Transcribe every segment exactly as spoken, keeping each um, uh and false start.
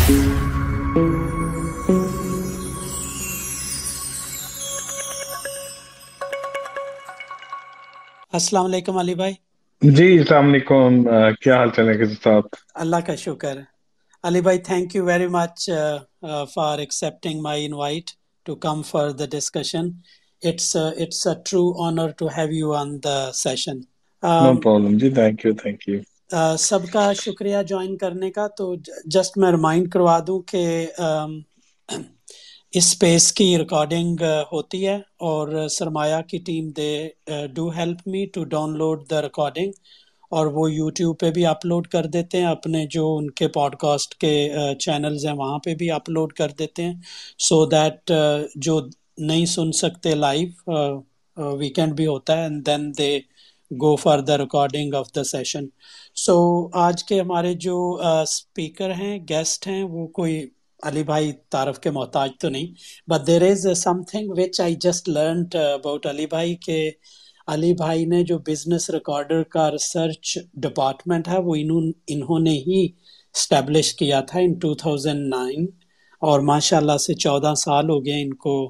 السلام علیکم علی بھائی. جی السلام علیکم. آ، کیا حال چال ہے کسی صاحب؟ اللہ کا شکر. علی بھائی, thank you very much uh, uh, for accepting my invite to come for the discussion. It's uh, it's a true honor to have you on the session. No Um, problem جی. Thank you thank you. uh, سب کا شکریہ join کرنے کا. تو just میں remind کروا دوں کہ um, اس اسپیس کی ریکارڈنگ ہوتی ہے اور سرمایہ کی team they do help me to download the recording, اور وہ یوٹیوب پہ بھی اپلوڈ کر دیتے ہیں, اپنے جو ان کے پوڈ کاسٹ کے چینلز ہیں وہاں پہ بھی اپلوڈ کر دیتے ہیں, سو دیٹ جو نہیں سن سکتے لائیو, ویکینڈ بھی ہوتا ہے, and then they go for the recording of the session. So آج کے ہمارے جو اسپیکر ہیں, گیسٹ ہیں, وہ کوئی علی بھائی تعارف کے محتاج تو نہیں, but there is something which I just learned about Ali بھائی, کہ علی بھائی نے جو بزنس ریکارڈر کا ریسرچ ڈپارٹمنٹ ہے وہ انہوں انہوں نے ہی اسٹیبلش کیا تھا ان ٹو تھاؤزینڈ نائن, اور ماشاء اللہ سے چودہ سال ہو گئے ان کو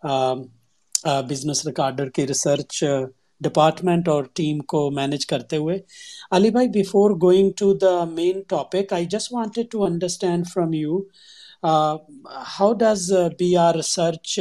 بزنس ریکارڈر کی ریسرچ ڈپارٹمنٹ اور ٹیم کو مینیج کرتے ہوئے. علی بھائی, before going to the main topic, I just wanted to understand from you, how does B R research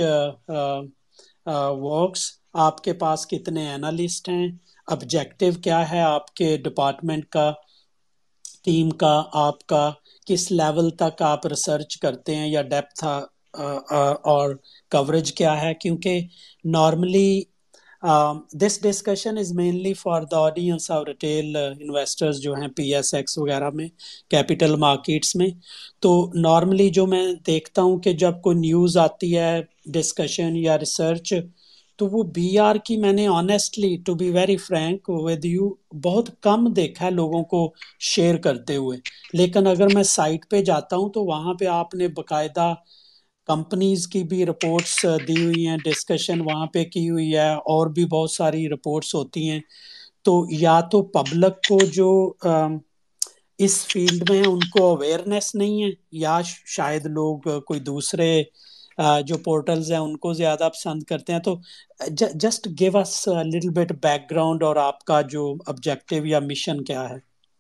works. آپ کے پاس کتنے اینالسٹ ہیں, آبجیکٹو کیا ہے آپ کے ڈپارٹمنٹ کا, ٹیم کا, آپ کا کس لیول تک آپ ریسرچ کرتے ہیں, یا ڈیپتھ اور کوریج کیا ہے, کیونکہ normally this discussion is mainly for the audience of retail investors جو ہیں پی ایس ایکس وغیرہ میں, کیپٹل مارکیٹس میں. تو نارملی جو میں دیکھتا ہوں کہ جب کوئی نیوز آتی ہے, ڈسکشن یا ریسرچ, تو وہ بی آر کی میں نے honestly to be very frank with you بہت کم دیکھا ہے لوگوں کو شیئر کرتے ہوئے. لیکن اگر میں سائٹ پہ جاتا ہوں تو وہاں پہ آپ نے باقاعدہ کمپنیز کی بھی رپورٹس دی ہوئی ہیں, ڈسکشن وہاں پہ کی ہوئی ہے, اور بھی بہت ساری رپورٹس ہوتی ہیں. تو یا تو پبلک کو جو اس فیلڈ میں ان کو اویئرنیس نہیں ہے, یا شاید لوگ کوئی دوسرے جو پورٹلز ہیں ان کو زیادہ پسند کرتے ہیں. تو just give us little bit background, اور آپ کا جو آبجیکٹو یا مشن کیا ہے.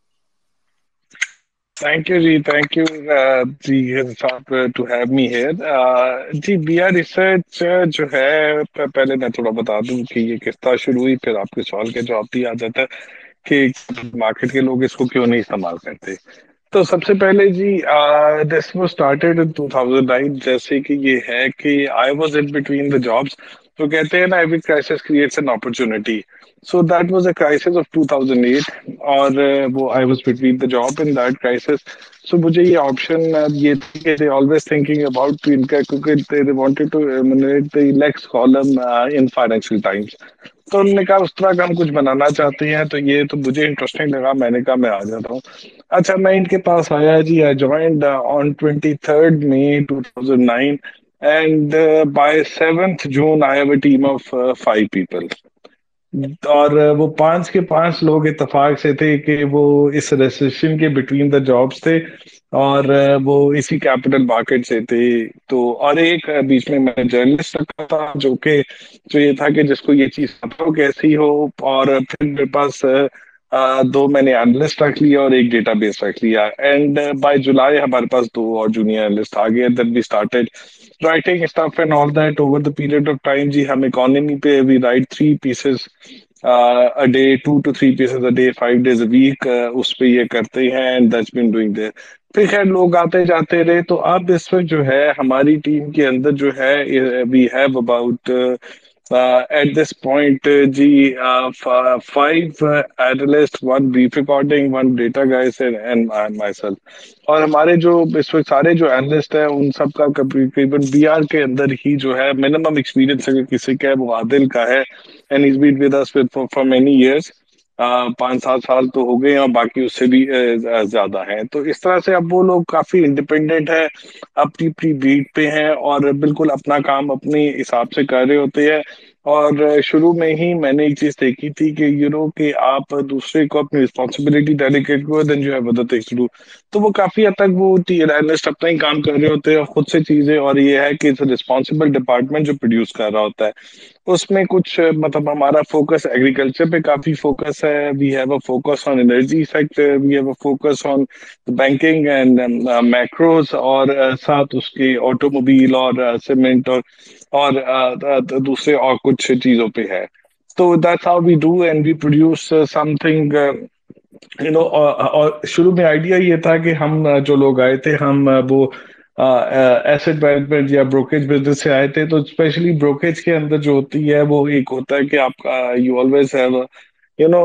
تھینک یو جی. تھینک یو جی صاحب ٹو ہیو می ہیئر. جی بی آر ریسرچ جو ہے, پہلے میں تھوڑا بتا دوں کہ یہ کس طرح شروع ہوئی, پھر آپ کے سوال کا جواب بھی آ جاتا ہے کہ مارکیٹ کے لوگ اس کو کیوں نہیں استعمال کرتے. تو سب سے پہلے جی this was started in two thousand nine. جیسے کہ یہ ہے کہ I was in between the jobs. تو کہتے ہیں نا, every crisis creates an opportunity. So that was a crisis of two thousand eight, اور وہ I was between the job in that crisis. So مجھے یہ آپشن یہ تھی کہ دے آلویز تھنکنگ اباؤٹ ان کا, کیونکہ they wanted to eliminate the next column in Financial Times. تو انہوں نے کہا اس طرح کا ہم کچھ بنانا چاہتے ہیں. تو یہ تو مجھے انٹرسٹنگ لگا, میں نے کہا میں آ جاتا ہوں. اچھا, میں ان کے پاس آیا جی. I joined on twenty third May two thousand nine, and by seventh June I have a team of five people. اور وہ پانچ کے پانچ لوگ اتفاق سے تھے کہ وہ اس ریسیشن کے بٹوین دا جابس تھے, اور وہ اسی کیپٹل مارکیٹ سے تھے. تو اور ایک بیچ میں میں جرنلسٹ رکھا تھا, جو کہ جو یہ تھا کہ جس کو یہ چیز پتا ہو کیسی ہو. اور پھر میرے پاس دو میں نے اینالسٹ رکھ لیا اور ایک ڈیٹا بیس رکھ لیا. اینڈ بائی جولائی ہمارے پاس دو اور جونیئر اینالسٹ آ گئے. Then we started writing stuff and all that over the period of time. جی ہم economy پہ we write three pieces uh, a day, two to three pieces a day, five days a week. uh, اس پہ یہ کرتے ہیں, and that's been doing there. پھر خیر لوگ آتے جاتے رہے. تو اب اس وقت جو ہے ہماری ٹیم کے اندر جو ہے we have about uh, uh, at this point uh, G uh, f- five uh, analysts, one brief recording, one data guys, and, and uh, myself. اور ہمارے جو اس وقت سارے جو اینالسٹ ہیں ان سب کا تقریباً بی آر کے اندر ہی جو ہے منیمم ایکسپیرینس اگر کسی کا ہے وہ عادل کا ہے, and is been with us for many years. پانچ سات سال تو ہو گئے ہیں, اور باقی اس سے بھی زیادہ ہیں. تو اس طرح سے اب وہ لوگ کافی انڈیپینڈنٹ ہیں, اپنی اپنی بیٹ پہ ہیں, اور بالکل اپنا کام اپنے حساب سے کر رہے ہوتے ہیں. اور شروع میں ہی میں نے ایک چیز دیکھی تھی کہ یو نو کہ آپ دوسرے کو اپنی رسپانسبلٹی ڈیلیکیٹ کرو then you have other things to do. تو وہ کافی حد تک وہ انالسٹ اپنا ہی کام کر رہے ہوتے ہیں خود سے چیزیں, اور یہ ہے کہ رسپانسبل ڈپارٹمنٹ جو پروڈیوس کر رہا ہوتا ہے اس میں کچھ مطلب ہمارا فوکس ایگریکلچر پہ کافی فوکس ہے. We have a focus on energy sector, we have a focus on banking and macros, اور ساتھ اس کے آٹو موبائل اور سیمنٹ اور اور دوسرے اور کچھ چیزوں پہ ہے. تو that's how we do and we produce something you know. اور شروع میں آئیڈیا یہ تھا کہ ہم جو لوگ آئے تھے ہم وہ ایسٹ مینجمنٹ یا بروکریج بزنس سے آئے تھے. تو اسپیشلی بروکریج کے اندر جو ہوتی ہے وہ ایک ہوتا ہے کہ آپ کا you always have you know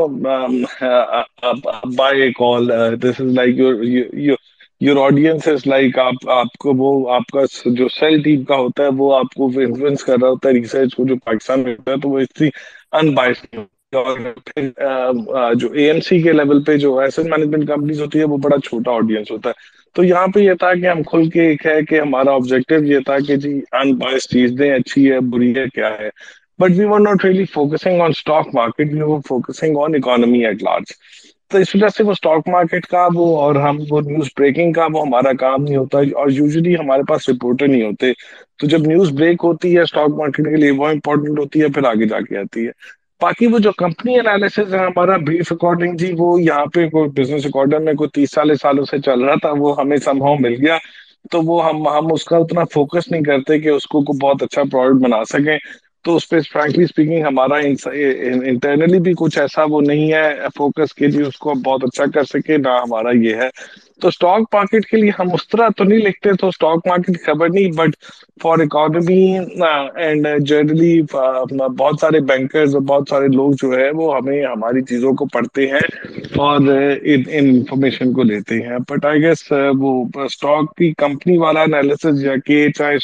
buy a call, this is like your your audience is like آپ آپ کو وہ آپ کا جو سیل ٹیم کا ہوتا ہے وہ آپ کو انفلوئنس کر رہا ہوتا ہے ریسرچ کو جو پاکستان میں ہوتا ہے, تو وہ اتنی انبائسڈ. اور پھر جو اے ایم سی کے لیول پہ جو ایسٹ مینجمنٹ کمپنیز ہوتی ہے وہ بڑا چھوٹا آڈینس ہوتا ہے. تو یہاں پہ یہ تھا کہ ہم کھل کے ایک ہے کہ ہمارا آبجیکٹو یہ تھا کہ جی انبائسڈ چیزیں اچھی ہے بری ہے کیا ہے, but we were not really focusing on stock market, we were focusing on economy at large. تو اس وجہ سے وہ اسٹاک مارکیٹ کا وہ اور ہم وہ نیوز بریکنگ کا وہ ہمارا کام نہیں ہوتا, اور یوزلی ہمارے پاس رپورٹر نہیں ہوتے. تو جب نیوز بریک ہوتی ہے اسٹاک مارکیٹ کے لیے وہ امپورٹنٹ ہوتی ہے, پھر آگے جا کے آتی ہے. باقی وہ جو کمپنی انالیسز ہے ہمارا بریف اکارڈنگ جی وہ یہاں پہ کوئی بزنس اکارڈنگ میں کوئی تیس سالے سالوں سے چل رہا تھا, وہ ہمیں سم ہاؤ مل گیا. تو وہ ہم ہم اس کا اتنا فوکس نہیں کرتے کہ اس کو کو بہت اچھا پروڈکٹ بنا سکیں. تو اس پہ فرینکلی اسپیکنگ ہمارا انٹرنلی بھی کچھ ایسا وہ نہیں ہے فوکس کہ جی اس کو بہت اچھا کر سکے, نہ ہمارا یہ ہے. تو اسٹاک مارکیٹ کے لیے ہم اس طرح تو نہیں لکھتے, تو اسٹاک مارکیٹ کی خبر نہیں, but for economy and generally بہت سارے بینکرز اور بہت سارے لوگ جو ہے وہ ہمیں ہماری چیزوں کو پڑھتے ہیں اور ان انفارمیشن کو لیتے ہیں. بٹ آئی گیس وہ اسٹاک کی کمپنی والا انالیسز یا کہ چاہے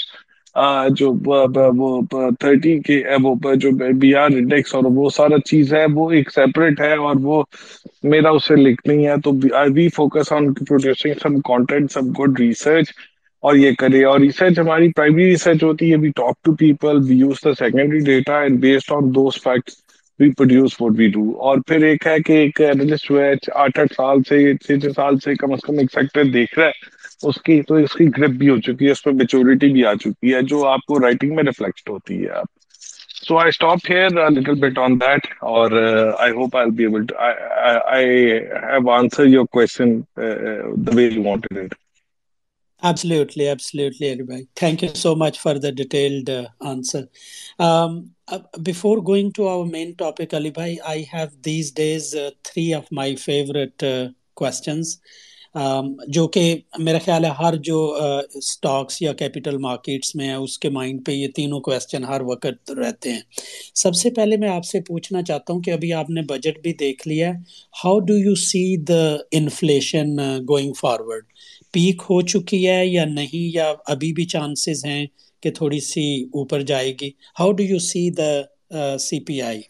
جو وہ تھرٹی کے وہ جو بی آر انڈیکس اور وہ سارا چیز ہے وہ ایک سیپریٹ ہے, اور وہ میرا اسے لکھ نہیں ہے. تو we focus on producing some content, some good research, اور یہ کرے. اور ریسرچ ہماری پرائمری ریسرچ ہوتی ہے, we talk to people, we use the secondary data and based on those facts we produce what we do. اور پھر ایک ہے کہ ایک اینالسٹ جو ہے آٹھ آٹھ سال سے چھ چھ سال سے کم از کم ایک سیکٹر دیکھ رہا ہے, اس کی تو اس کی گرپ بھی ہو چکی ہے, اس میں میچورٹی بھی آ چکی ہے جو آپ کو رائٹنگ میں ریفلیکٹ ہوتی ہے. آپ So I stopped here a little bit on that, or uh, I hope I'll be able to. I, I, I have answered your question uh, the way you wanted it. Absolutely, absolutely, Aribhai. Thank you so much for the detailed uh, answer. Um, uh, before going to our main topic, Alibhai, I have these days uh, three of my favorite uh, questions. Um, جو کہ میرا خیال ہے ہر جو stocks یا capital markets میں ہے اس کے مائنڈ پہ یہ تینوں کویسچن ہر وقت رہتے ہیں. سب سے پہلے میں آپ سے پوچھنا چاہتا ہوں کہ ابھی آپ نے بجٹ بھی دیکھ لیا ہے, how do you see the inflation going forward? Peak ہو چکی ہے یا نہیں, یا ابھی بھی چانسز ہیں کہ تھوڑی سی اوپر جائے گی؟ How do you see the C P I?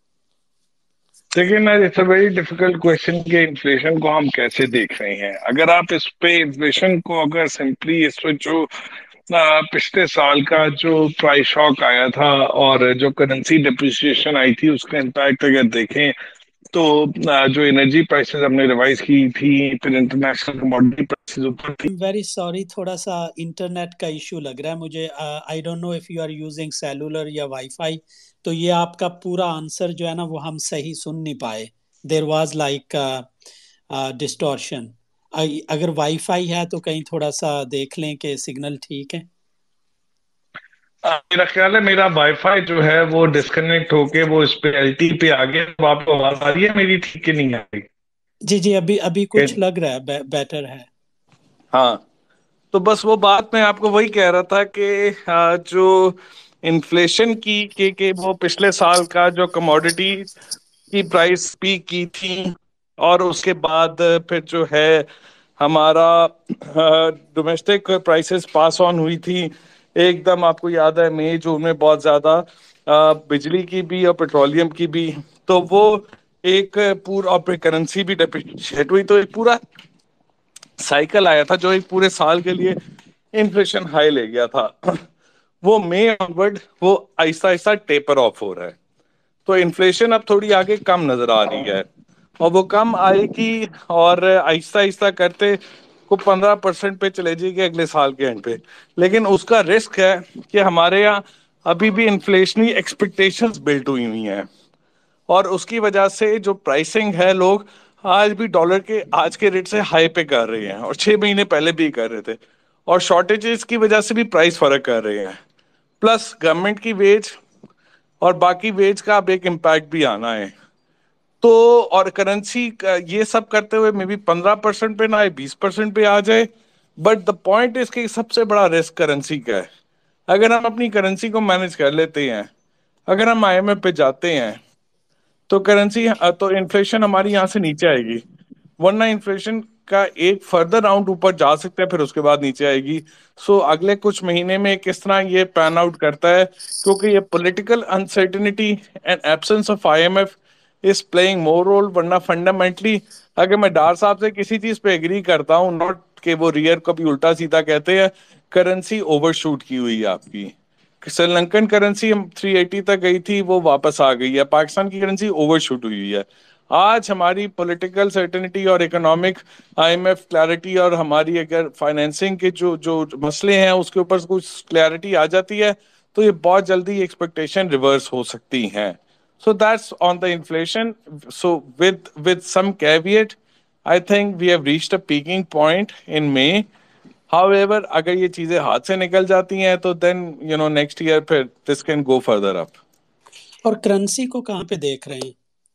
دیکھیں نا, it's a very difficult question کہ انفلیشن کو ہم کیسے دیکھ رہے ہیں. اگر آپ اس پہ انفلیشن کو اگر سمپلی اس پہ جو پچھلے سال کا جو پرائس شاک آیا تھا اور جو کرنسی ڈپریسیشن آئی تھی اس کا امپیکٹ اگر دیکھیں تو جو انرجی پرائسز ہم نے ریوائز کی تھی, پھر انٹرنیشنل کموڈٹی پرائسز اوپر تھی. ویری سوری, تھوڑا سا انٹرنیٹ کا ایشو لگ رہا ہے مجھے. I don't know if you are using cellular or wifi, تو یہ آپ کا پورا آنسر جو ہے نا وہ ہم صحیح سن نہیں پائے. There was like distortion. اگر وائی فائی ہے تو کہیں تھوڑا سا دیکھ لیں کہ سگنل ٹھیک ہے. میرا خیال ہے میرا وائی فائی جو ہے وہ ڈسکنیکٹ ہو کے وہ اس پہ ایل ٹی پہ آ گیا. تو آپ کو آواز آ رہی ہے میری ٹھیک کہ نہیں آ رہی؟ جی جی ابھی ابھی کچھ لگ رہا ہے بیٹر ہے. ہاں, تو بس وہ بات میں آپ کو وہی کہہ رہا تھا کہ جو انفلیشن کی کہ, کہ وہ پچھلے سال کا جو کموڈٹی کی پرائس پیک کی تھی, اور اس کے بعد پھر جو ہے ہمارا ڈومیسٹک پرائسز پاس آن ہوئی تھی ایک دم. آپ کو یاد ہے مئی جون میں بہت زیادہ بجلی کی بھی اور پیٹرولیم کی بھی, تو وہ ایک پورا کرنسی بھی ڈیپریشیٹ ہوئی, تو ایک پورا سائیکل آیا تھا جو ایک پورے سال کے لیے انفلیشن ہائی لے گیا تھا. وہ مئی آنورڈ وہ آہستہ آہستہ ٹیپر آف ہو رہا ہے. تو انفلیشن اب تھوڑی آگے کم نظر آ رہی ہے اور وہ کم آئے گی اور آہستہ آہستہ کرتے کو پندرہ پرسنٹ پہ چلے جائے گی اگلے سال کے اینڈ پہ. لیکن اس کا رسک ہے کہ ہمارے یہاں ابھی بھی انفلیشنی ایکسپیکٹیشنز بلڈ ہوئی ہوئی ہیں اور اس کی وجہ سے جو پرائسنگ ہے لوگ آج بھی ڈالر کے آج کے ریٹ سے ہائی پہ کر رہے ہیں اور چھ مہینے پہلے بھی کر رہے تھے اور شارٹیجز کی وجہ سے بھی پرائس فرق کر رہے ہیں. پلس گورنمنٹ کی ویج اور باقی ویج کا اب ایک امپیکٹ بھی آنا ہے. تو اور کرنسی یہ سب کرتے ہوئے میں بھی پندرہ پرسنٹ پہ نہ آئے بیس پرسنٹ پہ آ جائے. بٹ دا پوائنٹ اس کی سب سے بڑا رسک کرنسی کا ہے. اگر ہم اپنی کرنسی کو مینج کر لیتے ہیں, اگر ہم آئی ایم ایف پہ جاتے ہیں تو کرنسی تو انفلیشن ہماری یہاں سے نیچے آئے گی, ورنہ انفلیشن کا ایک فردر راؤنڈ اوپر جا سکتا ہے پھر اس کے بعد نیچے آئے گی. سو اگلے کچھ مہینے میں کس طرح یہ پین آؤٹ کرتا ہے کیونکہ یہ political uncertainty and absence of I M F is playing more role. ورنہ فنڈامنٹلی اگر میں ڈار صاحب سے کسی چیز پہ ایگری کرتا ہوں, نوٹ کہ وہ ریئر کبھی الٹا سیدھا کہتے ہیں, کرنسی اوور شوٹ کی ہوئی ہے آپ کی. Sri Lankan currency three eighty تک گئی تھی وہ واپس آ گئی ہے, پاکستان کی کرنسی اوور شوٹ ہوئی ہوئی ہے. آج ہماری پولیٹیکل سرٹنٹی اور economic I M F clarity اور ہماری اگر فائنینسنگ کے جو جو مسئلے ہیں اس کے اوپر کچھ کلیئرٹی آ جاتی ہے تو یہ بہت جلدی ایکسپیکٹیشن ریورس ہو سکتی ہیں. So that's on the inflation. So with with some caveat I think we have reached a peaking point in May. However, اگر یہ چیزیں ہاتھ سے نکل جاتی ہیں تو then you know next year پھر this can go further up. اور کرنسی کو کہاں پہ دیکھ رہے ہیں؟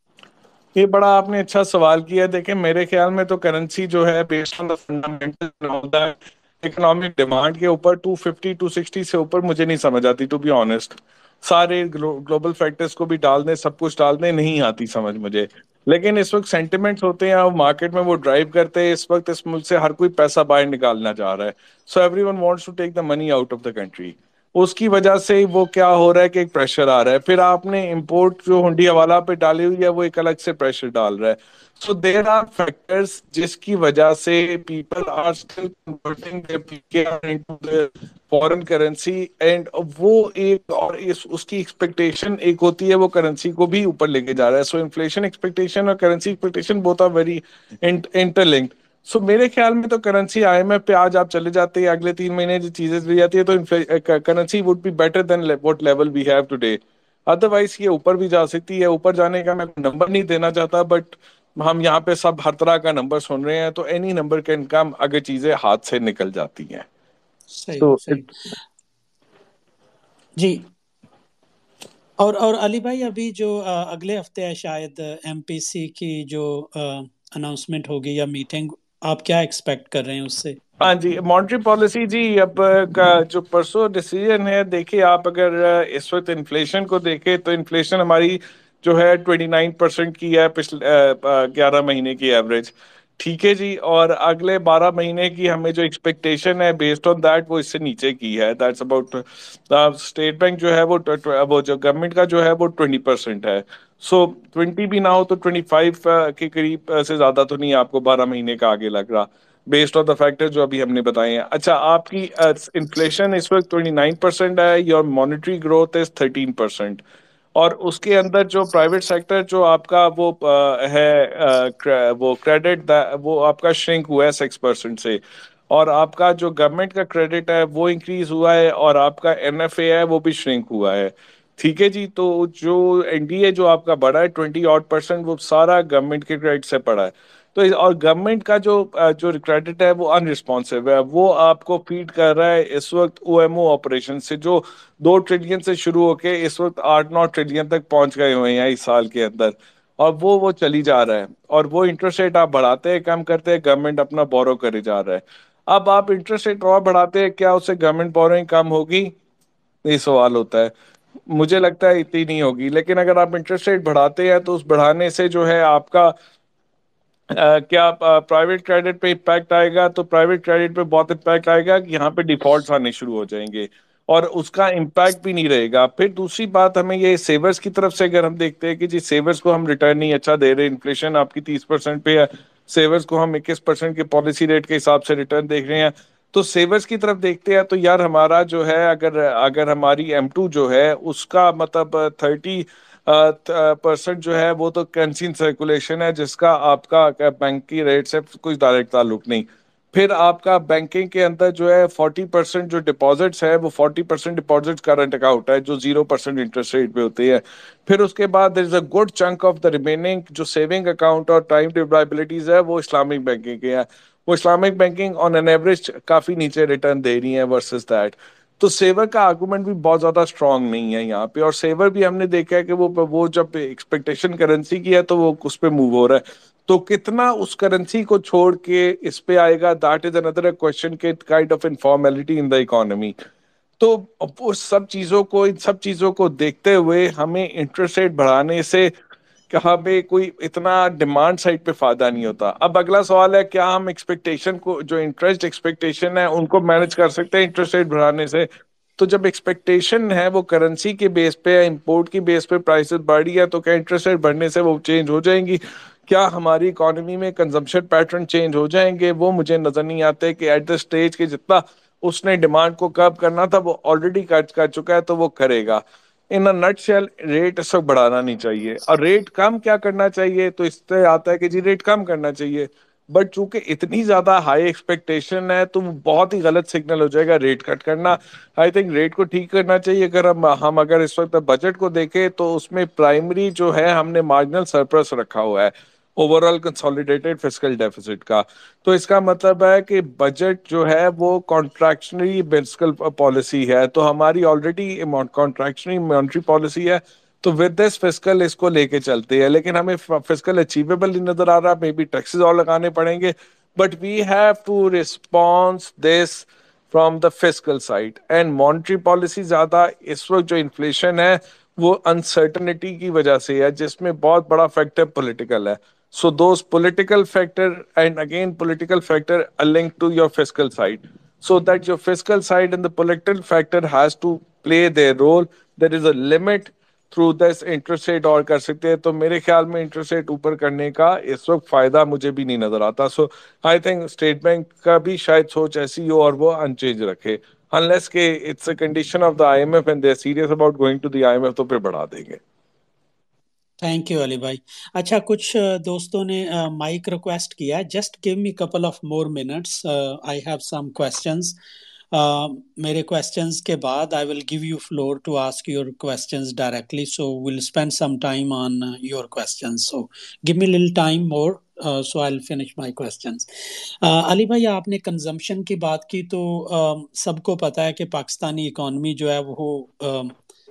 یہ بڑا آپ نے اچھا سوال کیا ہے. دیکھیں میرے خیال میں تو کرنسی جو ہے based on the fundamental economic demand کے اوپر ٹو ففٹی ٹو سکسٹی سے اوپر مجھے نہیں سمجھ آتی ٹو بی آنےسٹ. سارے گلوبل فیکٹرز کو بھی ڈال دیں, سب کچھ ڈال دیں, نہیں آتی سمجھ مجھے. لیکن اس وقت سینٹیمنٹس ہوتے ہیں اور مارکیٹ میں وہ ڈرائیو کرتے ہیں. اس وقت اس ملک سے ہر کوئی پیسہ باہر نکالنا چاہ رہا ہے. So everyone wants to take the money out of the country. اس کی وجہ سے وہ کیا ہو رہا ہے کہ ایک پریشر آ رہا ہے. پھر آپ نے امپورٹ جو ہنڈی حوالہ پہ ڈالی ہوئی ہے وہ ایک الگ سے پریشر ڈال رہا ہے. سو دیر آر فیکٹرز جس کی وجہ سے people are still converting their P K R into foreign currency and وہ ایک اور اس اس کی ایکسپیکٹیشن ایک ہوتی ہے وہ کرنسی کو بھی اوپر لے کے جا رہا ہے. سو انفلیشن ایکسپیکٹیشن اور currency expectation both are very interlinked. So میرے خیال میں تو کرنسی آئی ایم ایف پہ آج آپ چلے جاتے ہیں اگلے تین مہینے جو چیزیں دی جاتی ہے تو currency would be better than what level we have today. Otherwise یہ اوپر بھی جا سکتی ہے. اوپر جانے کا میں نمبر نہیں دینا چاہتا بٹ ہم یہاں پہ سب ہر طرح کا نمبر سن رہے ہیں تو اینی نمبر کین کم اگر چیزیں ہاتھ سے نکل جاتی ہیں. صحیح تو صحیح. جی. اور اور علی بھائی ابھی جو آ، اگلے ہفتے ہے شاید ایم پی سی کی جو اناؤنسمنٹ ہوگی یا میٹنگ, آپ کیا ایکسپیکٹ کر رہے ہیں اس سے؟ ہاں جی, مانیٹری پالیسی جی اب کا جو پرسوں ڈیسیجن ہے, دیکھیے آپ اگر اس وقت انفلیشن کو دیکھیں تو انفلیشن ہماری جو ہے ٹوینٹی نائن پرسینٹ کی ہے پچھلے گیارہ مہینے کی ایوریج. ٹھیک ہے جی, اور اگلے بارہ مہینے کی ہمیں جو ایکسپیکٹیشن ہے بیسڈ آن دیٹ وہ اس سے نیچے کی ہے. دیٹس اباؤٹ اسٹیٹ بینک جو ہے وہ وہ جو گورنمنٹ کا جو ہے وہ ٹوینٹی پرسینٹ ہے. سو ٹوینٹی بھی نہ ہو تو ٹوینٹی فائیو کے قریب سے زیادہ تو نہیں آپ کو بارہ مہینے کا آگے لگ رہا بیسڈ آن دا فیکٹر جو ابھی ہم نے بتائے ہیں. اچھا, آپ کی انفلیشن اس وقت ٹوینٹی نائن پرسینٹ ہے, your monetary growth is thirteen percent. اور اس کے اندر جو پرائیویٹ سیکٹر جو آپ کا وہ ہے وہ کریڈٹ وہ آپ کا شرنک ہوا ہے سکس پرسینٹ سے, اور آپ کا جو گورنمنٹ کا کریڈٹ ہے وہ انکریز ہوا ہے, اور آپ کا این ایف اے ہے وہ بھی شرنک ہوا ہے. ٹھیک ہے جی, تو جو این ڈی اے جو آپ کا بڑا ہے ٹوینٹی آٹ پرسینٹ وہ سارا گورنمنٹ کے کریڈٹ سے پڑا ہے. تو اور گورنمنٹ کا جو جو کریڈٹ ہے وہ ان رسپانسو ہے, وہ آپ کو فیڈ کر رہا ہے اس وقت او ایم او آپریشن سے جو دو ٹریلین سے شروع ہو کے اس وقت آٹھ نو ٹریلین تک پہنچ گئے ہوئے ہیں اس سال کے اندر, اور وہ وہ چلی جا رہا ہے. اور وہ انٹرسٹ ریٹ آپ بڑھاتے ہیں کم کرتے ہیں, گورنمنٹ اپنا بورو کرے جا رہا ہے. اب آپ انٹرسٹ ریٹ اور بڑھاتے ہیں, کیا اس سے گورنمنٹ بورنگ کم ہوگی؟ یہ سوال ہوتا ہے. مجھے لگتا ہے اتنی نہیں ہوگی. لیکن اگر آپ انٹرسٹ ریٹ بڑھاتے ہیں تو اس بڑھانے سے جو ہے آپ کا کیا پرائیویٹ کریڈٹ پہ امپیکٹ آئے گا؟ تو پرائیویٹ کریڈٹ پہ بہت امپیکٹ آئے گا کہ یہاں پہ ڈیفالٹس آنے شروع ہو جائیں گے, اور اس کا امپیکٹ بھی نہیں رہے گا. پھر دوسری بات ہمیں یہ سیورز کی طرف سے اگر ہم دیکھتے ہیں کہ جی سیورز کو ہم ریٹرن نہیں اچھا دے رہے, انفلیشن آپ کی تیس پرسینٹ پہ ہے, سیورز کو ہم اکیس پرسینٹ کے پالیسی ریٹ کے حساب سے ریٹرن دیکھ رہے ہیں, تو سیورز کی طرف دیکھتے ہیں تو یار ہمارا جو ہے اگر اگر ہماری ایم ٹو جو ہے اس کا مطلب تھرٹی پرسنٹ جو ہے وہ تو کرنسی سرکولیشن ہے، جس کا آپ کا بینک کی ریٹ سے کوئی ڈائریکٹ تعلق نہیں. پھر آپ کا بینکنگ کے اندر جو ہے فورٹی پرسینٹ جو ڈپازٹس ہے وہ forty percent deposit current account ہے جو زیرو پرسینٹ انٹرسٹ ریٹ پہ ہوتے ہیں. پھر اس کے بعد there is a good chunk of the remaining جو سیونگ اکاؤنٹ اور ٹائم ڈیوربلٹیز ہے وہ اسلامک بینکنگ کے ہیں. وہ Islamic banking on an average کافی نیچے ریٹرن دے رہی ہیں ورسز دیٹ. تو سیور کا آرگومنٹ بھی بہت زیادہ اسٹرانگ نہیں ہے یہاں پہ. اور سیور بھی ہم نے دیکھا ہے کہ وہ وہ جب ایکسپیکٹیشن کرنسی کی ہے تو وہ اس پہ موو ہو رہا ہے. تو کتنا اس کرنسی کو چھوڑ کے اس پہ آئے گا دیٹ از اندر کوشچن کے kind of informality in the economy. تو وہ سب چیزوں کو ان سب چیزوں کو دیکھتے ہوئے ہمیں انٹرسٹ ریٹ بڑھانے سے کہاں پہ کوئی اتنا ڈیمانڈ سائڈ پہ فائدہ نہیں ہوتا. اب اگلا سوال ہے کیا ہم ایکسپیکٹیشن کو جو انٹرسٹ ایکسپیکٹیشن ہے ان کو مینج کر سکتے ہیں انٹرسٹ ریٹ بڑھانے سے. تو جب ایکسپیکٹیشن ہے وہ کرنسی کے بیس پہ امپورٹ کی بیس پہ پرائسز بڑھ رہی ہے تو کیا انٹرسٹ ریٹ بڑھنے سے وہ چینج ہو جائیں گی؟ کیا ہماری اکانومی میں کنزمپشن پیٹرن چینج ہو جائیں گے؟ وہ مجھے نظر نہیں آتے کہ ایٹ دا اسٹیج کے جتنا اس نے ڈیمانڈ کو کرب کرنا تھا وہ آلریڈی کر چکا ہے تو وہ کرے گا. ان نٹ شیل ریٹ اس وقت بڑھانا نہیں چاہیے. اور ریٹ کم کیا کرنا چاہیے تو اس سے آتا ہے کہ جی ریٹ کم کرنا چاہیے. بٹ چونکہ اتنی زیادہ ہائی ایکسپیکٹیشن ہے تو وہ بہت ہی غلط سگنل ہو جائے گا ریٹ کٹ کرنا. آئی تھنک ریٹ کو ٹھیک کرنا چاہیے. اگر ہم ہم اگر اس وقت بجٹ کو دیکھیں تو اس میں پرائمری جو ہے ہم نے مارجنل سرپلس رکھا ہوا ہے overall consolidated fiscal deficit کا. تو اس کا مطلب ہے کہ بجٹ جو ہے وہ کانٹریکشنری فسکل پالیسی ہے. تو ہماری آلریڈی کانٹریکشنری مانیٹری پالیسی ہے. تو ود دس فسکل اس کو لے کے چلتے ہیں. لیکن ہمیں فسکل اچیویبل نہیں نظر آ رہا. مے بی ٹیکسز اور لگانے پڑیں گے. But we have to response this from the fiscal side and monetary policy. زیادہ اس وقت جو انفلیشن ہے وہ انسرٹنٹی کی وجہ سے ہے جس میں بہت بڑا فیکٹر پولیٹیکل ہے. So those political factor and again political factor are linked to your fiscal side. So that your fiscal side and the political factor has to play their role. There is a limit through this interest rate اور کر سکتے ہیں. تو میرے خیال میں interest rate اوپر کرنے کا اس وقت فائدہ مجھے بھی نہیں نظر آتا. So I think State Bank کا بھی شاید سوچ ایسی ہو اور وہ انچینج رکھے unless کہ it's a condition of the I M F and they're serious about going to the I M F تو پھر بڑھا دیں گے. تھینک یو علی بھائی. اچھا کچھ دوستوں نے مائک ریکویسٹ کیا ہے. Just give me couple of more minutes. I have some questions. میرے کوسچنز کے بعد I will give you floor to ask your questions directly. So we'll spend some time on your questions. So give me little time more so I will finish my questions. Ali بھائی آپ نے consumption کی بات کی تو سب کو پتہ ہے کہ پاکستانی اکانومی جو ہے وہ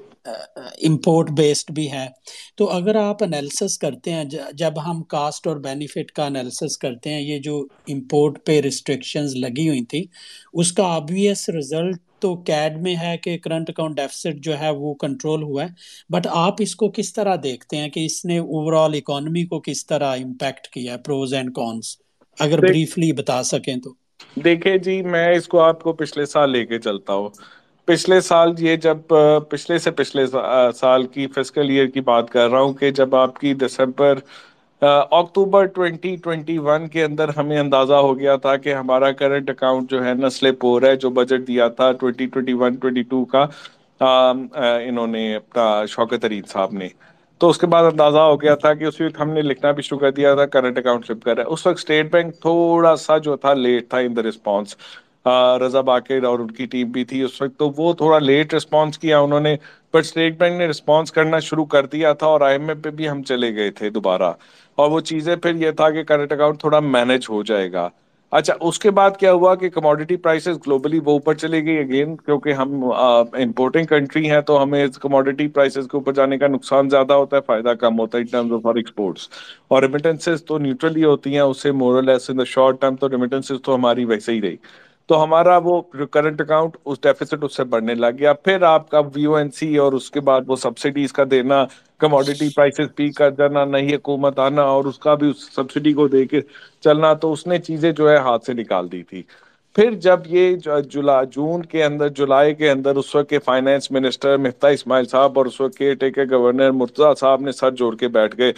امپورٹ بیسڈ بھی ہے. تو اگر آپ انالیسس کرتے ہیں جب ہم کاسٹ اور بینیفٹ کا انالیسس کرتے ہیں یہ جو امپورٹ پہ ریسٹرکشنز لگی ہوئی تھی اس کا آبویس رزلٹ تو کیڈ میں ہے کہ کرنٹ اکاؤنٹ ڈیفیسٹ جو ہے وہ کنٹرول ہوا ہے. بٹ آپ اس کو کس طرح دیکھتے ہیں کہ اس نے اوور آل اکانومی کو کس طرح امپیکٹ کیا ہے؟ پروز اینڈ کونس اگر بریفلی بتا سکیں تو. دیکھیں جی میں اس کو آپ کو پچھلے سال لے کے چلتا ہوں. پچھلے سال یہ جب پچھلے سے پچھلے سال کی فسکل ایئر کی بات کر رہا ہوں کہ جب آپ کی December October twenty twenty one کے اندر ہمیں اندازہ ہو گیا تھا کہ ہمارا کرنٹ اکاؤنٹ جو ہے نا سلپ ہو رہا ہے. جو بجٹ دیا تھا twenty twenty one twenty two کا انہوں نے اپنا شوکت طرین صاحب نے. تو اس کے بعد اندازہ ہو گیا تھا کہ اس وقت ہم نے لکھنا بھی شروع کر دیا تھا کرنٹ اکاؤنٹ سلپ کر رہا ہے. اس وقت اسٹیٹ بینک تھوڑا سا جو تھا لیٹ تھا ان دا رسپانس. رضا باقر اور ان کی ٹیم بھی تھی اس وقت تو وہ تھوڑا لیٹ رسپانس کیا انہوں نے. بٹ اسٹیٹ بینک نے رسپانس کرنا شروع کر دیا تھا اور آئی ایم ایف پہ بھی ہم چلے گئے تھے دوبارہ. اور وہ چیزیں پھر یہ تھا کہ کرنٹ اکاؤنٹ تھوڑا مینج ہو جائے گا. اچھا اس کے بعد کیا ہوا کہ کموڈیٹی پرائسز گلوبلی وہ اوپر چلے گئی اگین کیونکہ ہم امپورٹنگ کنٹری ہیں تو ہمیں کموڈیٹی پرائسز کے اوپر جانے کا نقصان زیادہ ہوتا ہے فائدہ کم ہوتا ہے in terms of our exports. اور ریمیٹنسز تو نیوٹرل ہی ہوتی ہیں اس سے مورل ایس ان دا شارٹ ٹرم. تو ریمیٹنسز تو ہماری ویسے ہی رہی. تو ہمارا وہ کرنٹ اکاؤنٹ اس ڈیفیسٹ اس سے بڑھنے لگ گیا. پھر آپ کا وی او این سی اور اس کے بعد وہ سبسڈیز کا دینا کموڈیٹی پرائسز پی کر جانا نئی حکومت آنا اور اس کا بھی اس سبسڈی کو دے کے چلنا تو اس نے چیزیں جو ہے ہاتھ سے نکال دی تھی. پھر جب یہ جولائی جون کے اندر جولائی کے اندر اس وقت کے فائنانس منسٹر مفتاح اسماعیل صاحب اور اس وقت کے ٹیکے گورنر مرتضیٰ صاحب نے سر جوڑ کے بیٹھ گئے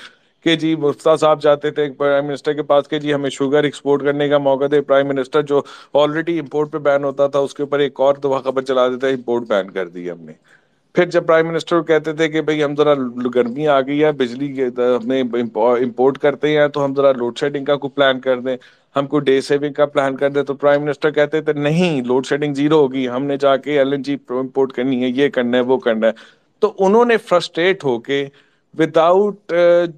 کہ جی مفتیٰ صاحب جاتے تھے پرائم منسٹر کے پاس کہ جی ہمیں شوگر ایکسپورٹ کرنے کا موقع دے، پرائم منسٹر جو آلریڈی امپورٹ پہ بین ہوتا تھا اس کے اوپر ایک اور دفعہ خبر چلا دیتا ہے امپورٹ بین کر دی ہم نے. پھر جب پرائم منسٹر کہتے تھے کہ بھئی ہم ذرا گرمی آ گئی ہے بجلی ہمیں امپورٹ کرتے ہیں تو ہم ذرا لوڈ شیڈنگ کا کوئی پلان کر دیں، ہم کو ڈے سیونگ کا پلان کر دیں، تو پرائم منسٹر کہتے تھے نہیں لوڈ شیڈنگ زیرو ہوگی، ہم نے جا کے ایل این جی امپورٹ کرنی ہے، یہ کرنا ہے وہ کرنا ہے. تو انہوں نے فرسٹریٹ ہو کے وداؤٹ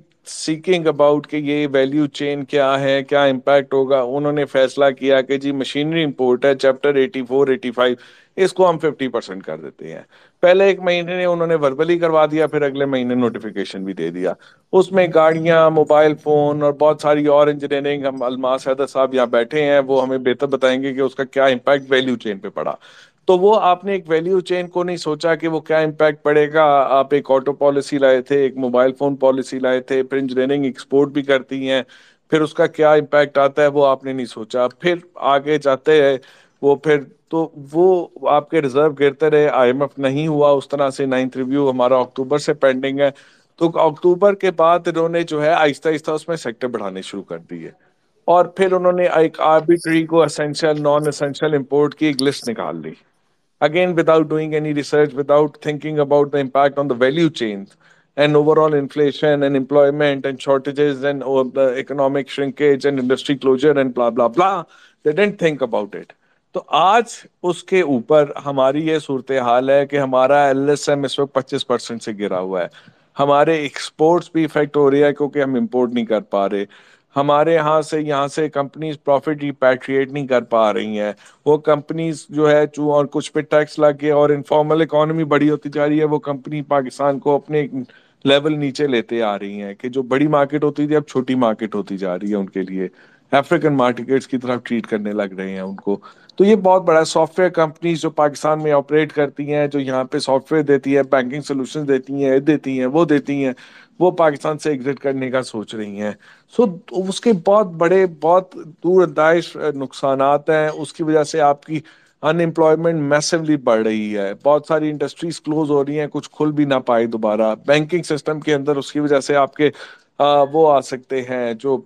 سیکنگ اباؤٹ کہ یہ ویلیو چین کیا ہے کیا امپیکٹ ہوگا، انہوں نے فیصلہ کیا کہ جی مشینری امپورٹ ہے chapter eighty four eighty five اس کو ہم ففٹی پرسینٹ کر دیتے ہیں. پہلے ایک مہینے نے انہوں نے وربلی کروا دیا، پھر اگلے مہینے نوٹیفیکیشن بھی دے دیا. اس میں گاڑیاں، موبائل فون اور بہت ساری اور انجینئرنگ، ہم الماس حیدر صاحب یہاں بیٹھے ہیں وہ ہمیں بہتر بتائیں گے کہ اس کا کیا امپیکٹ ویلیو چین پہ پڑا. تو وہ آپ نے ایک ویلیو چین کو نہیں سوچا کہ وہ کیا امپیکٹ پڑے گا. آپ ایک آٹو پالیسی لائے تھے، ایک موبائل فون پالیسی لائے تھے، پھر انجینئرنگ ایکسپورٹ بھی کرتی ہیں، پھر اس کا کیا امپیکٹ آتا ہے وہ آپ نے نہیں سوچا. پھر آگے جاتے ہیں وہ پھر تو وہ آپ کے ریزرو گرتے رہے، آئی ایم ایف نہیں ہوا اس طرح سے. نائنتھ ریویو ہمارا اکتوبر سے پینڈنگ ہے، تو اکتوبر کے بعد انہوں نے جو ہے آہستہ آہستہ اس میں سیکٹر بڑھانے شروع کر دیے. اور پھر انہوں نے ایک آربیٹری کو اسینشل نان اسینشل امپورٹ کی ایک لسٹ نکال لی. Again, without doing any research, without thinking about the impact on the value chains and overall inflation and employment and shortages and oh, the economic shrinkage and industry closure and blah, blah, blah, they didn't think about it. تو آج اس کے اوپر ہماری یہ صورتحال ہے کہ ہمارا ایل ایس ایم اس وقت پچیس پرسینٹ سے گرا ہوا ہے. ہمارے ایکسپورٹس بھی افیکٹ ہو رہی ہے کیونکہ ہم امپورٹ نہیں کر پا رہے. ہمارے یہاں سے یہاں سے کمپنیز پروفٹ ریپیٹریٹ نہیں کر پا رہی ہیں. وہ کمپنیز جو ہے جو اور کچھ پہ ٹیکس لگ کے اور انفارمل اکانومی بڑی ہوتی جا رہی ہے، وہ کمپنی پاکستان کو اپنے لیول نیچے لیتے آ رہی ہیں کہ جو بڑی مارکیٹ ہوتی تھی اب چھوٹی مارکیٹ ہوتی جا رہی ہے ان کے لیے. افریقن مارکیٹس کی طرف ٹریٹ کرنے لگ رہے ہیں ان کو. تو یہ بہت بڑا سافٹ ویئر کمپنیز جو پاکستان میں آپریٹ کرتی ہیں، جو یہاں پہ سافٹ ویئر دیتی ہے، بینکنگ سولوشن دیتی ہیں، دیتی ہیں وہ دیتی ہیں، وہ پاکستان سے ایگزٹ کرنے کا سوچ رہی ہیں. سو اس کے بہت بڑے بہت دور اندیش نقصانات ہیں. اس کی وجہ سے آپ کی ان امپلائمنٹ میسولی بڑھ رہی ہے، بہت ساری انڈسٹریز کلوز ہو رہی ہیں، کچھ کھل بھی نہ پائے دوبارہ. بینکنگ سسٹم کے اندر اس کی وجہ سے آپ کے وہ آ سکتے ہیں جو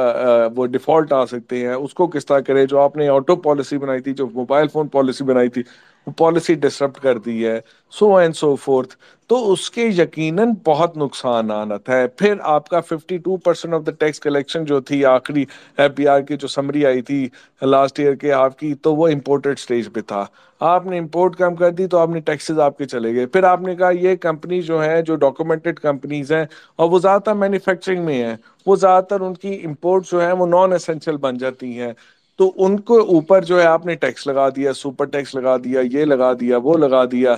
وہ ڈیفالٹ آ سکتے ہیں. اس کو کس طرح کرے؟ جو آپ نے آٹو پالیسی بنائی تھی، جو موبائل فون پالیسی بنائی تھی، وہ پالیسی ڈسرپٹ کر دی ہے، سو اینڈ سو فورتھ. تو اس کے یقیناً بہت نقصانات ہے. پھر آپ کا fifty two percent of the tax collection جو تھی آخری ایف بی آر کی جو سمری آئی تھی لاسٹ ایئر کے آپ کی، تو وہ امپورٹڈ سٹیج پہ تھا. آپ نے امپورٹ کم کر دی تو آپ نے ٹیکسز آپ کے چلے گئے. پھر آپ نے کہا یہ کمپنی جو ہے جو ڈاکومنٹڈ کمپنیز ہیں اور وہ زیادہ تر مینوفیکچرنگ میں ہیں، وہ زیادہ تر ان کی امپورٹ جو ہے وہ نان اسینشل بن جاتی ہیں. تو ان کو اوپر جو ہے آپ نے ٹیکس لگا دیا، سپر ٹیکس لگا دیا، یہ لگا دیا وہ لگا دیا،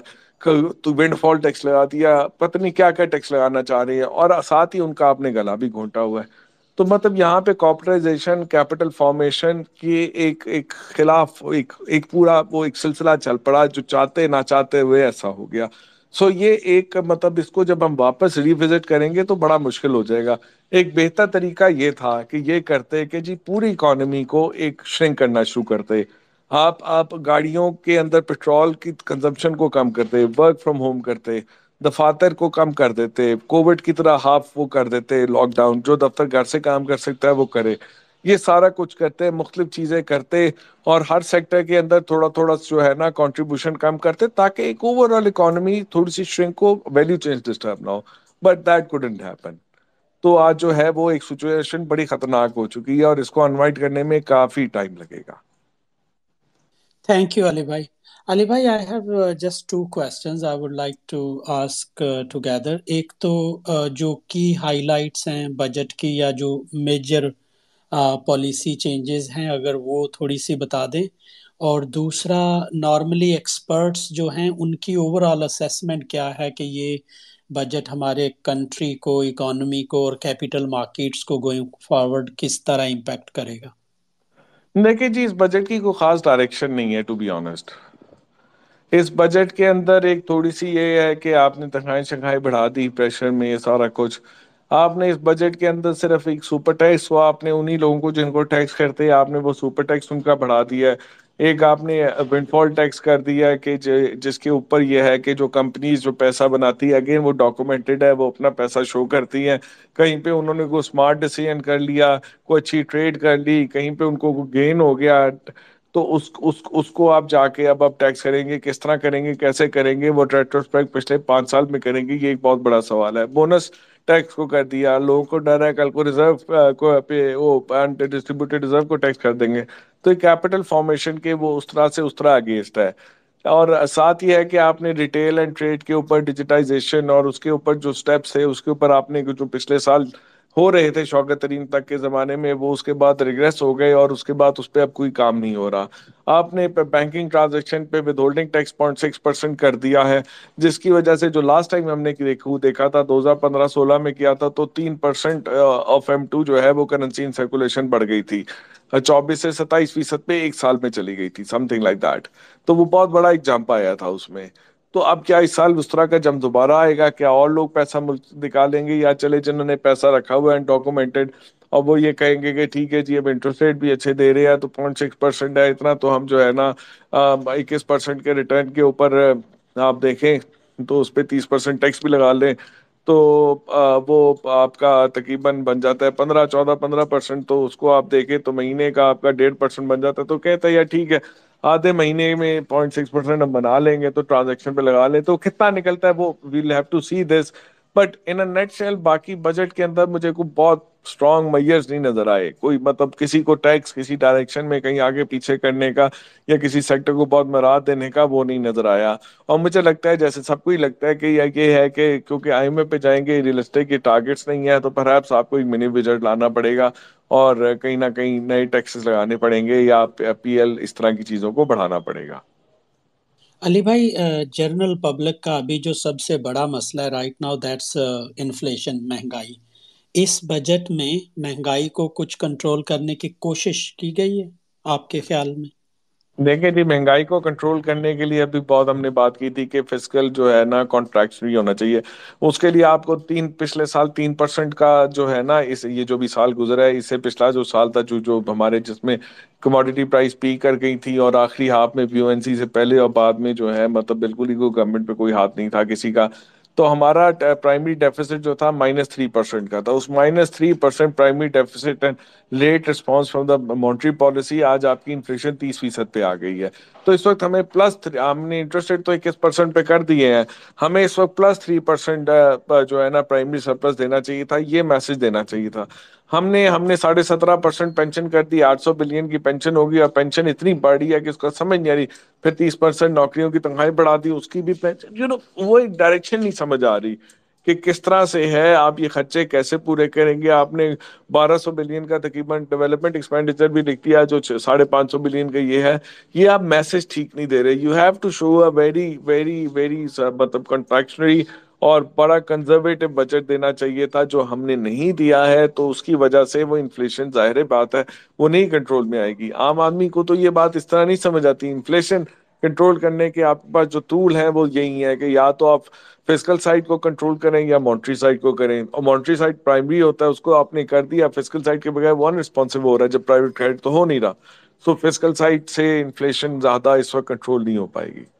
تو ونڈ فال ٹیکس لگا دیا، پتہ نہیں کیا کیا ٹیکس لگانا چاہ رہے ہیں، اور ساتھ ہی ان کا آپ نے گلا بھی گھونٹا ہوا ہے. تو مطلب یہاں پہ کارپوریٹائزیشن، کیپٹل فارمیشن کی ایک ایک خلاف ایک ایک پورا وہ ایک سلسلہ چل پڑا جو چاہتے نہ چاہتے ہوئے ایسا ہو گیا. سو یہ ایک مطلب اس کو جب ہم واپس ریوزٹ کریں گے تو بڑا مشکل ہو جائے گا. ایک بہتر طریقہ یہ تھا کہ یہ کرتے کہ جی پوری اکانومی کو ایک شرنک کرنا شروع کرتے. آپ آپ گاڑیوں کے اندر پیٹرول کی کنزمپشن کو کم کرتے، ورک فرام ہوم کرتے، دفاتر کو کم کر دیتے، کووڈ کی طرح ہاف وہ کر دیتے لاک ڈاؤن، جو دفتر گھر سے کام کر سکتا ہے وہ کرے. یہ سارا کچھ کرتے، مختلف چیزیں کرتے، اور ہر سیکٹر کے اندر تھوڑا تھوڑا جو ہے نا کنٹریبیوشن کم کرتے تاکہ ایک اوور آل اکانومی تھوڑی سی شرنک ہو، ویلیو چینج ڈسٹرب نہ ہو. But that couldn't happen. تو آج جو ہے وہ ایک سچویشن بڑی خطرناک ہو چکی ہے اور اس کو انوائٹ کرنے میں کافی ٹائم لگے گا. Thank you, Ali bhai. Ali bhai, I have uh, just two questions I would like to ask uh, together. ایک تو uh, جو کی ہائی لائٹس ہیں بجٹ کی یا جو میجر پالیسی چینجز ہیں اگر وہ تھوڑی سی بتا دیں. اور دوسرا نارملی ایکسپرٹس جو ہیں ان کی اوور آل اسیسمنٹ کیا ہے کہ یہ بجٹ ہمارے کنٹری کو، اکانومی کو اور کیپٹل مارکیٹس کو گوئنگ فارورڈ کس طرح امپیکٹ کرے گا؟ دیکھیں جی اس بجٹ کی کوئی خاص ڈائریکشن نہیں ہے ٹو بی آنےسٹ. اس بجٹ کے اندر ایک تھوڑی سی یہ ہے کہ آپ نے تنخواہیں شنخائیں بڑھا دی، پریشر میں یہ سارا کچھ. آپ نے اس بجٹ کے اندر صرف ایک سپر ٹیکس ہوا، آپ نے انہی لوگوں کو جن کو ٹیکس کرتے آپ نے وہ سپر ٹیکس ان کا بڑھا دیا ہے. ایک آپ نے ونڈفال ٹیکس کر دیا کہ جس کے اوپر یہ ہے کہ جو کمپنیز جو پیسہ بناتی ہے اگین وہ ڈاکومنٹڈ ہے، وہ اپنا پیسہ شو کرتی ہیں. کہیں پہ انہوں نے کوئی اسمارٹ ڈیسیژن کر لیا، کوئی اچھی ٹریڈ کر لی، کہیں پہ ان کو گین ہو گیا، تو اس اس اس کو آپ جا کے اب آپ ٹیکس کریں گے، کس طرح کریں گے، کیسے کریں گے، وہ ریٹروسپیکٹ پچھلے پانچ سال میں کریں گے، یہ ایک بہت بڑا سوال ہے. بونس ٹیکس کو کر دیا، لوگوں کو ڈر ہے کل کو ریزرو کو وہ ڈسٹریبیوٹیڈ ریزرو کو ٹیکس کر دیں گے. تو کیپٹل فارمیشن کے وہ اس طرح سے اس طرح اگینسٹ ہے. اور ساتھ یہ ہے کہ آپ نے ریٹیل اینڈ ٹریڈ کے اوپر ڈیجیٹائزیشن اور اس کے اوپر جو سٹیپس ہے اس کے اوپر آپ نے جو پچھلے سال ہو رہے تھے شوکت ترین تک کے زمانے میں، وہ اس کے بعد ریگریس ہو گئے اور اس کے بعد اس پہ اب کوئی کام نہیں ہو رہا. آپ نے بینکنگ ٹرانزیکشن پہ withholding tax point six percent کر دیا ہے، جس کی وجہ سے جو لاسٹ ٹائم ہم نے دیکھا تھا دو ہزار پندرہ سولہ میں کیا تھا تو تین پرسینٹ آف ایم ٹو جو ہے وہ کرنسی ان سرکولیشن بڑھ گئی تھی، چوبیس سے ستائیس فیصد پہ ایک سال میں چلی گئی تھی، سم تھنگ لائک دیٹ. تو وہ بہت بڑا ایک جمپ آیا تھا اس میں. تو اب کیا اس سال اس طرح کا جمپ دوبارہ آئے گا؟ کیا اور لوگ پیسہ نکالیں گے، یا چلے جنہوں نے پیسہ رکھا ہوا ہے ڈاکومنٹڈ اور وہ یہ کہیں گے کہ ٹھیک ہے جی اب انٹرسٹ ریٹ بھی اچھے دے رہے ہیں تو پوائنٹ سکس پرسینٹ ہے اتنا، تو ہم جو ہے نا اکیس پرسینٹ کے ریٹرن کے اوپر آپ دیکھیں تو اس پہ تیس پرسینٹ ٹیکس بھی لگا لیں تو وہ آپ کا تقریباً بن جاتا ہے پندرہ چودہ پندرہ پرسینٹ. تو اس کو آپ دیکھیں تو مہینے کا آپ کا ڈیڑھ پرسینٹ بن جاتا ہے. تو کہتا ہے یار ٹھیک ہے آدھے مہینے میں پوائنٹ سکس پرسینٹ ہم بنا لیں گے تو ٹرانزیکشن پہ لگا لیں، تو کتنا نکلتا ہے وہ well have to see this. But in nutshell باقی بجٹ کے اندر مجھے کوئی بہت اسٹرانگ میئرز نہیں نظر آئے، کوئی مطلب کسی کو ٹیکس کسی ڈائریکشن میں کہیں آگے پیچھے کرنے کا یا کسی سیکٹر کو بہت مراد دینے کا وہ نہیں نظر آیا. اور مجھے لگتا ہے جیسے سب کو ہی لگتا ہے کہ یہ ہے کہ کیونکہ آئی ایم ایف پہ جائیں گے ریئل اسٹیٹ کے ٹارگیٹس نہیں ہیں تو پرہیپس آپ کو ایک منی بجٹ لانا پڑے گا اور کہیں نہ کہیں نئے ٹیکسز لگانے پڑیں گے یا پی ایل اس طرح کی چیزوں کو بڑھانا پڑے گا. علی بھائی، جنرل پبلک کا ابھی جو سب سے بڑا مسئلہ ہے رائٹ ناؤ دیٹس انفلیشن، مہنگائی. اس بجٹ میں مہنگائی کو کچھ کنٹرول کرنے کی کوشش کی گئی ہے آپ کے خیال میں؟ دیکھیں جی، مہنگائی کو کنٹرول کرنے کے لیے ابھی بہت ہم نے بات کی تھی کہ فسکل جو ہے نا کانٹریکشنری ہونا چاہیے. اس کے لیے آپ کو تین پچھلے سال تین پرسنٹ کا جو ہے نا اس یہ جو بھی سال گزرا ہے اس سے پچھلا جو سال تھا جو جو ہمارے جس میں کموڈیٹی پرائس پی کر گئی تھی اور آخری ہاف میں پی او این سی سے پہلے اور بعد میں جو ہے مطلب بالکل ہی کوئی گورنمنٹ پہ کوئی ہاتھ نہیں تھا کسی کا. تو ہمارا پرائمری ڈیفیسٹ جو تھا مائنس تھری پرسینٹ کا تھا. اس minus three percent primary deficit late response from the monetary policy آج آپ کی انفلیشن تیس فیصد پہ آ گئی ہے. تو اس وقت ہمیں پلس ہم نے انٹرسٹ ریٹ تو اکیس پرسینٹ پہ کر دیے ہیں، ہمیں اس وقت پلس تھری پرسینٹ جو ہے نا پرائمری سرپلس دینا چاہیے تھا، یہ میسج دینا چاہیے تھا. ہم نے ہم نے ساڑھے سترہ پرسینٹ پینشن کر دی، آٹھ سو بلین کی پینشن ہوگی اور پینشن اتنی بڑھی ہے کہ اس کا سمجھ نہیں آ رہی. پھر تیس پرسینٹ نوکریوں کی تنخواہیں بڑھا دی، اس کی بھی پینشن یو نو وہ ایک ڈائریکشن نہیں سمجھ آ رہی کہ کس طرح سے ہے، آپ یہ خرچے کیسے پورے کریں گے. آپ نے بارہ سو بلین کا تقریباً ڈیولپمنٹ ایکسپینڈیچر بھی لکھ دیا جو ساڑھے پانچ سو بلین کا یہ ہے. یہ آپ میسج ٹھیک نہیں دے رہے. You have to show a very very very مطلب کنٹریکشنری اور بڑا کنزرویٹو بجٹ دینا چاہیے تھا جو ہم نے نہیں دیا ہے. تو اس کی وجہ سے وہ انفلیشن ظاہر بات ہے وہ نہیں کنٹرول میں آئے گی. عام آدمی کو تو یہ بات اس طرح نہیں سمجھ آتی. انفلیشن کنٹرول کرنے کے آپ کے پاس جو ٹول ہیں وہ یہی ہے کہ یا تو آپ فسکل سائڈ کو کنٹرول کریں یا مانیٹری سائڈ کو کریں. اور مانیٹری سائڈ پرائمری ہوتا ہے، اس کو آپ نے کر دیا. فسکل سائڈ کے بغیر وہ ان رسپانسبل ہو رہا ہے جب پرائیویٹ کریڈٹ تو ہو نہیں رہا. سو فسکل سائڈ سے انفلیشن زیادہ اس وقت کنٹرول نہیں ہو پائے گی.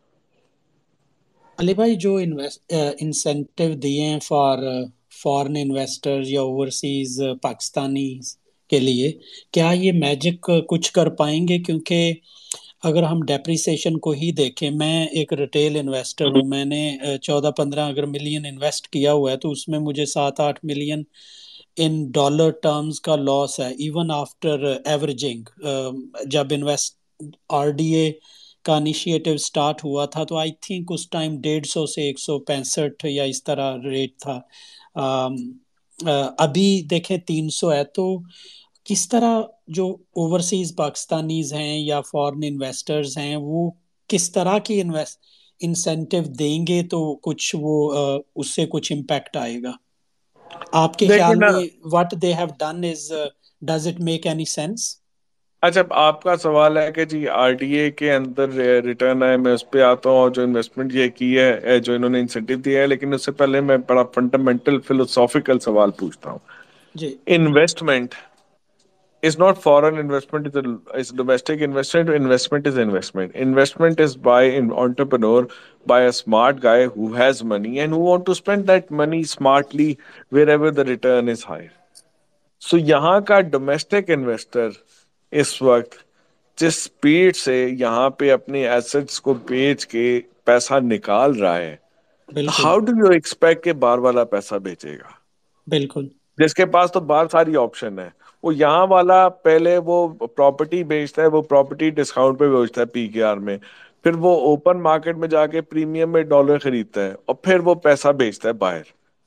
علی بھائی، جو انسینٹو دیے ہیں فار فارن انویسٹر یا اوورسیز پاکستانی کے لیے، کیا یہ میجک کچھ کر پائیں گے؟ کیونکہ اگر ہم ڈیپریسیشن کو ہی دیکھیں، میں ایک ریٹیل انویسٹر ہوں، میں نے چودہ پندرہ اگر ملین انویسٹ کیا ہوا ہے تو اس میں مجھے سات آٹھ ملین ان ڈالر ٹرمز کا لاس ہے ایون آفٹر ایوریجنگ. جب انویسٹ آر ڈی اے کا انیشیٹو سٹارٹ ہوا تھا تو آئی تھنک اس ٹائم ڈیڑھ سو سے ایک سو پینسٹھ یا اس طرح ریٹ تھا. ابھی دیکھیں تین سو ہے. تو کس طرح جو اوورسیز پاکستانیز ہیں یا فارن انویسٹرز ہیں وہ کس طرح کی انسینٹیو دیں گے تو کچھ وہ اس سے کچھ امپیکٹ آئے گا آپ کے دیکھیں خیال نا، میں؟ what they have done is uh, does it make any sense؟ اچھا آپ کا سوال ہے کہ جی آر ڈی اے کے اندر ریٹرن ہے، میں اس پہ آتا ہوں اور جو انویسٹمنٹ یہ کی ہے جو انہوں نے انسینٹیو دیا ہے. لیکن اس سے پہلے میں بڑا فنڈامنٹل فلوسافیکل سوال پوچھتا ہوں. جی investment It's not foreign investment, it's, a, it's domestic investment. Investment is investment. Investment is by an entrepreneur, by a smart guy who has money and who want to spend that money smartly wherever the return is high. So यहाँ का domestic investor इस वक्त जिस speed से यहाँ पे अपने assets को बेच के पैसा निकाल रहा है, बिल्कुल हाउ डू यू एक्सपेक्ट कि बाहर वाला पैसा बेचेगा बिल्कुल जिसके पास तो बाहर सारी ऑप्शन है? वो यहाँ वाला पहले वो प्रॉपर्टी बेचता है, वो प्रॉपर्टी डिस्काउंट पे बेचता है पीकेआर में, फिर वो ओपन मार्केट में जाके प्रीमियम में डॉलर खरीदता है और फिर वो पैसा बेचता है बाहर,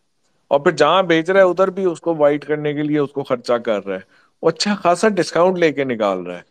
और फिर जहां बेच रहा है उधर भी उसको वाइट करने के लिए उसको खर्चा कर रहा है, वो अच्छा खासा डिस्काउंट लेके निकाल रहा है।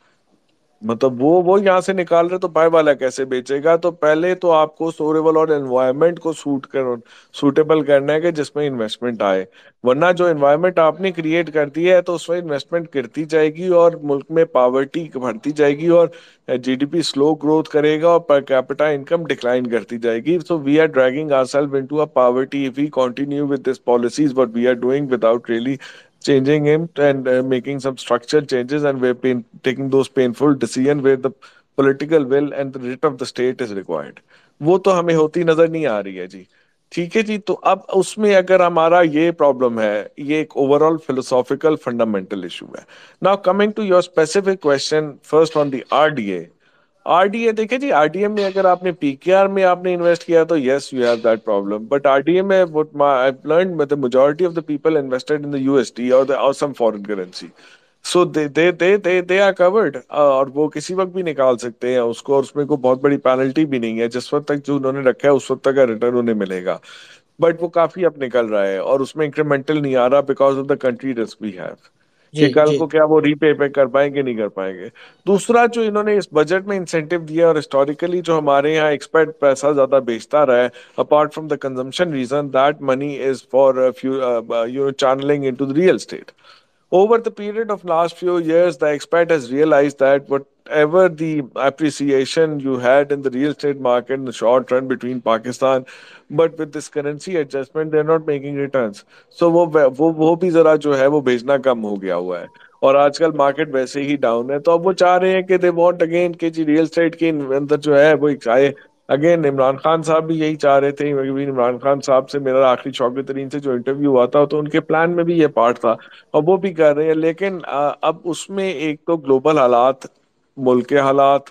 मतलब वो वो यहाँ से निकाल रहे तो बाय वाला कैसे बेचेगा? तो पहले तो आपको सोरेबल और एनवायरनमेंट को सूट कर सूटेबल करना है कि जिसमें इन्वेस्टमेंट आए, वरना जो एनवायरनमेंट आपने क्रिएट कर दिया है तो उसमें इन्वेस्टमेंट गिरती जाएगी और मुल्क में पॉवर्टी बढ़ती जाएगी और जीडीपी स्लो ग्रोथ करेगा और पर कैपिटा इनकम डिक्लाइन करती जाएगी। So we are dragging ourselves into a poverty if we continue with this policies what we are doing without really changing him and uh, making some structural changes, and we're pain, taking those painful decisions where the political will and the writ of the state is required. वो तो हमें होती नजर नहीं आ रही है जी। ठीक है जी, तो अब उसमें अगर हमारा ये प्रॉब्लम है, ये एक ओवरऑल फिलोसॉफिकल फंडामेंटल इशू है। Now coming to your specific question first on the RDA. RDA देखिए जी, आरडीए में अगर आपने पीकेआर में आपने इन्वेस्ट किया तो yes you have that problem, but RDA में what I have learned the majority of the people invested in the USD और द और some foreign currency, so they they they they they are covered, और वो किसी वक्त भी निकाल सकते हैं उसको, और उसमें कोई बहुत बड़ी पेनल्टी भी नहीं है। जिस वक्त तक जो उन्होंने रखा है उस वक्त तक का रिटर्न उन्हें मिलेगा, बट वो काफी अब निकल रहा है और उसमें इंक्रीमेंटल नहीं आ रहा because of the country risk we have जी कि कल जी को क्या वो रीपे पे कर पाएंगे नहीं कर पाएंगे। दूसरा जो इन्होंने इस बजट में इंसेंटिव दिया और हिस्टोरिकली जो हमारे यहाँ एक्सपर्ट पैसा ज्यादा बेचता रहा है, apart from the consumption reason, that money is for few you know channeling into the real estate. Over the period of last few years, the expat has realized that whatever the appreciation you had in the real estate market in the short run between Pakistan, but with this currency adjustment, they're not making returns. So वो वो वो भी जरा जो है वो बेचना कम हो गया हुआ है, और आजकल मार्केट वैसे ही डाउन है। तो अब वो चाह रहे हैं कि दे वांट अगेन कि जी रियल एस्टेट के अंदर जो है वो एक आए अगेन। इमरान खान साहब भी यही चाह रहे थे, इमरान खान साहब से मेरा आखिरी शौकत तरीन से जो इंटरव्यू हुआ था तो उनके प्लान में भी ये पार्ट था और वो भी कर रहे हैं। लेकिन आ, अब उसमें एक तो ग्लोबल हालात, मुल्क के हालात,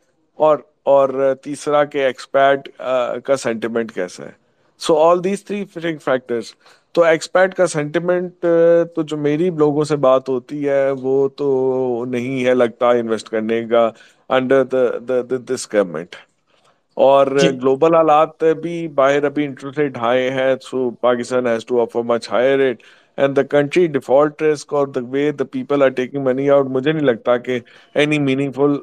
और और तीसरा के एक्सपैट का सेंटिमेंट कैसा है। So all these three factors. तो एक्सपैट का सेंटिमेंट, तो जो मेरी लोगों से बात होती है वो तो नहीं है लगता इन्वेस्ट करने का अंडर द दिस गवर्नमेंट। और जी ग्लोबल हालात भी बाहर अभी इंटरेस्ट रेट हाई है, so Pakistan has to offer much higher rate and the country default risk और the way the people are taking money out, मुझे नहीं लगता कि any meaningful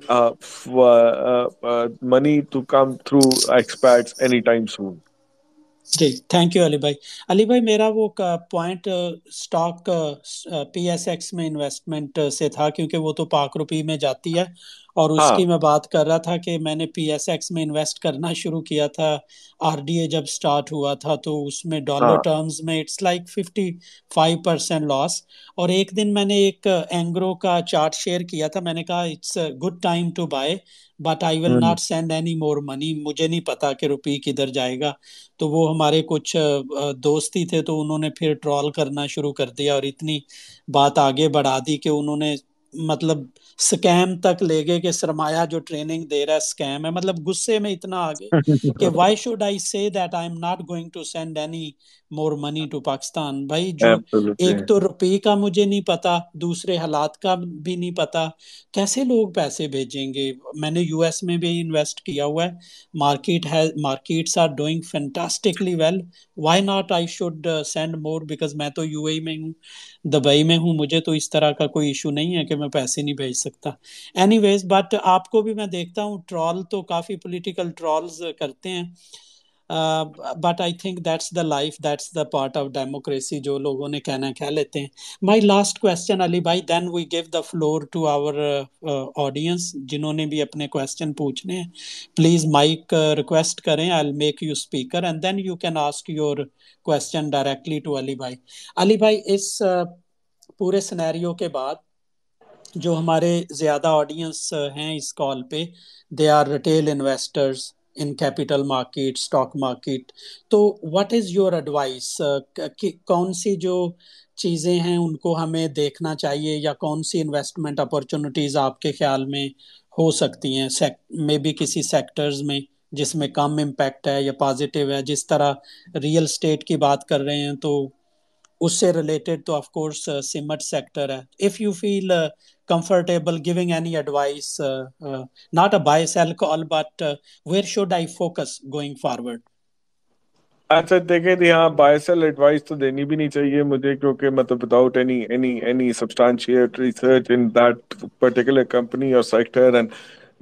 money to come through expats any time soon. जी thank you Ali भाई। अली भाई मेरा वो पॉइंट स्टॉक पीएसएक्स में इन्वेस्टमेंट से था, क्योंकि वो तो पाक रुपी में जाती है, और उसकी हाँ मैं बात कर रहा था कि मैंने पीएसएक्स में इन्वेस्ट करना शुरू किया था। आरडीए जब स्टार्ट हुआ था तो उसमें डॉलर हाँ। टर्म्स में it's like fifty five percent loss. और एक दिन मैंने एक एंग्रो का चार्ट शेयर किया था, मैंने कहा it's good time to buy but I will hmm. Not send any more money. मुझे नहीं पता कि रुपी किधर जाएगा। तो वो हमारे कुछ दोस्त ही थे, तो उन्होंने फिर ट्रॉल करना शुरू कर दिया और इतनी बात आगे बढ़ा दी कि उन्होंने मतलब स्कैम तक ले गए कि सरमाया जो ट्रेनिंग दे रहा है स्कैम है। मतलब गुस्से में इतना आगे कि why should I say that I am not going to send any more money to Pakistan. भाई जो एब्सोल्युटली। एक तो रुपये का मुझे नहीं पता, दूसरे हालात का भी नहीं पता, कैसे लोग पैसे भेजेंगे। मैंने यूएस में भी इन्वेस्ट किया हुआ है, मार्केट है, markets are doing fantastically well. Why not I should send more, because मैं तो यूएई में हूँ, दुबई में हूँ, मुझे तो इस तरह का कोई इशू नहीं है कि मैं पैसे नहीं भेज सकता। एनीवेज बट आपको भी मैं देखता हूँ ट्रॉल तो काफी पॉलिटिकल ट्रॉल्स करते हैं, but I think that's the life, that's the part of democracy, जो लोगों ने कहना कह लेते हैं। माय लास्ट क्वेश्चन अली भाई, then we give the floor to our audience, जिन्होंने भी अपने क्वेश्चन पूछने हैं प्लीज माइक रिक्वेस्ट करें, I will make you speaker and then you can ask your question directly to Ali भाई। अली भाई इस uh, पूरे सिनेरियो के बाद جو ہمارے زیادہ آڈینس ہیں اس کال پہ، they are retail investors in capital market, stock market. تو واٹ از یور ایڈوائس؟ کون سی جو چیزیں ہیں ان کو ہمیں دیکھنا چاہیے، یا کون سی انویسٹمنٹ اپرچونیٹیز آپ کے خیال میں ہو سکتی ہیں مے بی کسی سیکٹرز میں جس میں کم امپیکٹ ہے یا پازیٹیو ہے؟ جس طرح ریئل اسٹیٹ کی بات کر رہے ہیں تو اس سے ریلیٹڈ تو آف کورس سیمٹ سیکٹر ہے. If you feel comfortable giving any advice, uh, uh, not a buy sell call, but uh, where should I focus going forward? اچھا دیکھیں جی، ہاں بائی سیل ایڈوائس تو دینی بھی نہیں چاہیے مجھے، کیونکہ مطلب without any any any substantial research in that particular company اور سیکٹر، اینڈ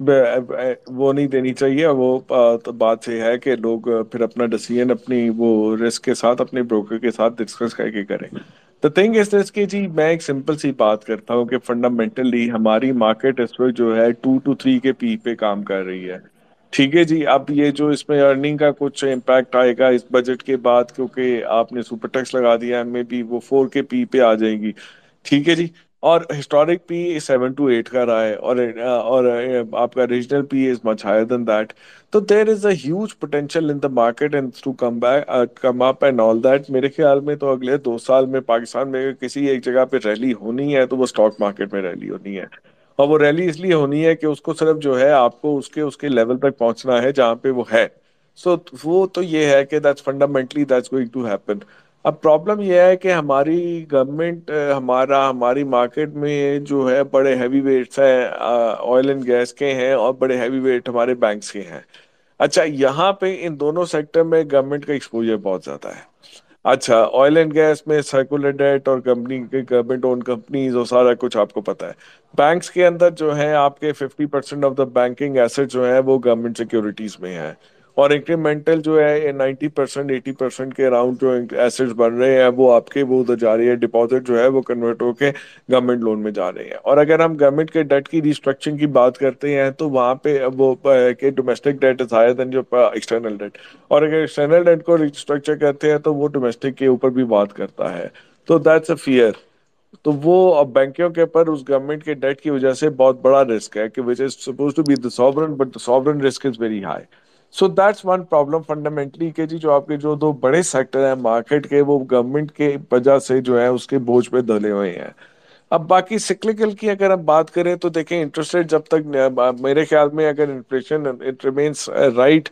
وہ نہیں دینی چاہیے. وہ تو بات یہ ہے کہ لوگ پھر اپنا ڈیسیژن اپنی وہ رسک کے ساتھ اپنے بروکر کے ساتھ ڈسکس کر کے کریں. تو تھنگ اس دس کی جی، میں ایک سمپل سی بات کرتا ہوں کہ فنڈامنٹلی ہماری مارکیٹ اس وقت جو ہے ٹو ٹو تھری کے پی پہ کام کر رہی ہے. ٹھیک ہے جی. اب یہ جو اس میں ارننگ کا کچھ امپیکٹ آئے گا اس بجٹ کے بعد، کیونکہ آپ نے سپر ٹیکس لگا دیا ہے، میں بھی وہ فور کے پی پہ آ جائیں گی. ٹھیک ہے جی. اور historic P seven to eight کا رہا ہے، اور اور آپ کا regional P is much higher than that. تو there is a huge potential in the market and to come back come up and all that. میرے خیال میں تو اگلے دو سال میں پاکستان میں اگر کسی ایک جگہ پہ ریلی ہونی ہے تو وہ اسٹاک مارکیٹ میں ریلی ہونی ہے. اور وہ ریلی اس لیے ہونی ہے کہ اس کو صرف جو ہے آپ کو اس کے اس کے لیول تک پہنچنا ہے جہاں پہ وہ ہے. سو وہ تو یہ ہے کہ that's fundamentally that's going to happen. اب پرابلم یہ ہے کہ ہماری گورنمنٹ ہمارا ہماری مارکیٹ میں جو ہے بڑے ہیوی ویٹس ہیں آئل اینڈ گیس کے ہیں، اور بڑے ہیوی ویٹ ہمارے بینکس کے ہیں. اچھا یہاں پہ ان دونوں سیکٹر میں گورنمنٹ کا ایکسپوجر بہت زیادہ ہے. اچھا آئل اینڈ گیس میں سرکولر ڈیٹ اور کمپنی گورنمنٹ اون کمپنیز اور سارا کچھ آپ کو پتا ہے. بینکس کے اندر جو ہے آپ کے fifty percent of the banking asset جو ہے وہ گورنمنٹ سیکورٹیز میں ہے، اور انکریمنٹل جو ہے نائنٹی پرسینٹ ایٹی پرسینٹ کے اراؤنڈ جو ایسٹس بن رہے ہیں وہ آپ کے وہ ادھر جا رہی ہے، ڈپازٹ جو ہے وہ کنورٹ ہو کے گورنمنٹ لون میں جا رہے ہیں. اور اگر ہم گورنمنٹ کے ڈیٹ کی ریسٹرکچرنگ کی بات کرتے ہیں تو وہاں پہ وہ کہ domestic debt is higher than جو ایکسٹرنل ڈیٹ، اور اگر ایکسٹرنل ڈیٹ کو ریسٹرکچر کرتے ہیں تو وہ ڈومیسٹک کے اوپر بھی بات کرتا ہے. تو دیٹس اے فیئر. تو وہ بینکوں کے اوپر اس گورنمنٹ کے ڈیٹ کی وجہ سے بہت بڑا رسک ہے کہ which is supposed to be the sovereign but the sovereign risk is very high. So that's one problem fundamentally کہ جی جو آپ کے جو دو بڑے سیکٹر ہیں مارکیٹ کے وہ گورنمنٹ کے وجہ سے جو ہے اس کے بوجھ پہ دھلے ہوئے ہیں. اب باقی سکلکل کی اگر ہم بات کریں تو دیکھیں انٹرسٹ ریٹ جب تک میرے خیال میں اگر انفلیشن اٹ ریمینس رائٹ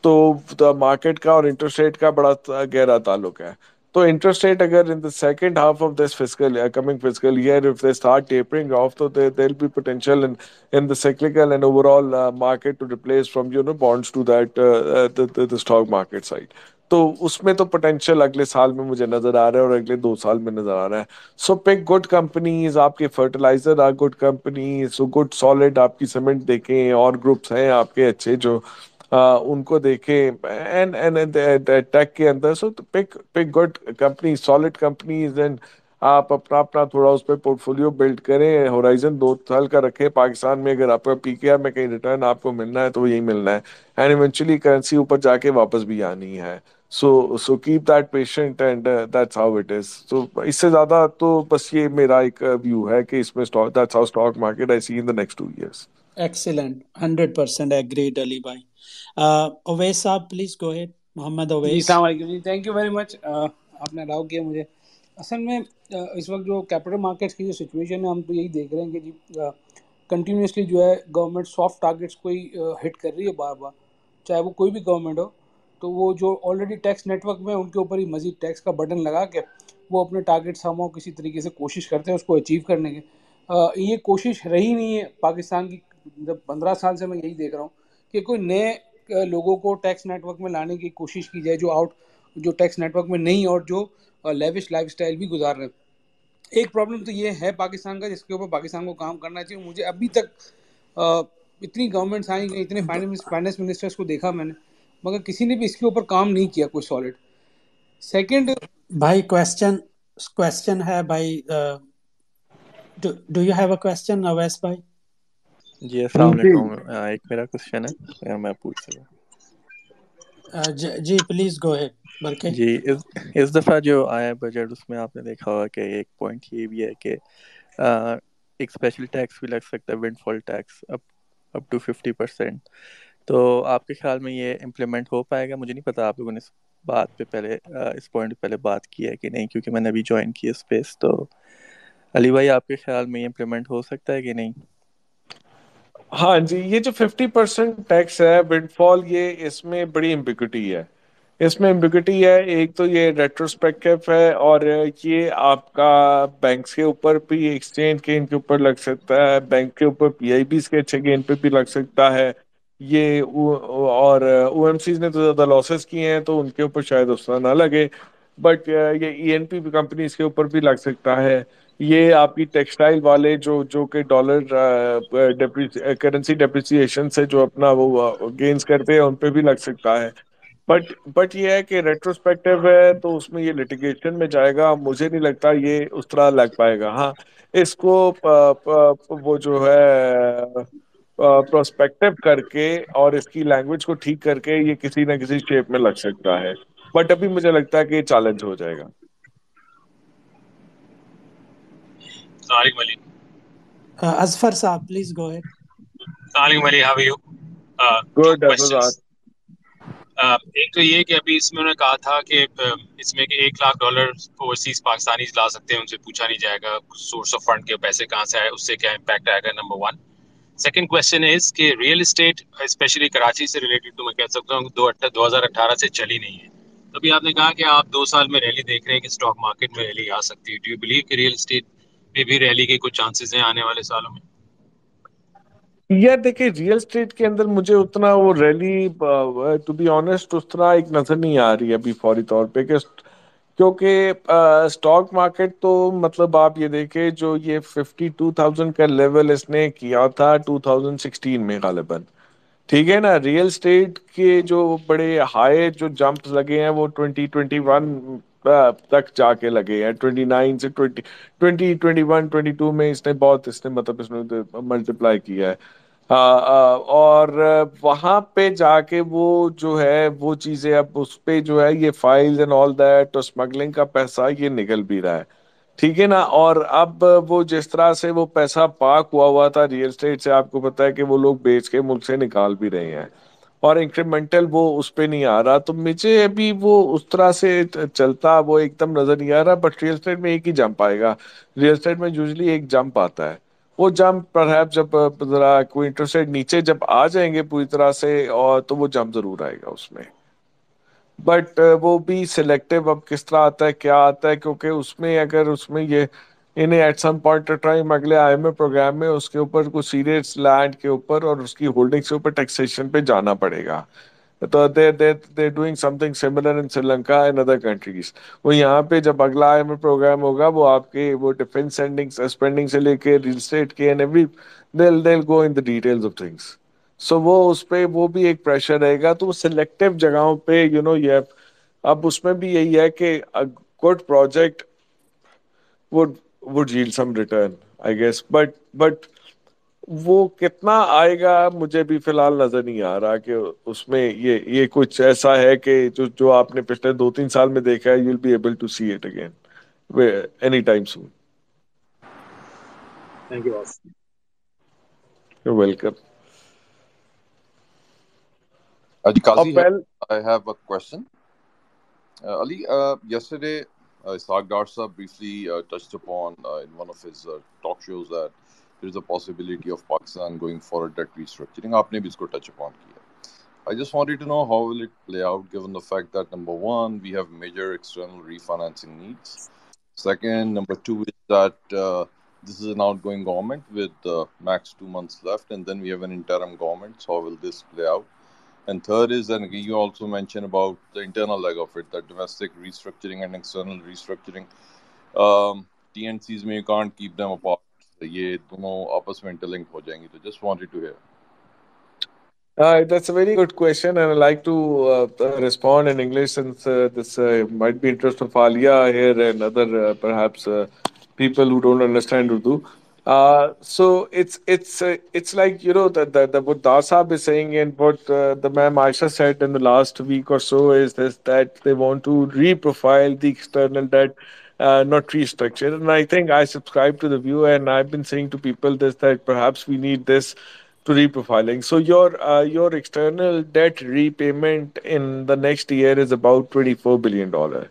تو مارکیٹ کا اور انٹرسٹ ریٹ کا بڑا گہرا تعلق ہے. تو انٹرسٹ ریٹ اگر ان the second half of this fiscal year, coming fiscal year, if they start tapering off, so there there'll be potential in in the cyclical and overall uh, market to replace from you know bonds to that uh, uh, the, the the stock market side. تو اس میں تو potential اگلے سال میں مجھے نظر آ رہا ہے اور اگلے دو سال میں نظر آ رہا ہے. سو پک گڈ کمپنیز، آپ کے fertilizer are good companies, so good solid آپ کی سیمنٹ دیکھیں، اور گروپس ہیں آپ کے اچھے جو ان کو دیکھیں، اینڈ اینڈ ٹیک کے اندر. So pick pick good company solid companies, and آپ اپنا اپنا تھوڑا اس پہ پورٹ فولیو بلڈ کریں. ہورائزن دو سال کا رکھیں. پاکستان میں اگر آپ کا پی کے آر میں کہیں ریٹرن آپ کو ملنا ہے تو یہی ملنا ہے، اینڈ ایونچولی کرنسی اوپر جا کے واپس بھی آنی ہے. So so keep that patient and that's how it is. تو اس سے زیادہ تو بس یہ میرا ایک ویو ہے کہ اس میں that's how stock market I see in the next two years. Excellent, hundred percent agreed Ali بھائی. اویس صاحب please go ahead. Muhammad ji Owais. السلام علیکم. جی تھینک یو ویری مچ، آپ نے الاؤ کیا مجھے. اصل میں اس وقت جو کیپٹل مارکیٹس کی جو سچویشن ہے ہم تو یہی دیکھ رہے ہیں کہ جی کنٹینیوسلی جو ہے گورنمنٹ سافٹ ٹارگیٹس کو ہی ہٹ کر رہی ہے بار بار، چاہے وہ کوئی بھی گورنمنٹ ہو. تو وہ جو آلریڈی ٹیکس نیٹ ورک میں ان کے اوپر ہی مزید ٹیکس کا بٹن لگا کے وہ اپنے ٹارگیٹس ہم کسی طریقے سے کوشش کرتے ہیں اس کو اچیو کرنے کی. یہ کوشش رہی نہیں ہے پاکستان کی. جب پندرہ سال سے میں یہی دیکھ رہا ہوں کہ کوئی نئے لوگوں کو ٹیکس نیٹ ورک میں لانے کی کوشش کی جائے جو آؤٹ جو ٹیکس نیٹ ورک میں نہیں اور جو لیوش لائف اسٹائل بھی گزار رہے ہیں. ایک پرابلم تو یہ ہے پاکستان کا جس کے اوپر پاکستان کو کام کرنا چاہیے. مجھے ابھی تک اتنی گورنمنٹس آئیں گئی، اتنے فائنانس منسٹرس کو دیکھا میں نے، مگر کسی نے بھی اس کے اوپر کام نہیں کیا کوئی سالڈ. سیکنڈ بھائی کویسچن کویسچن ہے بھائی. Do you have a question Owais بھائی؟ جی السلام علیکم. ایک میرا کوشچن ہے، میں پوچھ سکوں؟ جی پلیز گو ہیڈ برکے. جی اس اس دفعہ جو آیا بجٹ اس میں آپ نے دیکھا ہوگا کہ ایک پوائنٹ یہ بھی ہے کہ ایک اسپیشل ٹیکس بھی لگ سکتا ہے، windfall tax up up to fifty percent. تو آپ کے خیال میں یہ امپلیمنٹ ہو پائے گا؟ مجھے نہیں پتا آپ لوگوں نے اس بات پہ پہلے اس پوائنٹ پہ پہلے بات کی ہے کہ نہیں، کیونکہ میں نے ابھی جوائن کی اسپیس. تو علی بھائی آپ کے خیال میں یہ امپلیمنٹ ہو سکتا ہے کہ نہیں؟ ہاں جی، یہ جو ففٹی پرسینٹ ٹیکس ہے ونڈ فال، یہ اس میں بڑی امبیگوٹی ہے. اس میں امبیگوٹی ہے، ایک تو یہ ریٹروسپیکٹو ہے، اور یہ آپ کا بینکس کے اوپر بھی، ایکسچینج کے ان کے اوپر لگ سکتا ہے، بینک کے اوپر پی آئی بیز کے اچھے کے ان پہ بھی لگ سکتا ہے یہ. اور او ایم سیز نے تو زیادہ لاسز کیے ہیں تو ان کے اوپر شاید اس طرح نہ لگے، بٹ یہ ای این پی کمپنیز کے اوپر بھی لگ سکتا ہے. یہ آپ کی ٹیکسٹائل والے جو جو کہ ڈالر کرنسی ڈیپریسیشن سے جو اپنا وہ گینز کرتے ہیں ان پہ بھی لگ سکتا ہے. بٹ بٹ یہ ہے کہ ریٹروسپیکٹو ہے تو اس میں یہ لٹیگیشن میں جائے گا. مجھے نہیں لگتا یہ اس طرح لگ پائے گا. ہاں، اس کو وہ جو ہے پروسپیکٹو کر کے اور اس کی لینگویج کو ٹھیک کر کے یہ کسی نہ کسی شیپ میں لگ سکتا ہے، بٹ ابھی مجھے لگتا ہے کہ یہ چیلنج ہو جائے گا. السلام علیکم علی. اظفر صاحب پلیز گو اہیڈ. السلام علیکم Ali, how are you? Two good questions. ایک تو یہ کہ ابھی اس میں انہوں نے کہا تھا کہ اس میں کہ ایک لاکھ ڈالر اوورسیز پاکستانی لا سکتے ہیں، ان سے پوچھا نہیں جائے گا سورس آف فنڈ کے پیسے کہاں سے آئے، اس سے کیا امپیکٹ آئے گا، number one. Second question is کہ ریئل اسٹیٹ اسپیشلی کراچی سے ریلیٹڈ تو میں کہہ سکتا ہوں دو دو ہزار اٹھارہ سے چلی نہیں ہے. ابھی آپ نے کہا کہ آپ دو سال میں ریلی دیکھ رہے ہیں کہ اسٹاک مارکیٹ میں ریلی آ سکتی ہے. ڈو یو بلیو کہ ریئل اسٹیٹ میں بھی ریلی کے کچھ چانسز ہیں آنے والے سالوں میں؟ یار دیکھیں، ریئل اسٹیٹ کے اندر مجھے اتنا وہ ریلی ٹو بی آنےسٹ اس طرح ایک نظر نہیں آ رہی ہے ابھی فوری طور پہ، کہ کیونکہ اسٹاک مارکیٹ تو مطلب آپ یہ دیکھیں جو یہ ففٹی ٹو تھاؤزینڈ کا لیول اس نے کیا تھا ٹو تھاؤزینڈ سکسٹین میں غالباً، ٹھیک ہے نا. ریئل اسٹیٹ کے جو بڑے ہائی جو جمپ لگے ہیں وہ ٹوینٹی ٹوینٹی ون تک جا کے لگے ہیں. ٹوینٹی نائن سے twenty twenty twenty one twenty two میں اس نے بہت اس نے مطلب اس نے ملٹیپلائی کیا ہے. اور وہاں پہ جا کے وہ جو ہے وہ چیزیں اب اس پہ جو ہے یہ فائلز اینڈ آل دیٹ اور اسمگلنگ کا پیسہ یہ نکل بھی رہا ہے، ٹھیک ہے نا. اور اب وہ جس طرح سے وہ پیسہ پاک ہوا ہوا تھا ریئل اسٹیٹ سے، آپ کو پتا ہے کہ وہ لوگ بیچ کے ملک سے نکال بھی رہے ہیں، اور انکریمنٹل وہ اس پہ نہیں آ رہا. تو مجھے ابھی وہ اس طرح سے چلتا وہ ایک دم نظر نہیں آ رہا. بٹ ریئل اسٹیٹ میں ایک ہی جمپ آئے گا. ریئل اسٹیٹ میں یوزلی ایک جمپ آتا ہے، وہ جمپ پرہیپس جب ذرا کوئی انٹرسٹ ریٹ نیچے جب آ جائیں گے پوری طرح سے، اور تو وہ جمپ ضرور آئے گا اس میں. بٹ وہ بھی سلیکٹو اب کس طرح آتا ہے کیا آتا ہے، کیونکہ اس میں اگر اس میں یہ انہیں ایٹ سم پوائنٹ ٹائم اگلے آئی ایم ایف پروگرام میں اس کے اوپر کچھ سیریس لینڈ کے اوپر اور اس کی ہولڈنگس کے اوپر ٹیکسیشن پہ جانا پڑے گا. تو they they doing something similar in Sri Lanka and other countries. وہ یہاں پہ جب اگلا آئی ایم ایف پروگرام ہوگا وہ آپ کے وہ ڈیفینس اسپینڈنگ سے لے کے ریل اسٹیٹ کے and every they'll they'll go in the details of things. So وہ اس پہ وہ بھی ایک پریشر رہے گا. تو وہ سلیکٹو جگہوں پہ یو نو یہ اب اس میں بھی یہی ہے کہ good project would would yield some return I guess, but but وہ کتنا آئے گا مجھے بھی فی الحال نظر نہیں آ رہا کہ اس میں یہ یہ کچھ ایسا ہے کہ جو جو آپ نے پچھلے دو تین سال میں دیکھا ہے you'll be able to see it again any time soon. Thank you all. You're welcome. Uh, Qazi, Well, I have a question. Uh, Ali, uh, yesterday, uh, Ishaq Dar Sahab briefly uh, touched upon uh, in one of his uh, talk shows that there is a possibility of Pakistan going for a debt restructuring. Aapne bhi isko touch upon kiya. I just wanted to know how will it play out given the fact that number one, we have major external refinancing needs. Second, number two is that uh, this is an outgoing government with uh, max two months left, and then we have an interim government. So how will this play out? And third is, and you also mentioned about the internal leg of it, the domestic restructuring and external restructuring. Um, T N Cs में you can't keep them apart. ये दोनों आपस में interlinked हो जाएंगी. So just wanted to hear. Uh, that's a very good question, and I'd like to uh, respond in English since uh, this uh, might be interest of Alia here and other uh, perhaps uh, people who don't understand Urdu. Uh, so it's it's uh, it's like you know that the, the, what Dasab is saying and what uh, the Ma'am Aisha said in the last week or so is this that they want to reprofile the external debt uh, not restructure. And I think I subscribe to the view, and I've been saying to people this that perhaps we need this to reprofiling. So your uh, your external debt repayment in the next year is about twenty four billion dollar,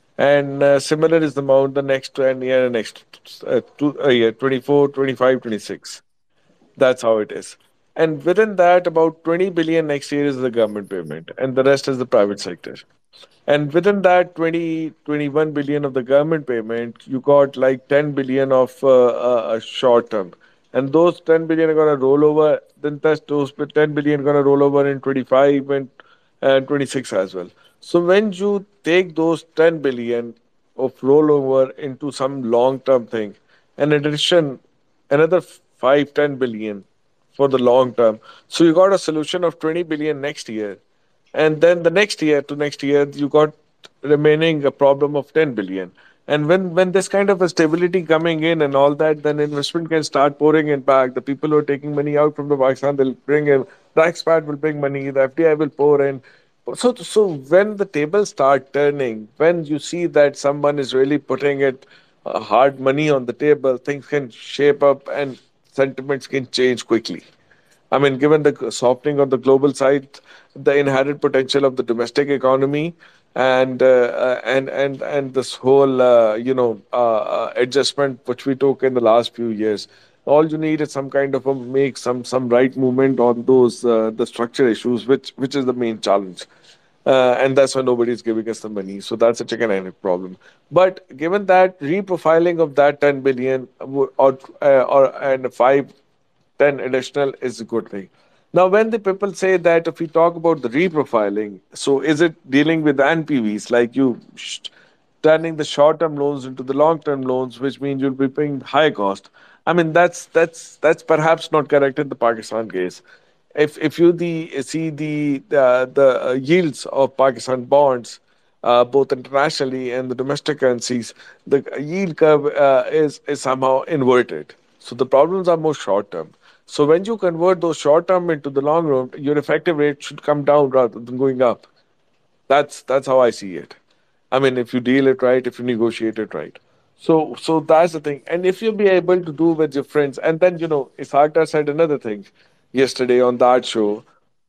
and uh, similar is the amount the next ten year and next uh, two uh, year twenty four, twenty five, twenty six. That's how it is. And within that, about twenty billion next year is the government payment, and the rest is the private sector. And within that twenty twenty one billion of the government payment, you got like ten billion of uh, uh, uh, short term. And those ten billion are going to roll over. Then that's those ten billion going to roll over in twenty-five and, and twenty-six as well. So when you take those ten billion of rollover into some long term thing, in addition, another five ten billion for the long term. So you got a solution of twenty billion next year, and then the next year to next year you got remaining a problem of ten billion. And when when this kind of a stability coming in and all that, then investment can start pouring in back. The people who are taking money out from the Pakistan, they'll bring in, the expat will bring money, the F D I will pour in. So so when the tables start turning, when you see that someone is really putting it uh, hard money on the table, things can shape up and sentiments can change quickly. I mean, given the softening on the global side, the inherent potential of the domestic economy, and uh, uh, and and and this whole uh, you know uh, uh, adjustment which we took in the last few years, all you need is some kind of a make some some right movement on those uh, the structure issues, which which is the main challenge. Uh, and that's why nobody's giving us the money. So that's a chicken and egg problem. But given that reprofiling of that ten billion wo- or uh, or and five ten additional is a good thing. Now, when the people say that if we talk about the reprofiling, so is it dealing with N P Vs like you sh- turning the short-term loans into the long-term loans, which means you'll be paying high cost? I mean, that's that's that's perhaps not correct in the Pakistan case. If if you the see the the, the uh, yields of Pakistan bonds, uh, both internationally and the domestic currencies, the yield curve uh, is is somehow inverted. So the problems are more short term. So when you convert those short term into the long run, your effective rate should come down rather than going up. That's that's how I see it. I mean, if you deal it right, if you negotiate it right. So so that's the thing. And if you be able to do with your friends, and then you know, Isakta said another thing yesterday on that show,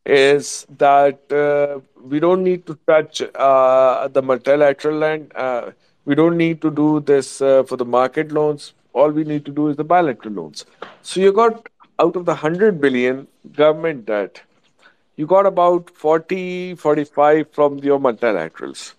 is that uh, we don't need to touch uh, the multilateral land. Uh, we don't need to do this uh, for the market loans. All we need to do is the bilateral loans. So you got out of the one hundred billion government debt, you got about forty forty five from your multilaterals.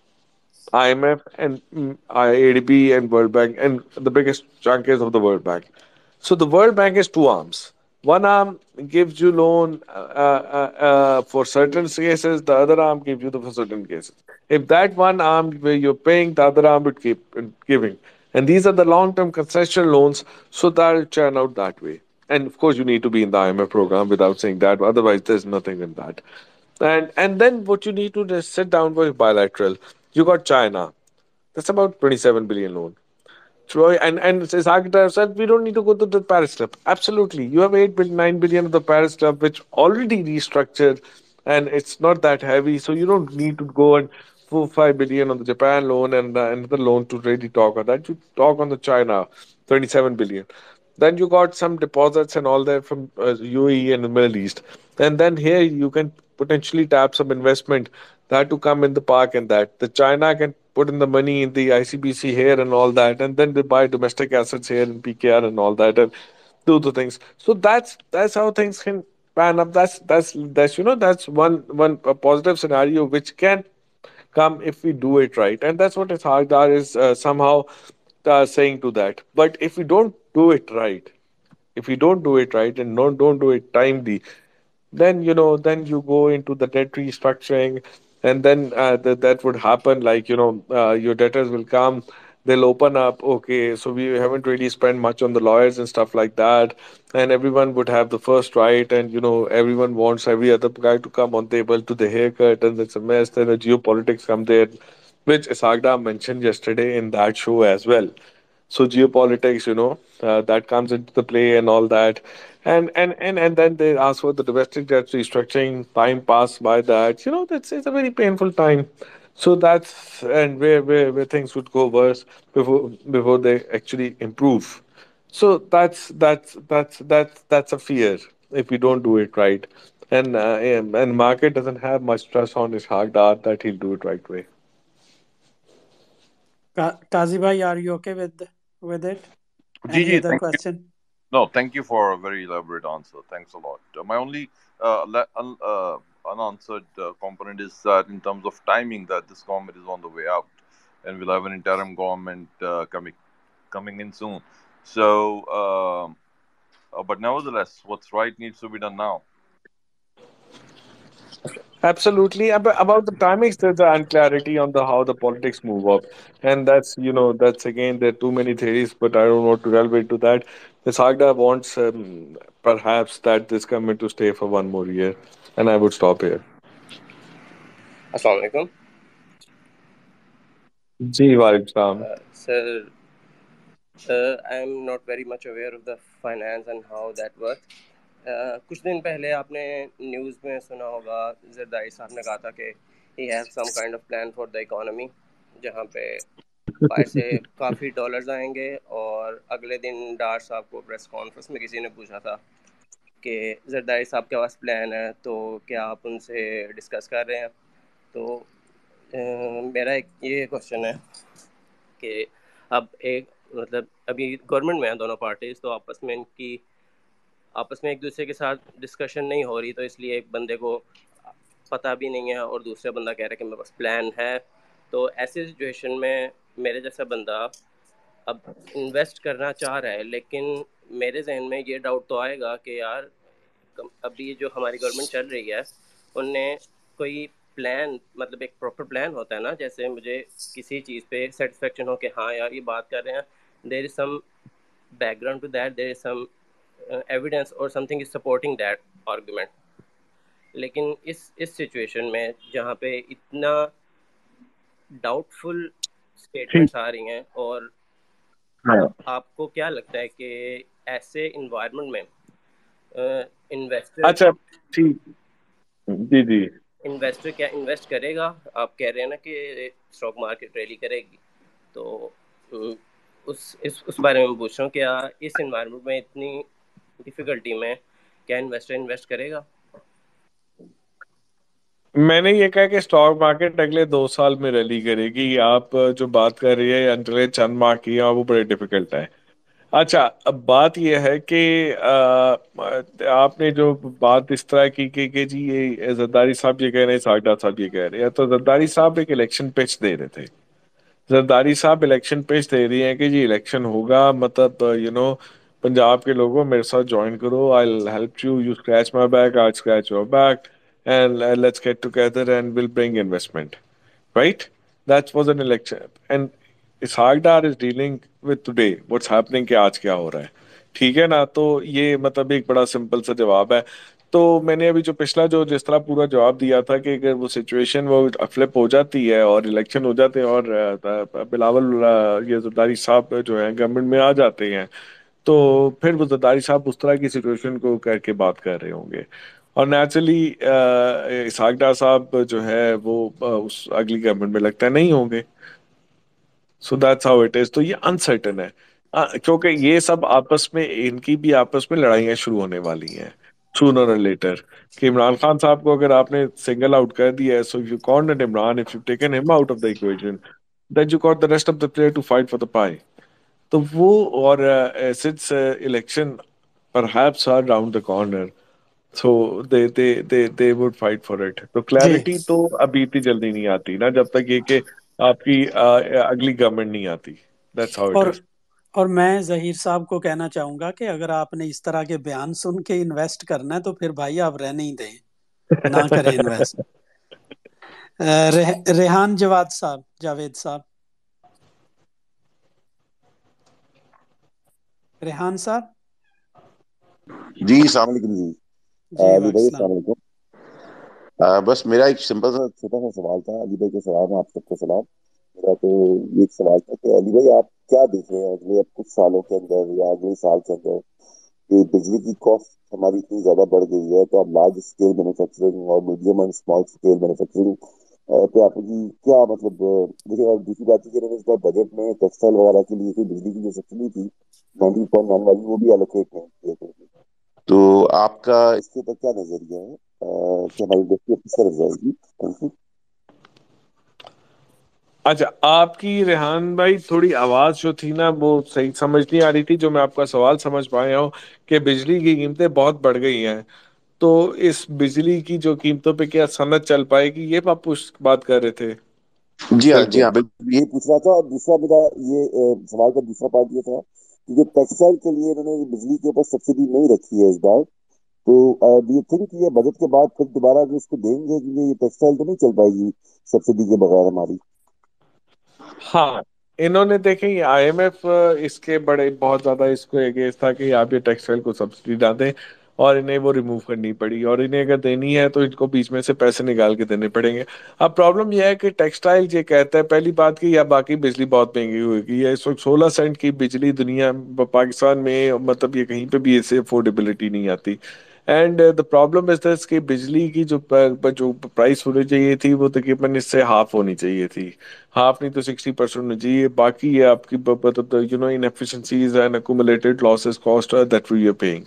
I M F and mm, A D B and World Bank, and the biggest chunk is of the World Bank. So the World Bank is two arms. One arm gives you loan uh, uh, uh, for certain cases. The other arm gives you the for certain cases. If that one arm where you're paying, the other arm would keep uh, giving. And these are the long-term concession loans, so that'll churn out that way. And of course, you need to be in the I M F program without saying that. Otherwise, there's nothing in that. And and then what you need to do is sit down with bilateral. You got China. That's about twenty-seven billion loan. Troy and and says Architect said we don't need to go to the Paris Club. Absolutely, you have eight billion, nine billion of the Paris Club, which already restructured, and it's not that heavy. So you don't need to go and four five billion on the Japan loan and uh, another loan to really talk on that. You talk on the China, twenty-seven billion. Then you got some deposits and all that from uh, U A E and the Middle East. And then here you can potentially tap some investment that to come in the park and that. The China can put in the money in the I C B C here and all that, and then they buy domestic assets here in P K R and all that, and do the things. So that's that's how things can pan up. That's that's that's you know that's one one a positive scenario which can come if we do it right, and that's what Ishaqdar is uh, somehow uh, saying to that. But if we don't do it right, if we don't do it right and don't don't do it timely, then you know then you go into the debt restructuring, and then uh, that that would happen like you know uh, your debtors will come, they'll open up, okay, so we haven't really spent much on the lawyers and stuff like that, and everyone would have the first right, and you know everyone wants every other guy to come on table to the haircut, and it's a mess. Then the geopolitics come there, which Isagda mentioned yesterday in that show as well. So geopolitics, you know, uh, that comes into the play and all that, and and and and then they ask for the domestic debt restructuring. Time passed by that, you know, that's it's a very painful time. So that's and where where where things would go worse before before they actually improve. So that's that's that's that's that's a fear if we don't do it right, and uh, and and market doesn't have much trust on his hard art that he'll do it right way. Ka- Kazi bhai, are you okay with with it? Ji, Any ji, other thank you. question? No, thank you for a very elaborate answer. Thanks a lot. Uh, my only uh, le- un- uh, unanswered uh, component is that in terms of timing, that this government is on the way out, and we'll have an interim government uh, coming coming in soon. So, um, uh, but nevertheless, what's right needs to be done now. Absolutely. Ab- About the timings, there's an unclarity on the how the politics move up, and that's you know that's again there are too many theories, but I don't want to delve into that. The Sagda wants um, perhaps that this government to stay for one more year, and I would stop here. Assalamu alaikum. Ji, walaikum salam. Uh, sir, uh, I'm not very much aware of the finance and how that works. Uh, کچھ دن پہلے آپ نے news میں سنا ہوگا زرداری صاحب نے کہا تھا کہ he have some kind of plan for the economy, جہاں پہ باہر سے کافی ڈالرز آئیں گے. اور اگلے دن ڈار صاحب کو پریس کانفرنس میں کسی نے پوچھا تھا کہ زرداری صاحب کے پاس پلان ہے تو کیا آپ ان سے ڈسکس کر رہے ہیں. تو میرا ایک یہ کوشچن ہے کہ اب ایک مطلب ابھی گورنمنٹ میں ہیں دونوں پارٹیز، تو آپس میں ان کی آپس میں ایک دوسرے کے ساتھ ڈسکشن نہیں ہو رہی، تو اس لیے ایک بندے کو پتہ بھی نہیں ہے اور دوسرا بندہ کہہ رہا ہے کہ میرے پاس پلان ہے. تو ایسی سچویشن میں میرے جیسا بندہ اب انویسٹ کرنا چاہ رہا ہے، لیکن میرے ذہن میں یہ ڈاؤٹ تو آئے گا کہ یار ابھی جو ہماری گورنمنٹ چل رہی ہے ان نے کوئی پلان مطلب ایک پراپر پلان ہوتا ہے نا، جیسے مجھے کسی چیز پہ سیٹسفیکشن ہو کہ ہاں یار یہ بات کر رہے ہیں، there is some background to that, there is some evidence اور something is supporting that argument. لیکن اس اس سچویشن میں جہاں پہ اتنا ڈاؤٹ فل اسٹیٹمنٹس آ رہی ہیں، اور اب آپ کو کیا لگتا ہے کہ ایسے انوائرمنٹ میں انویسٹر اچھا ٹھیک. جی جی انویسٹر کیا انویسٹ کرے گا؟ آپ کہہ رہے ہیں نا کہ اسٹاک مارکیٹ ریلی کرے گی، تو اس اس اس بارے میں پوچھ رہا ہوں کیا اس انوائرمنٹ میں اتنی ڈیفیکلٹی میں کیا انویسٹر انویسٹ کرے گا؟ میں نے یہ کہا کہ اسٹاک مارکیٹ اگلے دو سال میں ریلی کرے گی. آپ جو بات کر رہی ہے انٹلے چند ماہ کی ہیں وہ بڑے ڈیفیکلٹ ہے. اچھا اب بات یہ ہے کہ آپ نے جو بات اس طرح کی کہ کہ جی یہ زرداری صاحب یہ کہہ رہے ہیں، ساگڈا صاحب یہ کہہ رہے ہیں، تو زرداری صاحب ایک الیکشن پیچ دے رہے تھے. زرداری صاحب الیکشن پیچ دے رہی ہیں کہ جی الیکشن ہوگا، مطلب یو نو پنجاب کے لوگوں میرے ساتھ جوائن کرو، I will help you, you scratch my back, I scratch your back and uh, let's get together and we'll bring investment, right? That was an election, and Ishaq Dar is dealing with today what's happening کہ آج کیا ہو رہا ہے. ٹھیک ہے نا؟ تو یہ مطلب ایک بڑا سمپل سا جواب ہے. تو میں نے ابھی جو پچھلا جو جس طرح پورا جواب دیا تھا کہ اگر وہ سچویشن وہ فلپ ہو جاتی ہے اور الیکشن ہو جاتے ہیں اور بلاول یہ زرداری صاحب جو ہیں گورنمنٹ میں آ جاتے ہیں، تو پھر وہ زرداری صاحب اس طرح کی سچویشن کو کر کے بات کر رہے ہوں گے. اور نیچرلی اسحاق ڈار صاحب جو ہے وہ اس اگلی گورنمنٹ میں لگتا ہے نہیں ہوں گے. So that's how it is. تو یہ انسرٹن ہے کیونکہ یہ سب آپس میں ان کی بھی آپس میں لڑائیاں شروع ہونے والی ہیں سونر اور لیٹر. کہ عمران خان صاحب کو اگر آپ نے سنگل آؤٹ کر دیا ہے، so you cornered Imran, if you taken him out of the equation then you got the rest of the player to fight for the pie. تو وہ اور since election perhaps are round the corner, so they they they they would fight for it. تو جی. Clarity تو ابھی اتنی جلدی نہیں آتی نا جب تک یہ کہ آپ کی اگلی گورنمنٹ نہیں آتی. That's how it اور is. اور میں ظہیر صاحب کو کہنا چاہوں گا کہ اگر آپ نے اس طرح کے بیان سن کے انویسٹ کرنا ہے تو پھر بھائی آپ رہنے ہی دیں، نہ کریں انویسٹ. ریحان جواد صاحب، جاوید صاحب، ریحان صاحب. جی السلام علیکم. جی جی علی بھائی السلام. السلام علیکم. بس میرا ایک سمپل سا چھوٹا سا سوال تھا. علی بھائی کو سلام، آپ سب کو سلام. میرا تو ایک سوال تھا کہ علی بھائی آپ کیا دیکھ رہے ہیں اگلے اب کچھ سالوں کے اندر یا اگلے سال کے اندر کہ بجلی کی کاسٹ ہماری اتنی زیادہ بڑھ گئی ہے، تو اب لارج اسکیل مینوفیکچرنگ اور medium and small scale manufacturing پہ آپ کی کیا مطلب دیکھیں. اور دوسری بات یہ کہ انہوں نے اس بار بجٹ میں ٹیکسٹائل وغیرہ کے لیے بجلی کی جو سبسڈی تھی نائنٹین پوائنٹ نائن والی وہ بھی الوکیٹ نہیں کیا تھا. تو آپ کا اس کے اوپر کیا نظریہ ہے کہ ہماری انڈسٹری کس طرف جائے گی؟ Thank you. اچھا، آپ کی ریحان بھائی تھوڑی آواز جو تھی نا وہ صحیح سمجھ نہیں آ رہی تھی. جو میں آپ کا سوال سمجھ پایا ہوں کہ بجلی کی قیمتیں بہت بڑھ گئی ہیں، تو اس بجلی کی جو قیمتوں پہ کیا صنعت چل پائے گی، یہ آپ بات کر رہے تھے؟ جی ہاں جی بالکل. ہاں بالکل یہی پوچھ رہا تھا. اور دوسرا میرا یہ سوال کا دوسرا پارٹ یہ تھا کہ جو ٹیکسٹائل کے لیے انہوں نے بجلی کے اوپر سبسڈی نہیں رکھی ہے اس بار، تو ڈو یو تھنک یہ بجٹ کے بعد پھر دوبارہ جو اس کو دیں گے کیونکہ یہ ٹیکسٹائل تو نہیں چل پائے گی سبسڈی کے بغیر ہماری؟ ہاں، انہوں نے دیکھیں یہ آئی ایم ایف اس کے بڑے بہت زیادہ اس کو اگینسٹ تھا کہ آپ یہ ٹیکسٹائل کو سبسڈی نہ دیں، اور انہیں وہ ریموو کرنی پڑی، اور انہیں اگر دینی ہے تو ان کو بیچ میں سے پیسے نکال کے دینے پڑیں گے. اب پرابلم یہ ہے کہ ٹیکسٹائل یہ کہتا ہے پہلی بات کہ یا باقی بجلی بہت مہنگی ہوئے گی. اس وقت سولہ سینٹ کی بجلی دنیا پاکستان میں مطلب یہ کہیں پہ بھی ایسے افورڈیبلٹی نہیں آتی. اینڈ دا پرابلم از دس کہ بجلی کی جو جو پرائس ہونی چاہیے تھی وہ تقریباً اس سے ہاف ہونی چاہیے تھی. ہاف نہیں تو سکسٹی پرسینٹ ہونی چاہیے. باقی یہ آپ کی you know inefficiencies and accumulated losses cost that we are paying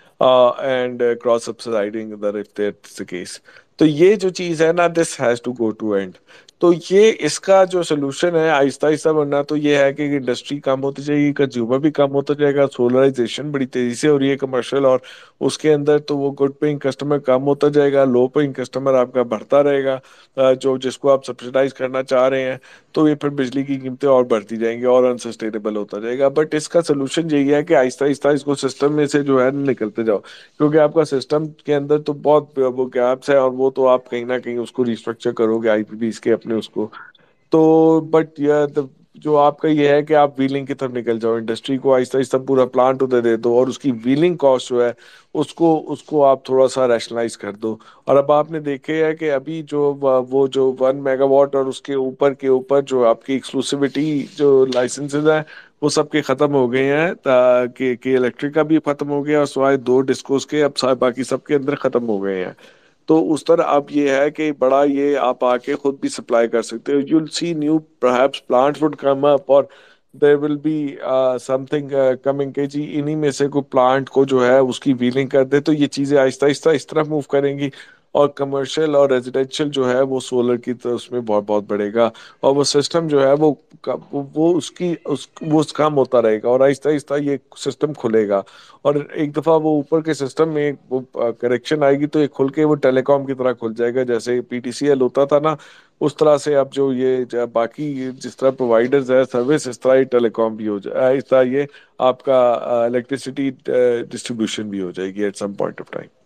and cross subsidising if that's the case. تو یہ جو چیز ہے نا this has to go to end. تو یہ اس کا جو سولوشن ہے آہستہ آہستہ بننا تو یہ ہے کہ انڈسٹری کم ہوتی جائے گی، کنزیومر بھی کم ہوتا جائے گا. سولرائزیشن بڑی تیزی سے ہو رہی ہے کمرشل، اور اس کے اندر تو وہ گڈ پیئنگ کسٹمر کم ہوتا جائے گا، لو پیئنگ کسٹمر آپ کا بڑھتا رہے گا جو جس کو آپ سبسڈائز کرنا چاہ رہے ہیں. تو یہ پھر بجلی کی قیمتیں اور بڑھتی جائیں گی اور انسسٹینیبل ہوتا جائے گا. بٹ اس کا سولوشن یہی ہے کہ آہستہ آہستہ اس کو سسٹم میں سے جو ہے نکلتے جاؤ، کیونکہ آپ کا سسٹم کے اندر تو بہت وہ گیپس ہے، اور وہ تو آپ کہیں نہ کہیں اس کو ریسٹرکچر کرو گے آئی پی پی اس کے اپنے اس کو. تو بٹ جو آپ کا یہ ہے کہ آپ ویلنگ کی طرف نکل جاؤ، انڈسٹری کو آہستہ آہستہ پورا پلانٹ ادھر دے دو، اور اس کی ویلنگ کاسٹ جو ہے اس کو اس کو آپ تھوڑا سا ریشنلائز کر دو. اور اب آپ نے دیکھے ہے کہ ابھی جو وہ جو ون میگا واٹ اور اس کے اوپر کے اوپر جو آپ کی ایکسکلوسیوٹی جو لائسنسز ہیں وہ سب کے ختم ہو گئے ہیں کہ الیکٹرک کا بھی ختم ہو گیا، اور سوائے دو ڈسکوز کے اب باقی سب کے اندر ختم ہو گئے ہیں. تو اس طرح اب یہ ہے کہ بڑا یہ آپ آ کے خود بھی سپلائی کر سکتے ہو. You will see new perhaps plants would come up, اور there will be something coming کہ جی انہیں میں سے کوئی پلانٹ کو جو ہے اس کی ویلنگ کر دے. تو یہ چیزیں آہستہ آہستہ اس طرح موو کریں گی، اور کمرشل اور ریزیڈینشیل جو ہے وہ سولر کی تو اس میں بہت بہت بڑھے گا، اور وہ سسٹم جو ہے وہ وہ اس کی وہ کام ہوتا رہے گا، اور آہستہ آہستہ یہ سسٹم کھلے گا. اور ایک دفعہ وہ اوپر کے سسٹم میں وہ کریکشن آئے گی تو یہ کھل کے وہ ٹیلی کام کی طرح کھل جائے گا، جیسے پی ٹی سی ایل ہوتا تھا نا اس طرح سے. اب جو یہ باقی جس طرح پرووائڈرز ہے سروس، اس طرح ہی ٹیلی کام بھی ہو جائے، اس طرح یہ آپ کا الیکٹریسٹی ڈسٹریبیوشن بھی ہو جائے گی at some point of time.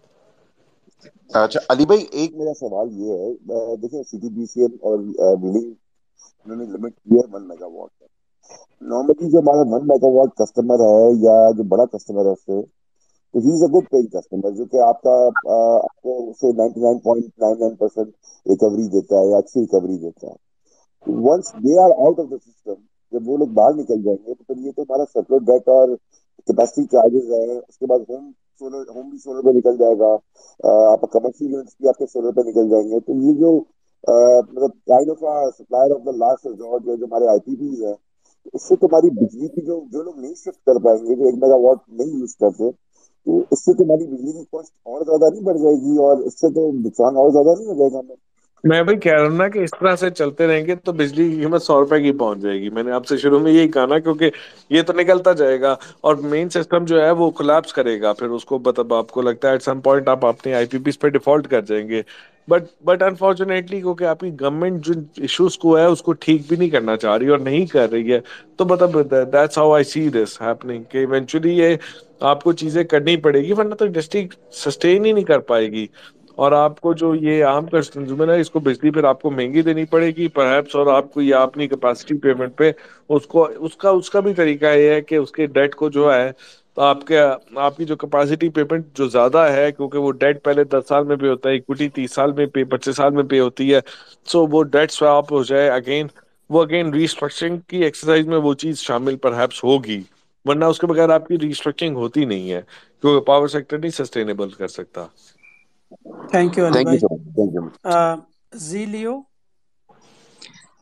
اچھا علی بھائی، ایک میرا سوال یہ ہے، دیکھیں C T B C L اور ویلنگ انہوں نے لمٹ کی ہے ون میگا واٹ. نارملی جو ہمارا ون میگا واٹ کسٹمر ہے یا جو بڑا کسٹمر ہے اس سے، تو he is a good paying customer جو کہ آپ کا آپ کو اسے ninety nine point nine nine percent recovery دیتا ہے یا اچھی ریکوری دیتا ہے. Once they are out of the system, جب وہ لوگ باہر نکل جائیں گے تو پھر یہ تو ہمارا سیپریٹ ڈیٹ اور کیپیسٹی چارجز ہے، اس کے بعد ہوم سولر ہوم بھی سولر پہ نکل جائے گا، آپ کمرشل یونٹس بھی آپ کے سولر پہ نکل جائیں گے. تو یہ جو مطلب kind of supplier of the last resort جو ہمارے آئی پی پی ہے، اس سے تمہاری بجلی کی جو جو لوگ نہیں شفٹ کر پائیں گے، جو ایک میگا واٹ نہیں یوز کرتے، تو اس سے تمہاری بجلی کی کاسٹ اور زیادہ نہیں بڑھ جائے گی، اور اس سے تو نقصان اور زیادہ نہیں ہو جائے گا ہمیں؟ میں بھائی کہہ رہا ہوں نا کہ اس طرح سے چلتے رہیں گے تو بجلی کی قیمت سو روپے کی پہنچ جائے گی. میں نے آپ سے شروع میں یہی کہا نا، کیونکہ یہ تو نکلتا جائے گا اور مین سسٹم جو ہے وہ کولیپس کرے گا. پھر اس کو مطلب آپ کو لگتا ہے ایٹ سم پوائنٹ آپ اپنے آئی پی پیز پہ ڈیفالٹ کر جائیں گے. بٹ بٹ انفارچونیٹلی کیونکہ آپ کی گورنمنٹ جو ایشوز کو ہے اس کو ٹھیک بھی نہیں کرنا چاہ رہی اور نہیں کر رہی ہے، تو مطلب that's how I see this happening کہ ایونچولی یہ آپ کو چیزیں کرنی پڑے گی، ورنہ تو انڈسٹری سسٹین ہی نہیں کر پائے گی. اور آپ کو جو یہ عام کنزیومر ہے اس کو بجلی پھر آپ کو مہنگی دینی پڑے گی پرہیپس، اور آپ کو یا اپنی کیپیسٹی پیمنٹ پہ اس کو اس کا اس کا بھی طریقہ یہ ہے کہ اس کے ڈیٹ کو جو ہے تو آپ کے آپ کی جو کیپیسٹی پیمنٹ جو زیادہ ہے، کیونکہ وہ ڈیٹ پہلے دس سال میں پے ہوتا ہے، اکوٹی تیس سال میں پے پچیس سال میں پے ہوتی ہے. سو وہ ڈیٹ سواپ ہو جائے اگین، وہ اگین ریسٹرکچرنگ کی ایکسرسائز میں وہ چیز شامل پرہیپس ہوگی، ورنہ اس کے بغیر آپ کی ریسٹرکچرنگ ہوتی نہیں ہے، کیونکہ پاور سیکٹر نہیں سسٹینیبل کر سکتا. Thank you Ali thank you بھائی. So much. Thank you. زی لیو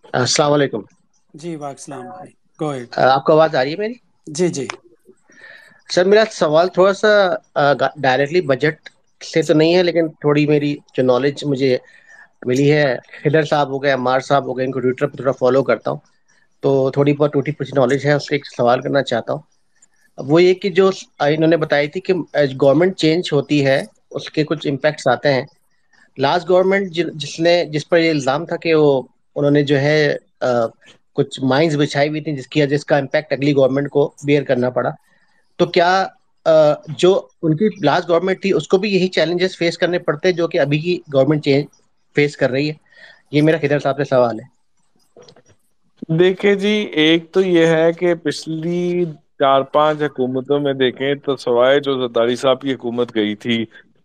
السلام علیکم. جی وعلیکم السلام بھائی، گو اہیڈ. آپ کو آواز آ رہی ہے میری؟ جی جی سر میرا سوال تھوڑا سا ڈائریکٹلی بجٹ سے تو نہیں ہے، لیکن تھوڑی میری جو نالج مجھے ملی ہے، خضر صاحب ہو گئے، عمار صاحب ہو گئے، ان کو ٹویٹر پہ تھوڑا فالو کرتا ہوں، تو تھوڑی بہت ٹوٹی پھوٹی نالج ہے، اس سے ایک سوال کرنا چاہتا ہوں. وہ یہ کہ جو انہوں نے بتائی تھی کہ گورنمنٹ چینج ہوتی ہے اس کے کچھ امپیکٹس آتے ہیں. لاسٹ گورنمنٹ جس نے جس پر یہ الزام تھا کہ وہ انہوں نے جو ہے کچھ مائنز بچھائی ہوئی تھی جس کی جس کا امپیکٹ اگلی گورنمنٹ کو بیئر کرنا پڑا، تو کیا جو ان کی لاسٹ گورنمنٹ تھی اس کو بھی یہی چیلنجز فیس کرنے پڑتے جو کہ ابھی کی گورنمنٹ چینج فیس کر رہی ہے؟ یہ میرا خضر صاحب سے سوال ہے. دیکھیں جی، ایک تو یہ ہے کہ پچھلی چار پانچ حکومتوں میں دیکھیں تو سوائے جو زرداری صاحب کی حکومت گئی تھی،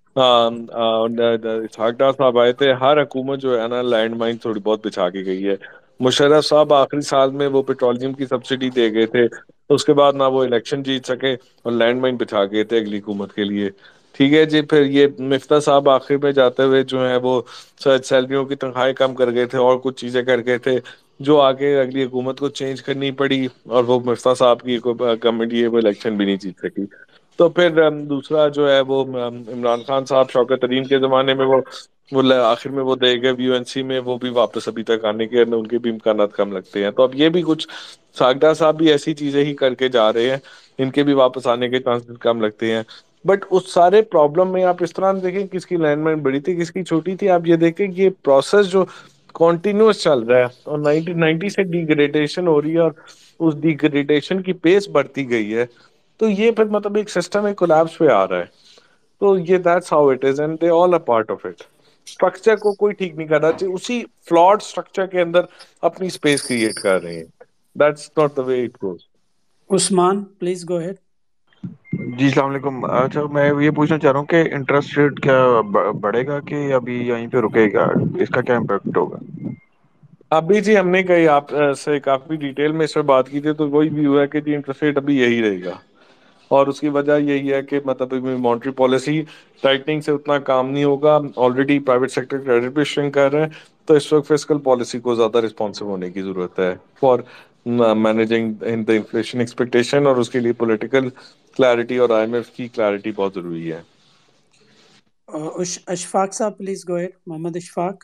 اسحاق ڈار صاحب آئے تھے، ہر حکومت جو ہے نا لینڈ مائن تھوڑی بہت بچھا کے گئی ہے. مشرف صاحب آخری سال میں وہ پیٹرولیم کی سبسڈی دے گئے تھے، اس کے بعد نہ وہ الیکشن جیت سکے اور لینڈ مائن بچھا گئے تھے اگلی حکومت کے لیے. ٹھیک ہے جی. پھر یہ مفتاح صاحب آخر میں جاتے ہوئے جو ہے وہ سیلریوں کی تنخواہیں کم کر گئے تھے اور کچھ چیزیں کر گئے تھے جو آگے اگلی حکومت کو چینج کرنی پڑی، اور وہ مفتاح صاحب کی کمیٹی ہے وہ الیکشن بھی نہیں جیت سکی. تو پھر دوسرا جو ہے وہ عمران خان صاحب شوکت ترین کے زمانے میں وہ وہ آخر میں وہ دے گئے یو این سی میں، وہ بھی واپس ابھی تک آنے کے ان کے بھی امکانات کم لگتے ہیں. تو اب یہ بھی کچھ ساگڈا صاحب بھی ایسی چیزیں ہی کر کے جا رہے ہیں، ان کے بھی واپس آنے کے چانسز کم لگتے ہیں. بٹ اس سارے پرابلم میں آپ اس طرح دیکھیں کس کی لینڈ مائن بڑی تھی کس کی چھوٹی تھی. آپ یہ دیکھیں کہ یہ پروسیس جو کنٹینیوس چل رہا ہے اور نائنٹین نائنٹی سے ڈیگریڈیشن ہو رہی ہے اور اس ڈیگریڈیشن کی پیس بڑھتی گئی ہے، تو یہ پھر مطلب ایک سسٹم ایک کولیپس پہ آ رہا ہے. تو یہ that's how it is and they all a part of it. Structure کو کوئی ٹھیک نہیں کر رہا، اسی فلاڈ اسٹرکچر کے اندر اپنی اسپیس کریٹ کر رہے ہیں. That's not the way it goes. Usman please go ahead. جی السلام علیکم. اچھا میں یہ پوچھنا چاہ رہا ہوں کہ انٹرسٹ ریٹ کیا بڑھے گا کہ ابھی یہیں پہ رکے گا؟ اس کا کیا امپیکٹ ہوگا؟ ابھی جی ہم نے کئی آپ سے کافی ڈیٹیل میں اس پر بات کی تھی، تو وہی بھی ہوا ہے کہ جی انٹرسٹ ریٹ ابھی یہی رہے گا، اور اس کی وجہ یہی ہے کہ مطلب مانیٹری پالیسی ٹائٹننگ سے اتنا کام نہیں ہوگا. آلریڈی پرائیویٹ سیکٹر کریڈٹ بھی شرنک کر رہے ہیں، تو اس وقت فسکل پالیسی کو زیادہ رسپانسو ہونے کی ضرورت ہے for managing the inflation expectation, اور اس کے لیے پولیٹیکل کلیئرٹی اور آئی ایم ایف کی کلیئرٹی بہت ضروری ہے. Ashfaq Sahab please go ahead. Muhammad Ashfaq.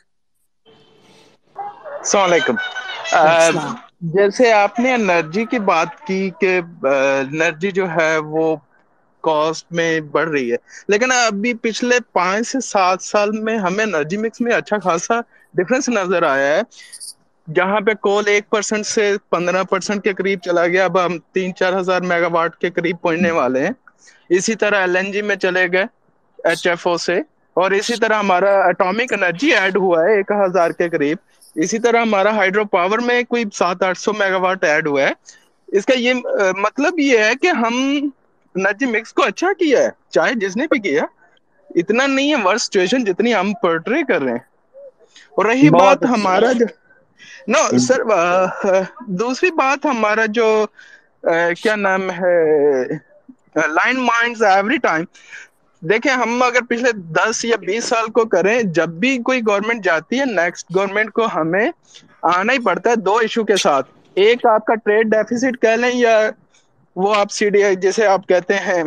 السلام علیکم. السلام. جیسے آپ نے انرجی کی بات کی کہ انرجی جو ہے وہ کاسٹ میں بڑھ رہی ہے، لیکن ابھی پچھلے پانچ سے سات سال میں ہمیں انرجی مکس میں اچھا خاصا ڈفرنس نظر آیا ہے. جہاں پہ کول ایک پرسنٹ سے پندرہ پرسنٹ کے قریب چلا گیا، اب ہم تین چار ہزار میگا واٹ کے قریب پہنچنے والے ہیں. اسی طرح ایل این جی میں چلے گئے ایچ ایف او سے، اور اسی طرح ہمارا اٹامک انرجی ایڈ ہوا ہے ایک ہزار کے قریب. اسی طرح ہمارا ہائیڈرو پاور میں کوئی سات آٹھ سو میگا واٹ ایڈ ہوا ہے. اس کا یہ مطلب یہ ہے کہ ہم انرجی مکس کو اچھا کیا ہے، چاہے جس نے بھی کیا. اتنا نہیں ہے ورس سچویشن جتنی ہم پورٹری کر رہے ہیں. اور رہی بہت بات اچھی ہمارا جو نو سر دوسری بات ہمارا جو کیا نام ہے لائن مائنڈز ایوری ٹائم. دیکھیں ہم اگر پچھلے دس یا بیس سال کو کریں، جب بھی کوئی گورنمنٹ جاتی ہے نیکسٹ گورنمنٹ کو ہمیں آنا ہی پڑتا ہے دو ایشو کے ساتھ. ایک آپ کا ٹریڈ ڈیفیسٹ کہہ لیں، یا وہ آپ سی ڈی آئی جیسے آپ کہتے ہیں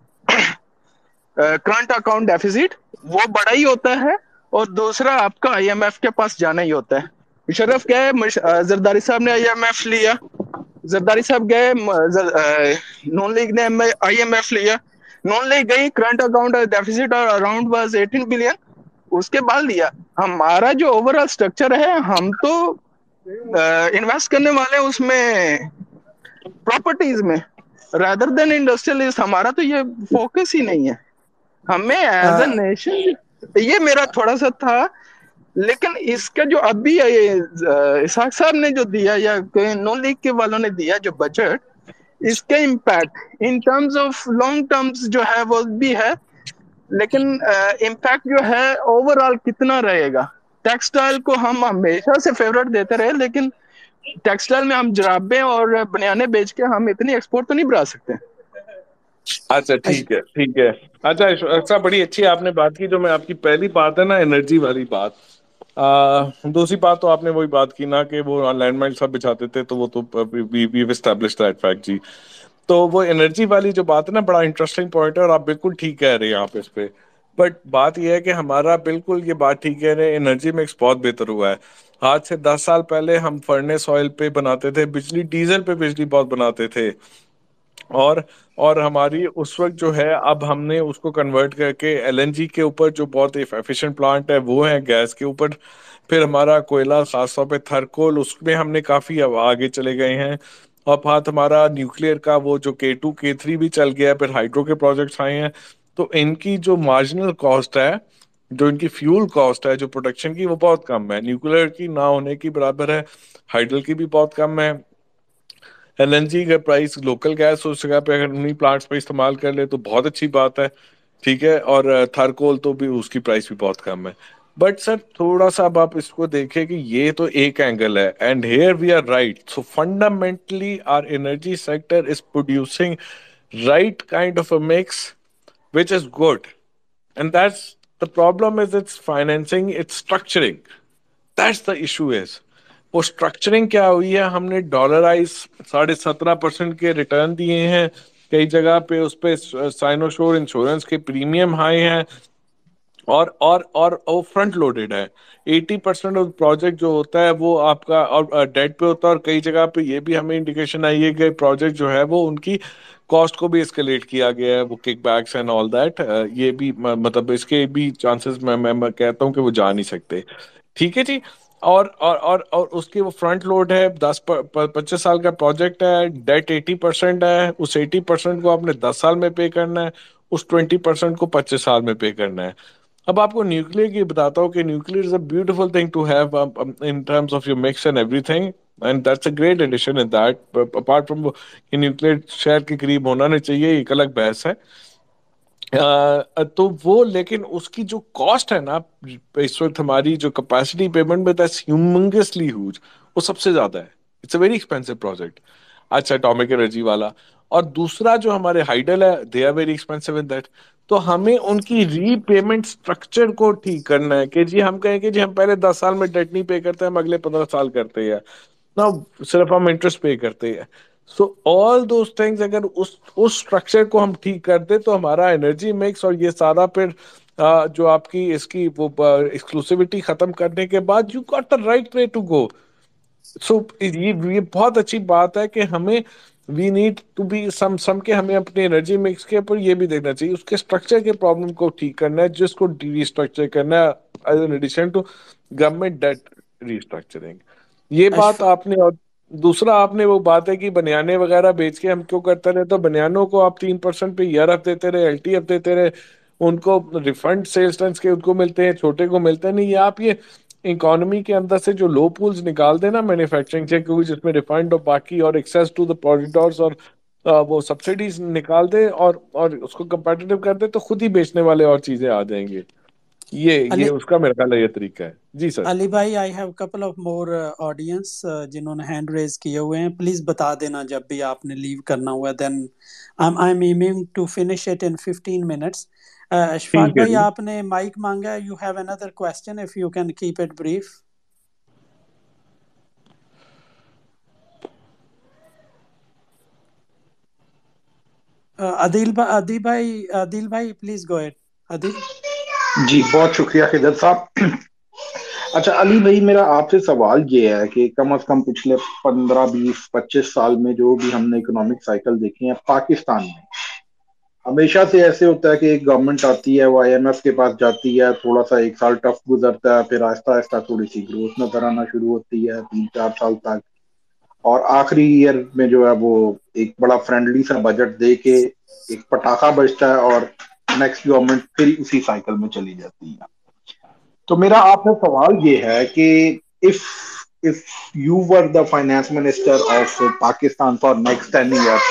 کرنٹ اکاؤنٹ ڈیفیسٹ، وہ بڑا ہی ہوتا ہے، اور دوسرا آپ کا آئی ایم ایف کے پاس جانا ہی ہوتا ہے. مشرف کیا ہے، زرداری صاحب نے آئی ایم ایف لیا، زرداری صاحب گئے، نون لیگ نے آئی ایم ایف لیا، نون لیگ گئی، current account deficit around was eighteen billion, اس کے بعد لیا. ہمارا جو اوور آل اسٹرکچر ہے، ہم تو انویسٹ کرنے والے اس میں پراپرٹیز میں رادر دین انڈسٹریلسٹ. ہمارا تو یہ فوکس ہی نہیں ہے. ہمیں ایز اے نیشن، یہ میرا تھوڑا سا تھا. لیکن اس کا جو ابھی اسحاق صاحب نے جو دیا یا نون لیگ کے والوں نے دیا جو بجٹ، اس کے impact in terms of long terms جو ہے وہ بھی ہے، لیکن امپیکٹ جو ہے اوور آل کتنا رہے گا. ٹیکسٹائل کو ہم ہمیشہ سے فیوریٹ دیتے رہے، لیکن ٹیکسٹائل میں ہم جرابیں اور بنیانے بیچ کے ہم اتنی ایکسپورٹ تو نہیں بڑھا سکتے. اچھا ٹھیک ہے ٹھیک ہے. اچھا اچھا بڑی اچھی آپ نے بات کی. جو میں آپ کی پہلی بات ہے نا انرجی والی بات، دوسری بات تو آپ نے وہی بات کی نا کہ وہ لینڈ مائن سب بچھاتے تھے، تو وہ تو وی اسٹیبلش دیٹ فیکٹ جی. تو وہ انرجی والی جو بات ہے نا، بڑا انٹرسٹنگ پوائنٹ ہے، اور آپ بالکل ٹھیک کہہ رہے ہیں آپ اس پہ. بٹ بات یہ ہے کہ ہمارا بالکل یہ بات ٹھیک کہہ رہے ہیں، انرجی مکس بہت بہتر ہوا ہے. آج سے دس سال پہلے ہم فرنیس آئل پہ بناتے تھے بجلی، ڈیزل پہ بجلی بہت بناتے تھے، اور اور ہماری اس وقت جو ہے اب ہم نے اس کو کنورٹ کر کے ایل این جی کے اوپر جو بہت ایفیشینٹ پلانٹ ہے وہ ہے، گیس کے اوپر پھر ہمارا کوئلہ خاص طور پہ تھرکول، اس میں ہم نے کافی آگے چلے گئے ہیں. اور بات ہمارا نیوکلیر کا وہ جو کے ٹو کے تھری بھی چل گیا ہے، پھر ہائیڈرو کے پروجیکٹس آئے ہیں. تو ان کی جو مارجنل کاسٹ ہے، جو ان کی فیول کاسٹ ہے، جو پروڈکشن کی، وہ بہت کم ہے. نیوکلیر کی نہ ہونے کی برابر ہے، ہائیڈرل کی بھی بہت کم ہے. ایل این جی کا پرائس لوکل گیس اس جگہ پہ اگر انہیں پلانٹس پہ استعمال کر لے تو بہت اچھی بات ہے، ٹھیک ہے. اور تھرکول تو بھی اس کی پرائس بھی بہت کم ہے. بٹ سر تھوڑا سا اب آپ اس کو دیکھیں کہ یہ تو ایک اینگل ہے، and here we are right. So fundamentally our energy sector is producing right kind of a mix, which is good. And that's the problem is its financing, its structuring. That's the issue is. وہ اسٹرکچرنگ کیا ہوئی ہے، ہم نے dollarise ساڑھے سترہ percent کے ریٹرن دیے ہیں، کئی جگہ پہ اس پہ سائنوشور انشورنس کے پریمیم ہائی ہیں، اور اور اور وہ فرنٹ لوڈیڈ ہے. ایٹی پرسینٹ آف پروجیکٹ جو ہوتا ہے وہ آپ کا اور ڈیٹ پہ ہوتا ہے، اور کئی جگہ پہ یہ بھی ہمیں انڈیکیشن آئی ہے کہ پروجیکٹ جو ہے وہ ان کی کاسٹ کو بھی اسکیلیٹ کیا گیا ہے، وہ kickbacks and all that. یہ بھی مطلب اس کے بھی چانسز میں میں کہتا ہوں کہ وہ جا نہیں سکتے، ٹھیک ہے جی. اور اور اور اور اس کی وہ فرنٹ لوڈ ہے، دس پچیس سال کا پروجیکٹ ہے، ڈیٹ ایٹی پرسینٹ ہے، اس ایٹی پرسینٹ کو آپ نے دس سال میں پے کرنا ہے، اس ٹوینٹی پرسینٹ کو پچیس سال میں پے کرنا ہے. اب آپ کو نیوکلیر کی بتاتا ہوں کہ nuclear is a beautiful thing to have in terms of your mix and everything, and that's a great addition in that. Apart from کہ نیوکلیر شہر کے قریب ہونا نہیں چاہیے، ایک الگ بحث ہے. تو وہ لیکن اس کی جو کاسٹ ہے نا اس وقت ہماری جو کیپیسٹی پیمنٹ میں دیٹس ہیومنگسلی ہیوج، وہ سب سے زیادہ ہے. It's a very expensive project. اچھا اٹامک انرجی والا، اور دوسرا جو ہمارے ہائیڈل ہے، they are very expensive in that. تو ہمیں ان کی ری پیمنٹ اسٹرکچر کو ٹھیک کرنا ہے کہ جی ہم کہیں کہ جی ہم پہلے دس سال میں ڈیٹ نہیں پے کرتے، ہم اگلے پندرہ سال کرتے ہیں نا، صرف ہم انٹرسٹ پے کرتے ہیں. سو آل دوز تھنگز اگر اس اس اسٹرکچر کو ہم ٹھیک کر دیں تو ہمارا انرجی مکس اور یہ سارا پھر جو آپ کی اس کی وہ ایکسکلوسیوٹی ختم کرنے کے بعد you got the right way to go. So یہ بہت اچھی بات ہے کہ ہمیں we need to be some some کے ہمیں اپنے انرجی مکس کے اوپر یہ بھی دیکھنا چاہیے، اس کے اسٹرکچر کے پرابلم کو ٹھیک کرنا ہے، جس کو ری اسٹرکچر کرنا ہے as an addition to government debt restructuring. یہ بات آپ نے. اور دوسرا آپ نے وہ بات ہے کہ بنیانے وغیرہ بیچ کے ہم کیوں کرتے رہے، تو بنیانوں کو آپ تین پرسینٹ پہ ایئر ایف دیتے رہے، ایل ٹی ایف دیتے رہے، ان کو ریفنڈ سیلز ٹنس کے ان کو ملتے ہیں، چھوٹے کو ملتے نہیں. یہ آپ یہ اکانومی کے اندر سے جو لو پولز نکال دیں نا مینوفیکچرنگ سے، کیونکہ جس میں ریفنڈ اور باقی اور ایکسیس ٹو دا پروڈیوسرز اور وہ سبسڈیز نکال دے اور اور اس کو کمپیٹیٹو کر دے، تو خود ہی بیچنے والے اور چیزیں آ جائیں گے. یہ علی یہ اس کا میرا خیال ہے یہ طریقہ ہے جی سر. علی بھائی I have couple of more audience جنہوں نے ہینڈ ریز کیے ہوئے ہیں، پلیز بتا دینا جب بھی آپ نے لیو کرنا ہوا ہے. Then I am aiming to finish it in fifteen minutes. Ashfaq ٹھیک ہے بھائی جی. آپ نے مائک مانگا ہے، you have another question if you can keep it brief. Adeel بھائی عدیل بھائی عدیل بھائی پلیز گو اہیڈ. عدیل. جی بہت شکریہ خضر صاحب. اچھا علی بھائی، میرا آپ سے سوال یہ ہے کہ کم از کم پچھلے پندرہ بیس پچیس سال میں جو بھی ہم نے اکنامک سائیکل دیکھے ہیں پاکستان میں، ہمیشہ سے ایسے ہوتا ہے کہ ایک گورنمنٹ آتی ہے، وہ آئی ایم ایف کے پاس جاتی ہے، تھوڑا سا ایک سال ٹف گزرتا ہے، پھر آہستہ آہستہ تھوڑی سی گروتھ نظر آنا شروع ہوتی ہے تین چار سال تک، اور آخری ایئر میں جو ہے وہ ایک بڑا فرینڈلی سا بجٹ دے کے ایک پٹاخہ بجتا ہے اور نیکسٹ گورنمنٹ پھر اسی سائیکل میں چلی جاتی ہے. تو میرا آپ سے سوال یہ ہے کہ if if you were the finance minister of Pakistan for next ten years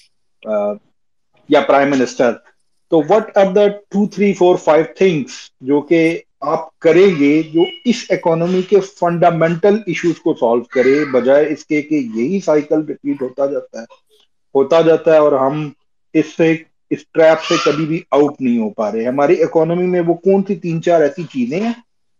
یا پرائم منسٹر، تو what are the two three four five things جو کہ آپ کریں گے جو اس اکانومی کے فنڈامنٹل ایشوز کو سالو کرے، بجائے اس کے کہ یہی سائیکل ریپیٹ ہوتا جاتا ہے ہوتا جاتا ہے اور ہم اس سے اس ٹریپ سے کبھی بھی آؤٹ نہیں ہو پا رہے. ہماری اکانومی میں وہ کون سی تین چار ایسی چیزیں ہیں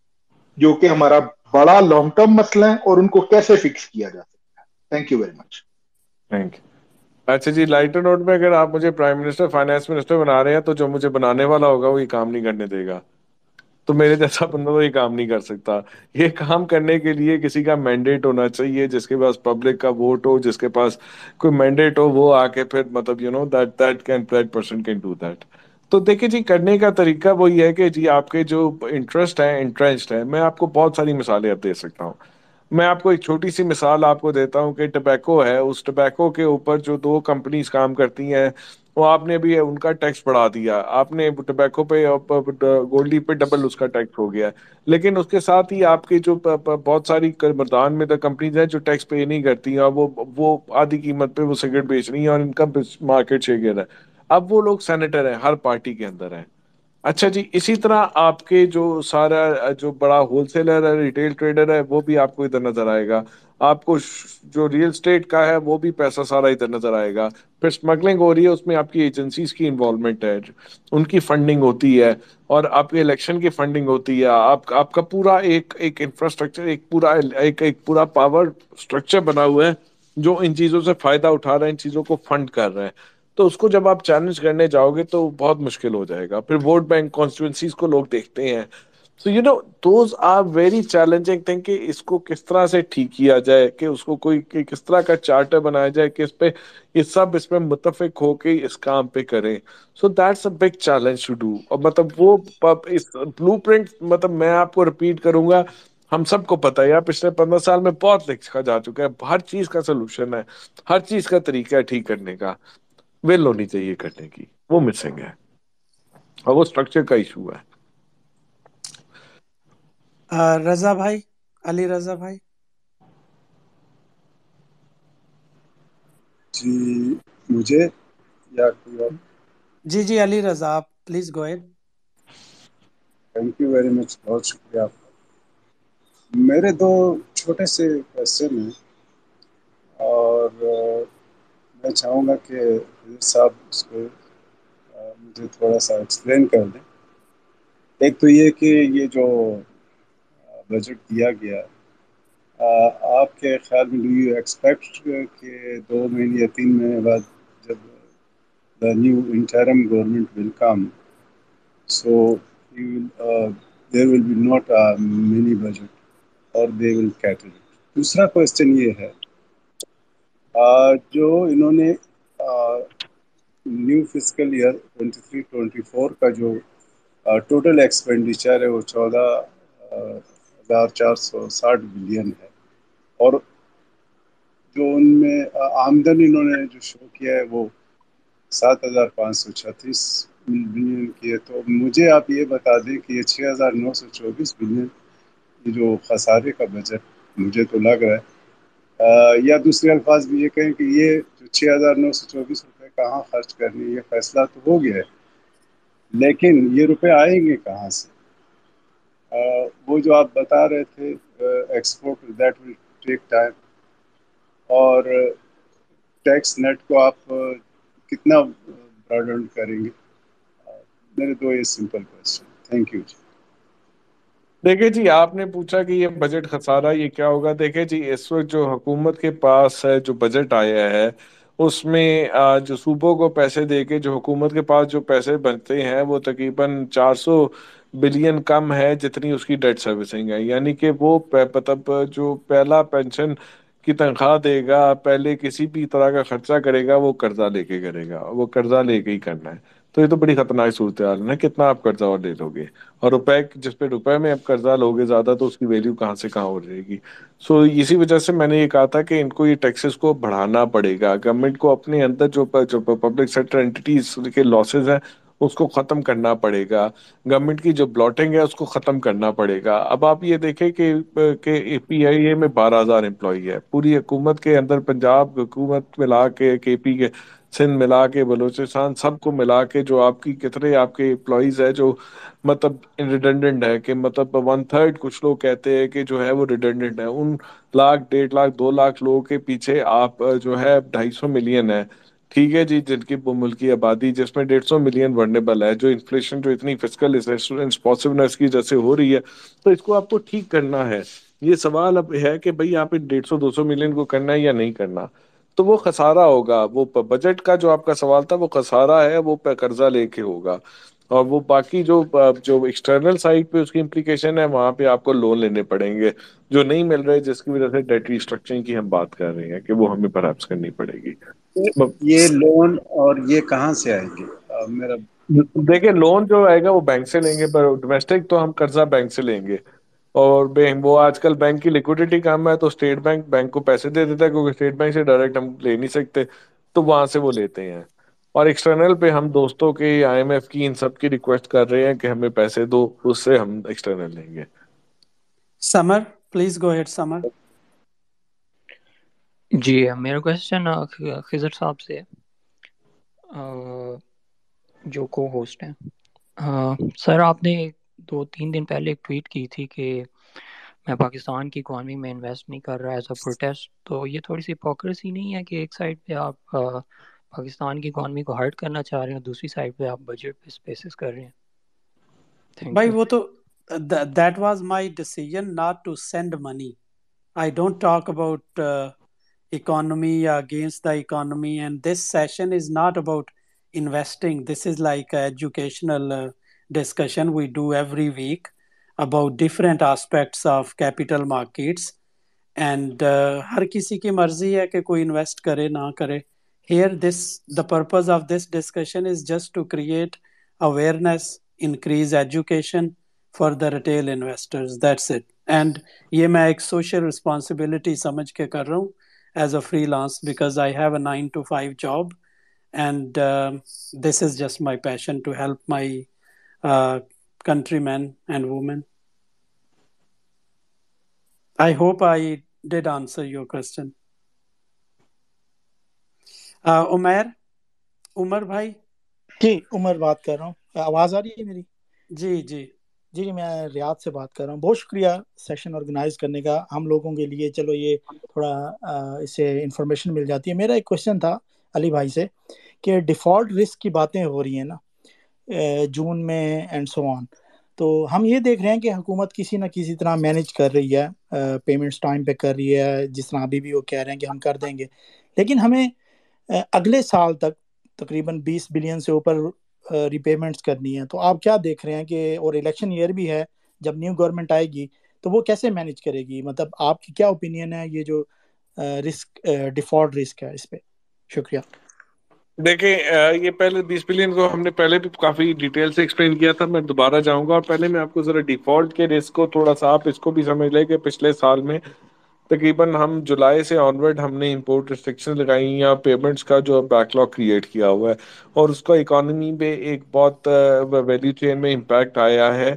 जो कि हमारा बड़ा लॉन्ग टर्म मसला है और उनको कैसे फिक्स किया जा सकता है? Thank you very much. Thank you. अच्छा जी, लाइटर नोट में अगर आप मुझे प्राइम मिनिस्टर फाइनेंस मिनिस्टर बना रहे हैं तो जो मुझे बनाने वाला होगा वो ये काम नहीं करने देगा। तो मेरे जैसा बंदा तो ये काम नहीं कर सकता। ये काम करने के लिए किसी का मैंडेट होना चाहिए, जिसके पास पब्लिक का वोट हो, जिसके पास कोई मैंडेट हो, वो आके फिर मतलब you know that that can that person can do that. तो देखिए जी, करने का तरीका वही है कि जी आपके जो इंटरेस्ट है इंटरेस्ट है, मैं आपको बहुत सारी मिसालें अब दे सकता हूँ। मैं आपको एक छोटी सी मिसाल आपको देता हूँ कि टबैको है, उस टबैको के ऊपर जो दो कंपनीज काम करती हैं, वो आपने भी उनका टैक्स बढ़ा दिया, आपने टबैको पे गोल्डी पे डबल उसका टैक्स हो गया है। लेकिन उसके साथ ही आपकी जो प, प, बहुत सारी मर्दान में तो कंपनीज हैं जो टैक्स पे नहीं करती हैं, और वो वो आधी कीमत पे वो सिगरेट बेच रही हैं और इनका मार्केट शेयर है। अब वो लोग सेनेटर हैं, हर पार्टी के अंदर हैं। अच्छा जी, इसी तरह आपके जो सारा जो बड़ा होलसेलर है, रिटेल ट्रेडर है, वो भी आपको इधर नजर आएगा। आपको श- जो रियल स्टेट का है वो भी पैसा सारा इधर नजर आएगा। फिर स्मगलिंग हो रही है, उसमें आपकी एजेंसीज की इन्वॉल्वमेंट है, उनकी फंडिंग होती है, और आपके इलेक्शन की फंडिंग होती है। आप आपका पूरा एक एक इंफ्रास्ट्रक्चर, एक पूरा एक एक पूरा पावर स्ट्रक्चर बना हुआ है जो इन चीजों से फायदा उठा रहा है, इन चीजों को फंड कर रहा है। तो उसको जब आप चैलेंज करने जाओगे तो बहुत मुश्किल हो जाएगा। फिर वोट बैंक कॉन्स्टिट्यूंसीज को लोग देखते हैं। So you know those are very challenging thing कि इसको किस तरह से ठीक किया जाए, कि उसको कोई कि किस तरह का चार्टर बनाया जाए कि इस पे ये सब इसमें मुत्तफिक होके इस काम पे करें। So that's a big challenge to do. और मतलब वो प- इस ब्लूप्रिंट, मतलब मैं आपको रिपीट करूंगा, हम सबको पता है यार, पिछले पंद्रह साल में बहुत लिखा जा चुका है, हर चीज का सोल्यूशन है, हर चीज का तरीका है ठीक करने का। विल होनी चाहिए करने की, वो मिसिंग है, और वो स्ट्रक्चर का इशू है। अ, रजा भाई, अली रजा भाई। जी, मुझे या कोई और? जी जी, अली रजा, आप please go ahead. Thank you very much, बहुत शुक्रिया आपका। मेरे दो छोटे से क्वेश्चन हैं, और अ, मैं चाहूँगा कि हिजर साहब उसको अ, मुझे थोड़ा सा एक्सप्लेन कर दें। एक तो ये कि ये जो बजट दिया गया, अ, आपके ख्याल में डू यू एक्सपेक्ट कि दो महीने या तीन महीने बाद जब the new interim government will come, so you will, uh, there will be not a mini budget, or they will cater it. दूसरा क्वेश्चन ये है, uh, जो इन्होंने न्यू फिजिकल ईयर तेईस चौबीस का जो टोटल uh, एक्सपेंडिचर है वो चौदह हजार चार सौ साठ बिलियन है, और जो उनमें uh, आमदन इन्होंने जो शो किया है वो सात हजार पाँच सौ छत्तीस बिलियन की है। तो मुझे आप ये बता दें कि ये छः हजार नौ सौ चौबीस बिलियन ये जो खसारे का बजट मुझे तो लग रहा है, आ, या दूसरे अल्फाज भी ये कहें कि ये जो छः हजार नौ सौ चौबीस रुपये कहाँ खर्च करने, ये फैसला तो हो गया है, लेकिन ये रुपए आएंगे कहाँ से? आ, वो जो आप बता रहे थे export that will take time, और टैक्स नेट को आप आ, कितना बर्डन करेंगे? आ, मेरे दो ये सिंपल क्वेश्चन। Thank you. देखिए जी, आपने पूछा कि ये बजट खसारा ये क्या होगा। देखिए जी, इस वक्त जो हुकूमत के पास है, जो बजट आया है, उसमें आ, जो सूबों को पैसे देके जो हुकूमत के पास जो पैसे बनते हैं वो तकरीबन चार सौ बिलियन कम है जितनी उसकी डेट सर्विसिंग है। यानी कि वो पे- मतलब जो पहला पेंशन की तनख्वाह देगा, पहले किसी भी तरह का खर्चा करेगा, वो कर्जा लेके करेगा, वो कर्जा लेके ही करना है। तो ये तो बड़ी खतरनाक सूरत हाल है ना, कितना आप कर्जा और ले लोगे, और रुपए जिस पे रुपए में आप कर्जा लोगे ज्यादा तो उसकी वैल्यू कहाँ से कहाँ हो जाएगी। सो इसी वजह से मैंने ये कहा था कि इनको ये टैक्सेस को बढ़ाना पड़ेगा, गवर्नमेंट को अपने अंदर जो जो पब्लिक सेक्टर एंटिटीज के लॉसेज हैं उसको खत्म करना पड़ेगा, गवर्नमेंट की जो ब्लॉटिंग है उसको खत्म करना पड़ेगा। अब आप ये देखें कि कि पी आई ए में बारह हजार एम्प्लॉई है पूरी हुकूमत के अंदर, पंजाब हुकूमत मिला के, के पी के, सिंध मिला के, बलूचिस्तान सबको मिला के जो आपकी कितने आपके एम्प्लॉयज है जो मतलब रिडंडेंट है, कि मतलब वन थर्ड कुछ लोग कहते हैं कि जो है वो रिडंडेंट है। उन लाख डेढ़ लाख दो लाख लोगों के पीछे आप अ, जो है ढाई सौ मिलियन है, ٹھیک ہے جی، جن کی ملکی آبادی جس میں ڈیڑھ سو ملین ورنیبل ہے، جو انفلیشن جو اتنی فسکل رسپانسبنس کی وجہ سے ہو رہی ہے، تو اس کو آپ کو ٹھیک کرنا ہے۔ یہ سوال اب ہے کہ بھئی آپ ڈیڑھ سو دو سو ملین کو کرنا ہے یا نہیں کرنا، تو وہ خسارہ ہوگا۔ وہ بجٹ کا جو آپ کا سوال تھا وہ خسارہ ہے، وہ قرضہ لے کے ہوگا، اور وہ باقی جو جو ایکسٹرنل سائڈ پہ اس کی امپلیکیشن ہے، وہاں پہ آپ کو لون لینے پڑیں گے جو نہیں مل رہے، جس کی وجہ سے ڈیٹ ریسٹرکچرنگ کی ہم بات کر رہے ہیں کہ وہ ہمیں پرہیپس کرنی پڑے گی۔ یہ لون اور یہ کہاں سے آئیں گے؟ آ، میرا دیکھیں، لون جو آئے گا وہ بینک سے لیں گے، پر ڈومیسٹک تو ہم قرضہ بینک سے لیں گے، اور بینک وہ آج کل بینک کی لیکوڈیٹی کم ہے، تو اسٹیٹ بینک بینک کو پیسے دے دیتا ہے، کیونکہ اسٹیٹ بینک سے ڈائریکٹ ہم لے نہیں سکتے، تو وہاں سے وہ لیتے ہیں۔ اور ایکسٹرنل پہ ہم دوستوں کی، آئی ایم ایف کی، ان سب کی ریکویسٹ کر رہے ہیں کہ ہمیں پیسے دو، اس سے ہم ایکسٹرنل لیں گے۔ سمر پلیز گو ہیڈ سمر۔ جی میرا کوشچن خضر صاحب سے ہے، آ، جو کو ہوسٹ ہیں۔ آ، سر آپ نے دو تین دن پہلے ایک ٹویٹ کی تھی کہ میں پاکستان کی اکانومی میں انویسٹ نہیں کر رہا ایز اے پروٹیسٹ، تو یہ تھوڑی سی ہپوکریسی نہیں ہے کہ ایک سائڈ پہ آپ آ، پاکستان کی اکانومی کو ہرٹ کرنا چاہ رہے ہیں اور دوسری سائڈ پہ آپ بجٹ پہ اسپیسز کر رہے ہیں؟ تھینک بھائی یو۔ وہ تو that was my decision not to send money. I don't talk about uh, economy against the economy, and this session is not about investing. This is like an educational uh, discussion we do every week about different aspects of capital markets. And uh, ہر کسی کی مرضی ہے کہ کوئی invest کرے نہ کرے. Here this the purpose of this discussion is just to create awareness, increase education for the retail investors. That's it. And یہ میں ایک سوشل رسپانسبلٹی سمجھ کے کر رہا ہوں as a freelance because I have a nine to five job and this is just my passion to help my countrymen and women. I hope I did answer your question. Umair Umar بھائی. جی عمر بات کر رہا ہوں، آواز آ رہی ہے میری؟ جی جی جی جی میں ریاض سے بات کر رہا ہوں. بہت شکریہ سیشن آرگنائز کرنے کا. ہم لوگوں کے لیے چلو یہ تھوڑا اس سے انفارمیشن مل جاتی ہے. میرا ایک کوشچن تھا علی بھائی سے کہ ڈیفالٹ رسک کی باتیں ہو رہی ہیں نا جون میں اینڈ سو آن، تو ہم یہ دیکھ رہے ہیں کہ حکومت کسی نہ کسی طرح مینیج کر رہی ہے، پیمنٹس ٹائم پہ کر رہی ہے، جس طرح ابھی بھی وہ کہہ رہے ہیں کہ ہم کر دیں گے، لیکن ہمیں اگلے سال تک تقریباً بیس بلین سے اوپر ری پیمنٹس کرنی ہے. تو آپ کیا دیکھ رہے ہیں کہ، اور الیکشن ایئر بھی ہے، جب نیو گورنمنٹ آئے گی تو وہ کیسے مینیج کرے گی؟ مطلب آپ کی کیا اوپینین ہے یہ جو رسک ڈیفالٹ رسک ہے اس پہ؟ شکریہ. دیکھیں یہ پہلے بیس بلین کو ہم نے پہلے بھی کافی ڈیٹیل سے ایکسپلین کیا تھا، میں دوبارہ جاؤں گا، اور پہلے میں آپ کو ذرا ڈیفالٹ کے رسک کو تھوڑا سا آپ اس کو بھی سمجھ لیں کہ پچھلے سال میں تقریباً ہم جولائی سے آنورڈ ہم نے امپورٹ ریسٹرکشن لگائی یا پیمنٹس کا جو بیک لاگ کریٹ کیا ہوا ہے، اور اس کا اکانومی پہ ایک بہت ویلیو چین میں امپیکٹ آیا ہے،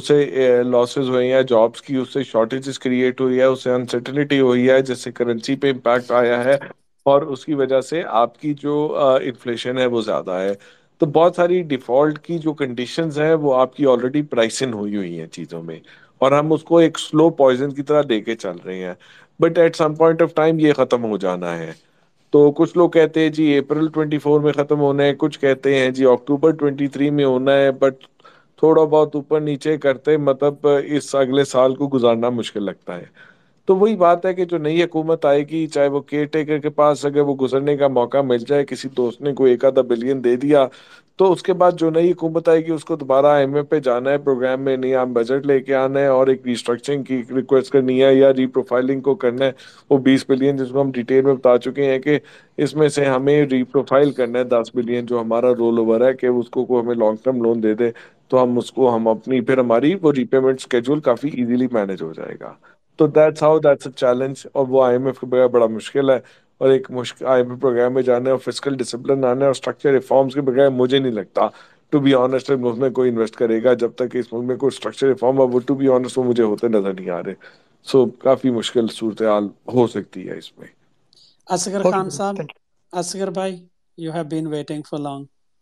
اسے لاسز ہوئے ہیں جابس کی، اس سے شارٹیجز کریٹ ہوئی ہے، اس سے انسرٹنٹی ہوئی ہے، جس سے کرنسی پہ امپیکٹ آیا ہے، اور اس کی وجہ سے آپ کی جو انفلیشن ہے وہ زیادہ ہے. تو بہت ساری ڈیفالٹ کی جو کنڈیشنز ہیں وہ آپ کی آلریڈی پرائسن ہوئی ہوئی ہیں چیزوں میں، اور ہم اس کو ایک سلو پوائزن کی طرح لے کے چل رہے ہیں، but at some point of time یہ ختم ہو جانا ہے. تو کچھ لوگ کہتے ہیں جی اپریل ٹوئنٹی فور میں ختم ہونا ہے، کچھ کہتے ہیں جی اکتوبر ٹوئنٹی تھری میں ہونا ہے، بٹ تھوڑا بہت اوپر نیچے کرتے مطلب اس اگلے سال کو گزارنا مشکل لگتا ہے. تو وہی بات ہے کہ جو نئی حکومت آئے گی، چاہے وہ کیئر ٹیکر کے پاس اگر وہ گزرنے کا موقع مل جائے، کسی دوست نے کوئی ایک آدھا بلین دے دیا، تو اس کے بعد جو نئی حکومت آئے گی اس کو دوبارہ آئی ایم ایف پہ جانا ہے، پروگرام میں نیا بجٹ لے کے آنا ہے، اور ایک ریسٹرکچرنگ کی ریکویسٹ کرنی ہے یا ری پروفائلنگ کو کرنا ہے. وہ بیس بلین جس کو ہم ڈیٹیل میں بتا چکے ہیں کہ اس میں سے ہمیں ری پروفائل کرنا ہے دس بلین جو ہمارا رول اوور ہے، کہ اس کو کوئی ہمیں لانگ ٹرم لون دے دے تو ہم اس کو ہم اپنی پھر ہماری وہ ری پیمنٹ اسکیجول کافی ایزیلی مینیج ہو جائے گا. تو that's how that's a challenge, اور وہ آئی ایم ایف کے بغیر بڑا مشکل ہے، اور ایک مشکل آئی ایم ایف پروگرام میں جانا ہے اور فسکل ڈسپلن آنا ہے اور اسٹرکچر ریفارمس کے بغیر مجھے نہیں لگتا ٹو بی آنیسٹ اس میں کوئی انویسٹ کرے گا، جب تک اس ملک میں کوئی اسٹرکچر ریفارم ہے وہ ٹو بی آنیسٹ وہ مجھے ہوتے نظر نہیں آ رہے. سو so, کافی مشکل صورتحال ہو سکتی ہے اس میں. اصغر خان صاحب. اصغر بھائی you have been waiting for long.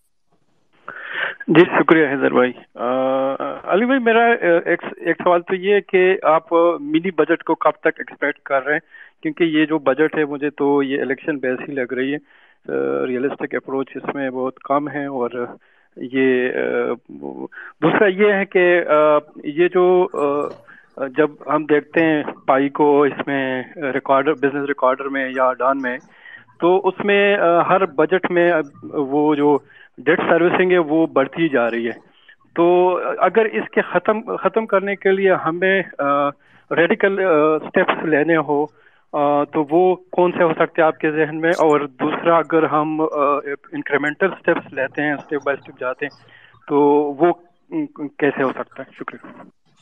جی شکریہ حیدر بھائی. علی بھائی میرا ایک ایک سوال تو یہ ہے کہ آپ منی بجٹ کو کب تک ایکسپیکٹ کر رہے ہیں، کیونکہ یہ جو بجٹ ہے مجھے تو یہ الیکشن بیس ہی لگ رہی ہے. ریئلسٹک اپروچ اس میں بہت کم ہے. اور یہ دوسرا یہ ہے کہ یہ جو جب ہم دیکھتے ہیں پائی کو اس میں ریکارڈر بزنس ریکارڈر میں یا ڈان میں, تو اس میں ہر بجٹ میں وہ جو ڈیٹ سروسنگ ہے وہ بڑھتی جا رہی ہے. تو اگر اس کے ختم ختم کرنے کے لیے ہمیں ریڈیکل اسٹیپس لینے ہو تو وہ کون سے ہو سکتے ہیں آپ کے ذہن میں؟ اور دوسرا, اگر ہم انکریمنٹل اسٹیپس لیتے ہیں, اسٹیپ بائی اسٹیپ جاتے ہیں, تو وہ کیسے ہو سکتا ہے؟ شکریہ.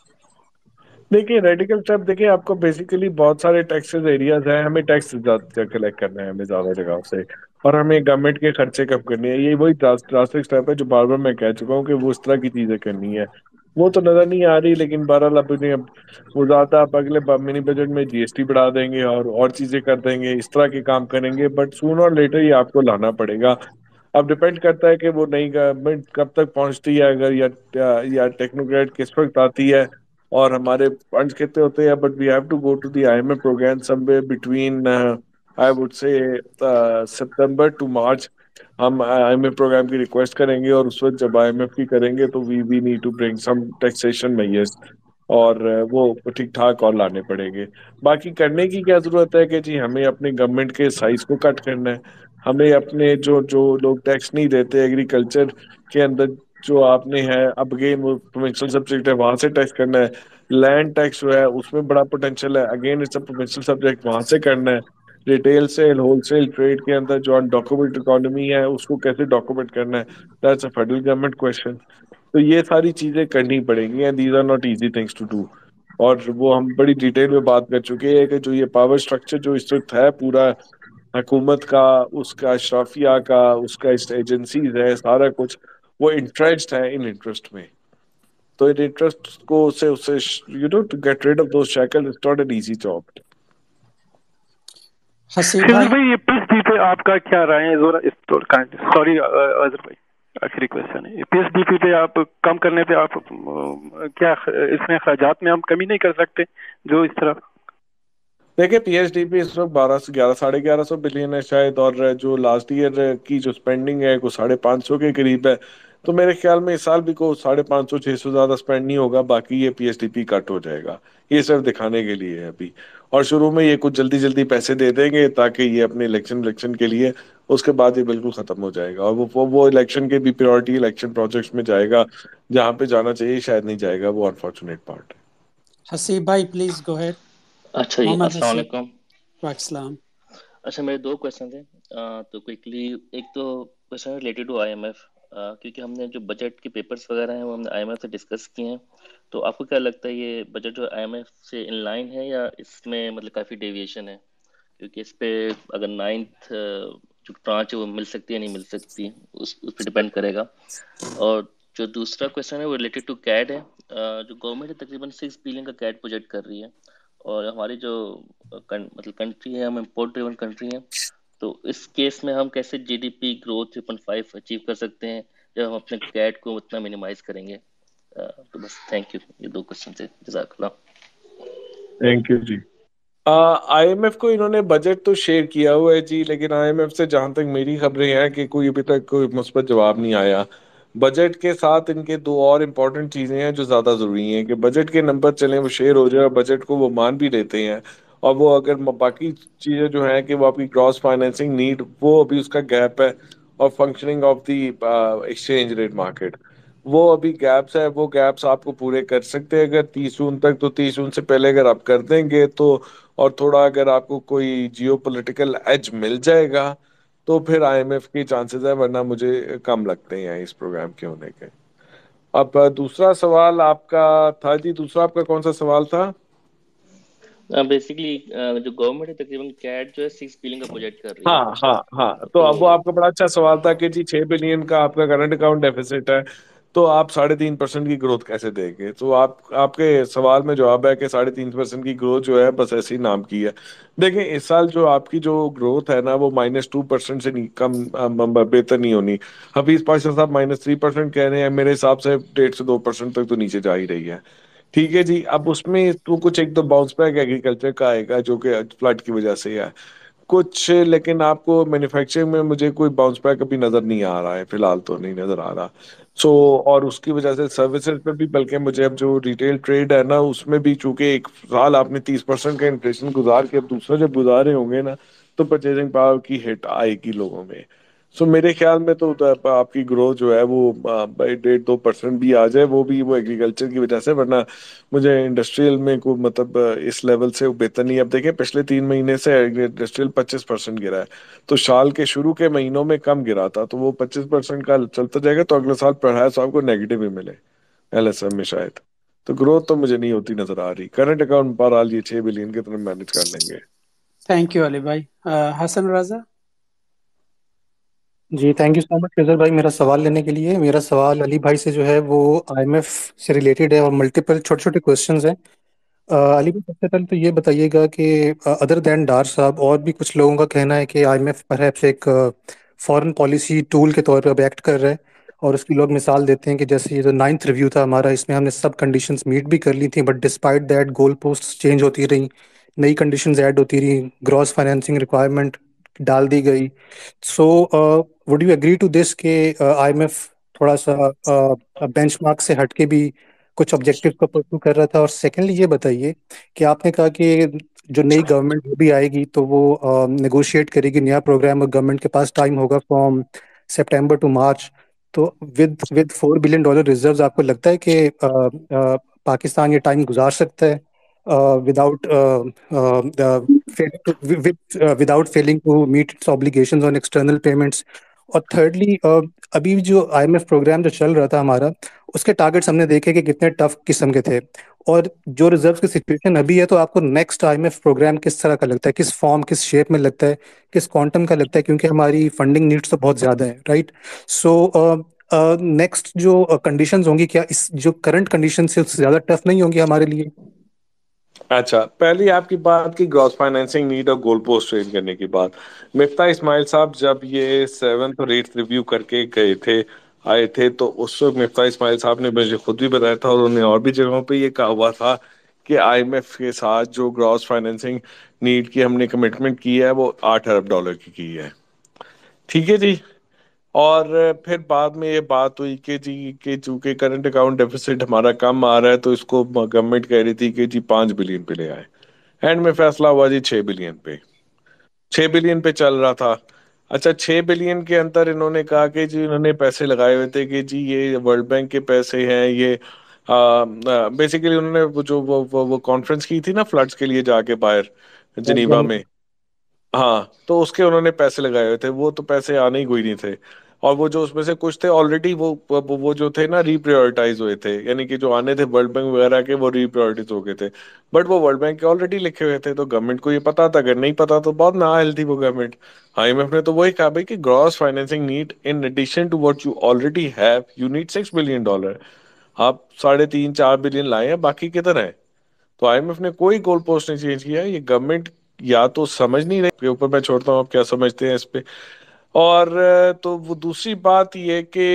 دیکھیے ریڈیکل اسٹیپ, دیکھیے آپ کو بیسیکلی بہت سارے ٹیکسز ایریاز ہیں, ہمیں ٹیکس کلیکٹ کرنا ہے ہمیں زیادہ جگہوں سے, اور ہمیں گورنمنٹ کے خرچے کم کرنے ہیں. یہ وہی ڈراسٹک اسٹیپ ہے جو بار بار میں کہہ چکا ہوں کہ وہ اس طرح کی چیزیں کرنی ہے. وہ تو نظر نہیں آ رہی, لیکن بہرحال اب وہ زیادہ آپ اگلے منی بجٹ میں جی ایس ٹی بڑھا دیں گے اور اور چیزیں کر دیں گے, اس طرح کے کام کریں گے. بٹ سون اور لیٹر یہ آپ کو لانا پڑے گا. اب ڈپینڈ کرتا ہے کہ وہ نئی گورنمنٹ کب تک پہنچتی ہے, اگر یا یا ٹیکنوکریٹ کس وقت آتی ہے اور ہمارے فنڈس کتنے ہوتے ہیں. But we have to go to the I M F programme somewhere between I would say September to March. ہم آئی ایم ایف پروگرام کی ریکویسٹ کریں گے, اور اس وقت جب آئی ایم ایف کی کریں گے تو we we need to bring some taxation measures, اور وہ ٹھیک ٹھاک اور لانے پڑیں گے. باقی کرنے کی کیا ضرورت ہے کہ جی ہمیں اپنے گورنمنٹ کے سائز کو کٹ کرنا ہے. ہمیں اپنے جو جو لوگ ٹیکس نہیں دیتے ایگریکلچر کے اندر جو آپ نے ہے, اب اگین وہ پروونشل سبجیکٹ ہے, وہاں سے ٹیکس کرنا ہے. لینڈ ٹیکس جو ہے اس میں بڑا پوٹینشیل ہے, again it's a provincial subject, وہاں سے کرنا ہے. Retail sale wholesale trade کے اندر جو ڈاکومنٹ اکانومی ہے اس کو کیسے ڈاکومنٹ کرنا ہے, that's a federal government question. تو یہ ساری چیزیں کرنی پڑیں گی, and these are not easy things to do. اور وہ ہم بڑی ڈیٹیل میں بات کر چکے ہیں کہ جو یہ پاور اسٹرکچر جو اس وقت ہے پورا حکومت کا, اس کا اشرافیہ کا, اس کا ایجنسیز ہے, سارا کچھ وہ انٹرسٹ ہے ان انٹرسٹ میں. تو ان انٹرسٹ کو سے اسے you know to get rid of those shackle is not an easy job. Haseeb Khizar بھائی بھائی یہ پی ایس ڈی پہ آپ کا کیا رائے ہے؟ سوری اظہر بھائی, آخری کوشچن ہے, پی ایس ڈی پی پہ آپ کم کرنے پہ آپ کیا اس میں اخراجات میں ہم کمی نہیں کر سکتے جو اس طرح؟ دیکھیں پی ایچ ڈی پی اس وقت بارہ سے گیارہ ساڑھے گیارہ سو بلین ہے شاید, اور جو لاسٹ ایئر کی جو اسپینڈنگ ہے وہ ساڑھے پانچ سو کے قریب ہے. تو میرے خیال میں اس سال بھی کو ساڑھے پانچ سو چھ سو زیادہ اسپینڈ نہیں ہوگا, باقی یہ پی ایس ڈی پی کٹ ہو جائے گا. یہ صرف دکھانے کے لیے ہے ابھی, اور شروع میں یہ کچھ جلدی جلدی پیسے دے دیں گے تاکہ یہ اپنے الیکشن الیکشن کے لیے, اس کے بعد یہ بالکل ختم ہو جائے گا. اور وہ وہ الیکشن کے بھی پریورٹی الیکشن پروجیکٹس میں جائے گا, جہاں پہ جانا چاہیے شاید نہیں جائے گا. وہ انفارچونیٹ پارٹ ہے. حسیب بھائی پلیز گو ہیڈ. اچھا جی, محمد السلام حسیب. علیکم. وعلیکم السلام. اچھا میرے دو کویشچن تھے, تو کوئکلی ایک تو question related to I M F, کیونکہ ہم نے جو بجٹ کے پیپرس وغیرہ ہیں وہ ہم نے آئی ایم ایف سے ڈسکس کیے ہیں. تو آپ کو کیا لگتا ہے یہ بجٹ جو آئی ایم ایف سے ان لائن ہے یا اس میں مطلب کافی ڈیویشن ہے؟ کیونکہ اس پہ اگر نائنتھ جو ٹرانچ ہے وہ مل سکتی ہے نہیں مل سکتی, اس اس پہ ڈپینڈ کرے گا. اور جو دوسرا کویشچن ہے وہ ریلیٹڈ ٹو کیڈ ہے. جو گورنمنٹ ہے تقریباً سکس بلین کا کیڈ پروجیکٹ کر رہی ہے, اور ہماری جو مطلب کنٹری ہے ہم امپورٹ ڈریون کنٹری ہیں, تو اس کیس میں ہم کیسے G D P growth three point five achieve کر سکتے ہیں جب ہم اپنے کیڈ کو اتنا منیمائز کریں گے؟ تو بس تھینک یو, یہ دو کوشچن تھے. جزاک اللہ. تھینک یو جی. آئی ایم ایف کو انہوں نے بجٹ تو شیئر کیا ہوا ہے جی, لیکن آئی ایم ایف سے جہاں تک میری خبریں ہیں کہ کوئی ابھی تک کوئی مثبت جواب نہیں آیا. بجٹ کے ساتھ ان کے دو اور امپورٹنٹ چیزیں ہیں جو زیادہ ضروری ہیں, کہ بجٹ کے نمبر چلیں وہ شیئر ہو جائے, اور بجٹ کو وہ مان بھی لیتے ہیں, اور وہ اگر باقی چیزیں جو ہیں کہ وہ آپ کی کراس فائنینسنگ نیڈ, وہ ابھی اس کا گیپ ہے, اور functioning of the exchange rate market, وہ ابھی گیپس ہے. وہ گیپس آپ کو پورے کر سکتے ہیں اگر تیس جون تک, تو تیس جون سے پہلے اگر آپ کر دیں گے تو, اور تھوڑا اگر آپ کو کوئی جیو پولیٹیکل ایج مل جائے گا تو پھر آئی ایم ایف کی چانسز ہے, ورنہ مجھے کم لگتے ہیں اس پروگرام کے ہونے کے. اب دوسرا سوال آپ کا تھا جی, دوسرا آپ کا کون سا سوال تھا؟ بیسکلی جو گورنمنٹ ہے تقریباً کیٹ جو ہے سکس بلین کا پروجیکٹ کر رہی ہے. ہاں ہاں ہاں تو اب وہ آپ کا بڑا اچھا سوال تھا کہ جی چھ بلین کا آپ کا کرنٹ اکاؤنٹ ڈیفیسٹ ہے, تو آپ ساڑھے تین پرسینٹ کی گروتھ کیسے دیں گے؟ تو آپ آپ کے سوال میں جواب ہے کہ ساڑھے تین پرسینٹ کی گروتھ جو ہے بس ایسی نام کی ہے. دیکھیں اس سال جو آپ کی جو گروتھ ہے نا وہ مائنس ٹو پرسینٹ سے کم بہتر نہیں ہونی. حفیظ پاشا صاحب مائنس تھری پرسینٹ کہہ رہے ہیں, میرے حساب سے ڈیڑھ سے دو پرسینٹ تک تو نیچے جا ہی رہی ہے. ٹھیک ہے جی, اب اس میں تو کچھ ایک تو باؤنس بیک ایگریکلچر کا آئے گا جو کہ فلڈ کی وجہ سے ہے. کچھ، لیکن آپ کو مینوفیکچرنگ میں مجھے کوئی باؤنس بیک ابھی نظر نہیں آ رہا ہے، فی الحال تو نہیں نظر آ رہا. سو اور اس کی وجہ سے سروسز پہ بھی، بلکہ مجھے اب جو ریٹیل ٹریڈ ہے نا اس میں بھی، چونکہ ایک سال آپ نے تیس پرسینٹ کا انفلیشن گزار کے اب دوسرا جب گزارے ہوں گے نا تو پرچیزنگ پاور کی ہٹ آئے گی لوگوں میں. سو میرے خیال میں تو آپ کی گروتھ جو ہے وہ ڈیڑھ دو پرسینٹ بھی آ جائے، وہ بھی وہ ایگریکلچر کی وجہ سے، ورنہ مجھے انڈسٹریل میں کوئی مطلب اس لیول سے بہتر نہیں. اب دیکھیں پچھلے تین مہینے سے انڈسٹریل پچیس پرسینٹ گرا ہے، تو سال کے شروع کے مہینوں میں کم گرا تھا، تو وہ پچیس پرسینٹ کا چلتا جائے گا تو اگلے سال پرہیز آپ کو نیگیٹو ہی ملے ایل ایس ایم میں شاید. تو گروتھ تو مجھے نہیں ہوتی نظر آ رہی. کرنٹ اکاؤنٹ بہرحال یہ چھ بلین کی طرف مینج کر لیں گے. تھینک یو علی بھائی. حسن رضا. جی thank you so much Faizal بھائی میرا سوال لینے کے لیے. میرا سوال علی بھائی سے جو ہے وہ آئی ایم ایف سے ریلیٹڈ ہے اور ملٹیپل چھوٹے چھوٹے کوشچنز ہیں. علی بھائی سب سے پہلے تو یہ بتائیے گا کہ ادر دین ڈار صاحب اور بھی کچھ لوگوں کا کہنا ہے کہ آئی ایم ایف پرہیپس ایک فارن پالیسی ٹول کے طور پہ اب ایکٹ کر رہا ہے، اور اس کی لوگ مثال دیتے ہیں کہ جیسے یہ جو نائنتھ ریویو تھا ہمارا، اس میں ہم نے سب کنڈیشنز میٹ بھی کر لی تھیں، but despite that goal post change ہوتی رہیں، نئی کنڈیشنز ایڈ ہوتی رہیں، گراس فائنینسنگ ریکوائرمنٹ ڈال دی گئی. So would you agree to this کہ آئی ایم ایف تھوڑا سا بینچ مارک سے ہٹ کے بھی کچھ آبجیکٹیو کو پرسو کر رہا تھا؟ اور سیکنڈلی یہ بتائیے کہ آپ نے کہا کہ جو نئی گورنمنٹ جو بھی آئے گی تو وہ نیگوشیٹ کرے گی نیا پروگرام، اور گورنمنٹ کے پاس ٹائم ہوگا فرام سپٹمبر ٹو مارچ. تو with with four billion dollar reserves آپ کو لگتا ہے کہ پاکستان یہ ٹائم گزار سکتا ہے without without feeling to meet its obligations on external payments? اور تھرڈلی ابھی جو آئی ایم ایف پروگرام جو چل رہا تھا ہمارا، اس کے ٹارگیٹس ہم نے دیکھے کہ کتنے ٹف قسم کے تھے، اور جو ریزروز کی سچویشن ابھی ہے، تو آپ کو next I M F programme کس طرح کا لگتا ہے، کس فارم کس شیپ میں لگتا ہے، کس کوانٹم کا لگتا ہے؟ کیونکہ ہماری فنڈنگ نیڈس تو بہت زیادہ ہے، رائٹ؟ سو نیکسٹ جو کنڈیشنز ہوں گی، کیا اس جو کرنٹ کنڈیشن سے زیادہ ٹف نہیں ہوں گی ہمارے لیے؟ اچھا، پہلی آپ کی بات کی گراس فائنینسنگ نیڈ اور گول پوسٹ ٹرین کرنے کی بات. مفتاح اسماعیل صاحب جب یہ سیونتھ اور ایٹھ ریویو کر کے گئے تھے آئے تھے، تو اس وقت مفتاح اسماعیل صاحب نے مجھے خود بھی بتایا تھا، اور انہوں نے اور بھی جگہوں پہ یہ کہا ہوا تھا کہ آئی ایم ایف کے ساتھ جو گراس فائنینسنگ نیڈ کی ہم نے کمٹمنٹ کی ہے وہ آٹھ ارب ڈالر کی کی ہے. ٹھیک ہے جی. اور پھر بعد میں یہ بات ہوئی کہ جی کہ چونکہ کرنٹ اکاؤنٹ ڈیفیسٹ ہمارا کم آ رہا ہے تو اس کو گورنمنٹ کہہ رہی تھی کہ جی پانچ بلین پہ لے آئے. اینڈ میں فیصلہ ہوا جی چھ بلین پہ چھ بلین پہ چل رہا تھا. اچھا، چھ بلین کے اندر انہوں نے کہا کہ جی انہوں نے پیسے لگائے ہوئے تھے کہ جی یہ ورلڈ بینک کے پیسے ہیں. یہ بیسیکلی انہوں نے وہ جو وہ کانفرنس کی تھی نا فلڈس کے لیے جا کے باہر جنیوا میں، ہاں، تو اس کے انہوں نے پیسے لگائے ہوئے تھے. وہ تو پیسے آنے ہی کوئی نہیں تھے، اور وہ جو اس میں سے کچھ تھے آلریڈی وہ وہ جو تھے نا ری پریورٹائز ہوئے تھے، یعنی کہ جو آنے تھے ورلڈ بینک وغیرہ کے وہ ری پریورٹائز ہو گئے تھے. بٹ وہ ورلڈ بینک کے آلریڈی لکھے ہوئے تھے، تو گورنمنٹ کو یہ پتا تھا. اگر نہیں پتا تو بہت نااہل تھی وہ گورنمنٹ. آئی ایم ایف نے تو وہی کہا بھائی کہ gross financing need in addition to what you already have you need six billion dollar. آپ ساڑھے تین چار بلین لائے ہیں، باقی کدھر ہے؟ تو آئی ایم ایف نے کوئی گول پوسٹ نہیں چینج کیا. یہ گورنمنٹ یا تو سمجھ نہیں رہی، کے اوپر میں چھوڑتا ہوں آپ کیا سمجھتے ہیں اس پہ. اور تو وہ دوسری بات یہ کہ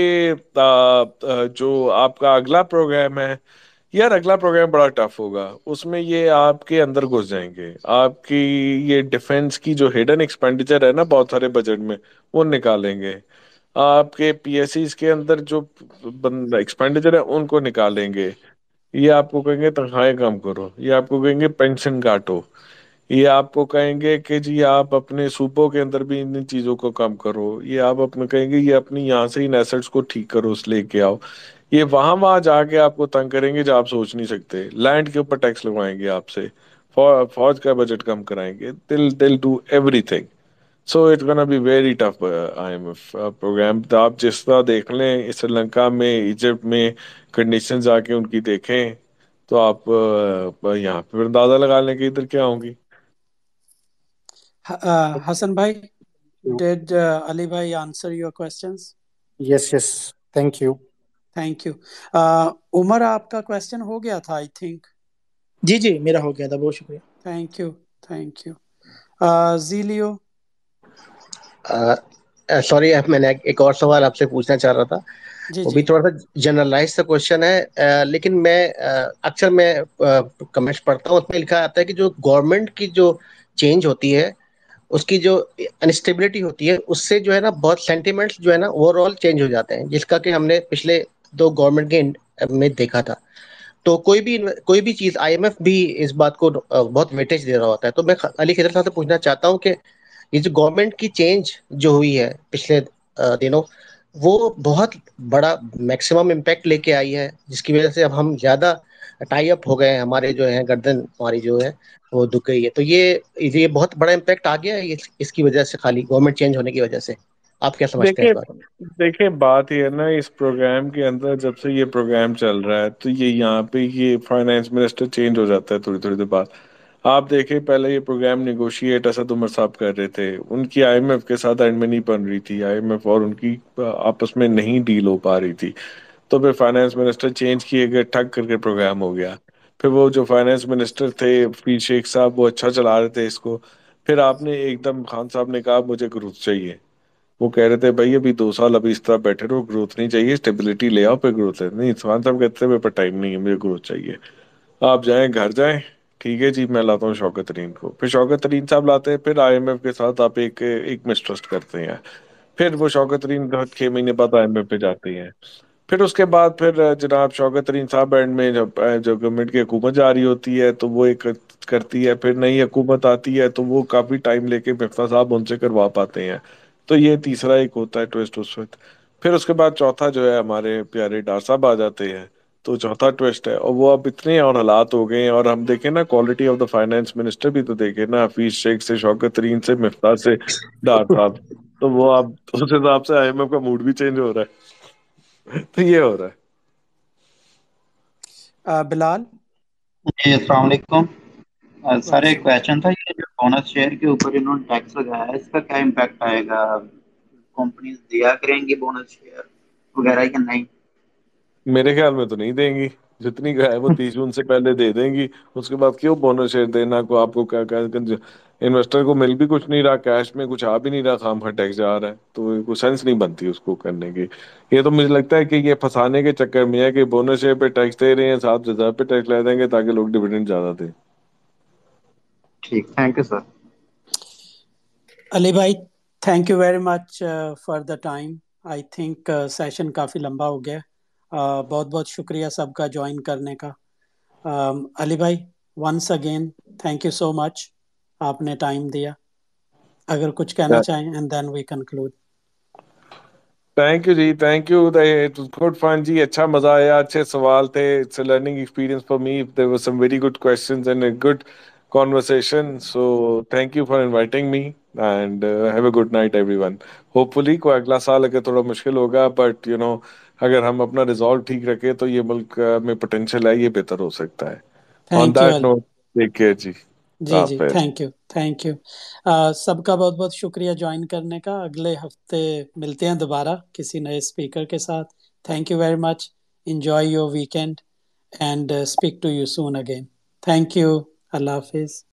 جو آپ کا اگلا پروگرام ہے یار، اگلا پروگرام بڑا ٹف ہوگا. اس میں یہ آپ کے اندر گھس جائیں گے. آپ کی یہ ڈیفنس کی جو ہڈن ایکسپینڈیچر ہے نا بہت سارے بجٹ میں، وہ نکالیں گے. آپ کے پی ایس سیز کے اندر جو ایکسپینڈیچر ہے ان کو نکالیں گے. یہ آپ کو کہیں گے تنخواہیں کم کرو، یہ آپ کو کہیں گے پینشن کاٹو، یہ آپ کو کہیں گے کہ جی آپ اپنے صوبوں کے اندر بھی ان چیزوں کو کم کرو، یہ آپ اپنے کہیں گے یہ اپنی یہاں سے ان ایسٹس کو ٹھیک کرو، اس لے کے آؤ. یہ وہاں وہاں جا کے آپ کو تنگ کریں گے جو آپ سوچ نہیں سکتے. لینڈ کے اوپر ٹیکس لگوائیں گے آپ سے، فوج کا بجٹ کم کرائیں گے. دل دل ڈو ایوری تھنگ. So it's gonna be very tough I M F programme. تو آپ جس طرح دیکھ لیں سری لنکا میں، ایجپٹ میں کنڈیشنز آ کے ان کی دیکھیں، تو آپ یہاں پہ اندازہ لگا لیں کہ ادھر کیا ہوں گی. حسن بھائی، ڈیڈ علی بھائی answer your questions? Yes yes, thank you. Thank you. Umar آپ کا کوسچن ہو گیا تھا آئی تھنک. جی جی میرا ہو گیا تھا، بہت شکریہ. Thank you thank you. زیلیو. سوری، میں نے ایک اور سوال آپ سے پوچھنا چاہ رہا تھا. جی وہ جی بھی تھوڑا سا جنرلائز سا کوشچن ہے، لیکن میں اکثر میں کمنٹس پڑھتا ہوں، اس میں لکھا آتا ہے کہ جو گورنمنٹ کی جو چینج ہوتی ہے اس کی جو انسٹیبلٹی ہوتی ہے اس سے جو ہے نا بہت سینٹیمنٹس جو ہے نا اوور آل چینج ہو جاتے ہیں، جس کا کہ ہم نے پچھلے دو گورنمنٹ کے میں دیکھا تھا. تو کوئی بھی کوئی بھی چیز آئی ایم ایف بھی اس بات کو بہت ویٹیج دے رہا ہوتا ہے. تو میں علی خضر صاحب سے پوچھنا چاہتا ہوں کہ یہ جو گورنمنٹ کی چینج جو ہوئی ہے پچھلے دنوں، وہ بہت بڑا میکسیمم امپیکٹ لے کے آئی ہے، جس کی وجہ سے اب ہم زیادہ ٹائی اپ ہو گئے ہیں، ہمارے جو ہے گردن ہماری جو ہے وہ دکھ گئی ہے. تو یہ یہ بہت بڑا امپیکٹ آ گیا ہے اس کی وجہ سے، خالی گورنمنٹ چینج ہونے کی وجہ سے. آپ کیا سمجھتے ہیں دیکھیں اس بارے میں؟ دیکھیں بات یہ ہے نا، اس پروگرام کے اندر جب سے یہ پروگرام چل رہا ہے تو یہ یہاں پہ یہ فائنانس منسٹر چینج ہو جاتا ہے تھوڑی تھوڑی دیر بعد. آپ دیکھیں پہلے یہ پروگرام نیگوشیٹ اسد عمر صاحب کر رہے تھے، ان کی آئی ایم ایف کے ساتھ اینڈ میں نہیں بن رہی تھی، آئی ایم ایف اور ان کی آپس میں نہیں ڈیل ہو پا رہی تھی. تو پھر فائنانس منسٹر چینج کیے گئے، ٹھگ کر کے پروگرام ہو گیا. پھر وہ جو فائنانس منسٹر تھے پی شیخ صاحب، وہ اچھا چلا رہے تھے اس کو. پھر آپ نے ایک دم خان صاحب نے کہا مجھے گروتھ چاہیے. وہ کہہ رہے تھے بھائی ابھی دو سال ابھی اس طرح بیٹھے رہو، گروتھ نہیں چاہیے، اسٹیبلٹی لے آؤ پھر گروتھ ہے. نہیں، خان صاحب کہتے ہیں میرے پاس ٹائم نہیں ہے، مجھے گروتھ چاہیے. آپ جائیں گھر جائیں، ٹھیک ہے جی میں لاتا ہوں شوکت ترین کو. پھر شوکت ترین صاحب لاتے ہیں، پھر آئی ایم ایف کے ساتھ آپ ایک ایک مسٹرسٹ کرتے ہیں. پھر وہ شوکت ترین چھ مہینے بعد آئی ایم ایف پہ جاتے ہیں. پھر اس کے بعد پھر جناب شوکت ترین صاحب اینڈ میں جب جو گورنمنٹ کی حکومت جاری ہوتی ہے تو وہ ایک کرتی ہے، پھر نئی حکومت آتی ہے تو وہ کافی ٹائم لے کے مفتاح صاحب ان سے کروا پاتے ہیں. تو یہ تیسرا ایک ہوتا ہے ٹویسٹ اس وقت. پھر اس کے بعد چوتھا جو ہے ہمارے پیارے ڈار صاحب آ جاتے ہیں، تو چوتھا ٹویسٹ ہے. اور وہ اب اتنے اور حالات ہو گئے ہیں، اور ہم دیکھیں نا quality of the finance minister بھی تو دیکھیں نا، حفیظ شیخ سے شوکت ترین سے مفتاح سے ڈار صاحب. تو وہ اب اس حساب سے آئی ایم ایف کا موڈ بھی چینج ہو رہا ہے. تو یہ ہو رہا ہے. آ، بلال. جی السلام علیکم. آ، سر ایک وعلیکم کویشچن تھا، یہ جو بونس شیئر کے اوپر انہوں نے ٹیکس لگایا ہے، اس کا کیا امپیکٹ آئے گا؟ کمپنیز دیا کریں گی بونس شیئر وغیرہ یا نہیں؟ میرے خیال میں تو نہیں دیں گی، جتنی کا ہے وہ تیس جون سے پہلے دے دیں گی. اس کے بعد کیوں بونس شیئر دینا کو آپ کو؟ کیا انویسٹر کو مل بھی کچھ نہیں رہا، کیش میں کچھ آ بھی نہیں رہا، خام خواہ ٹیکس جا رہا ہے. تو کوئی سینس نہیں بنتی اس کو کرنے کی. یہ تو مجھے لگتا ہے کہ یہ پھنسانے کے چکر میں ہے کہ بونس شیئر پہ ٹیکس دے رہے ہیں، ساتھ ریزرو پہ ٹیکس لے دیں گے تاکہ لوگ ڈیویڈنڈ زیادہ دیں. ٹھیک، تھینک یو سر. علی بھائی thank you very much for the time. I think session کافی لمبا ہو گیا. uh, بہت بہت شکریہ سب کا جوائن کرنے کا. um, علی بھائی once again thank you so much, آپ نے ٹائم دیا. اگر کچھ کہنا چاہیں and then we conclude. Thank you جی، تھینک یو. گڈ فن جی، اچھا مزہ آیا، اچھے سوال تھے. It's a learning experience for me. There were some very good questions and a good conversation. So thank you for inviting me and uh, have a good night everyone. Hopefully کوئی اگلا سال اگر تھوڑا مشکل ہوگا، بٹ یو نو اگر ہم اپنا ریزالو ٹھیک رکھے تو یہ ملک میں پوٹینشیل ہے، یہ بہتر ہو سکتا ہے. آن تھینک یو دیٹ علی. نوٹ ٹیک کیئر جی. جی جی حافظ. Thank you thank you. سب کا بہت بہت شکریہ جوائن کرنے کا. اگلے ہفتے ملتے ہیں دوبارہ کسی نئے اسپیکر کے ساتھ. Thank you very much. Enjoy your weekend and speak to you soon again. Thank you. اللہ حافظ.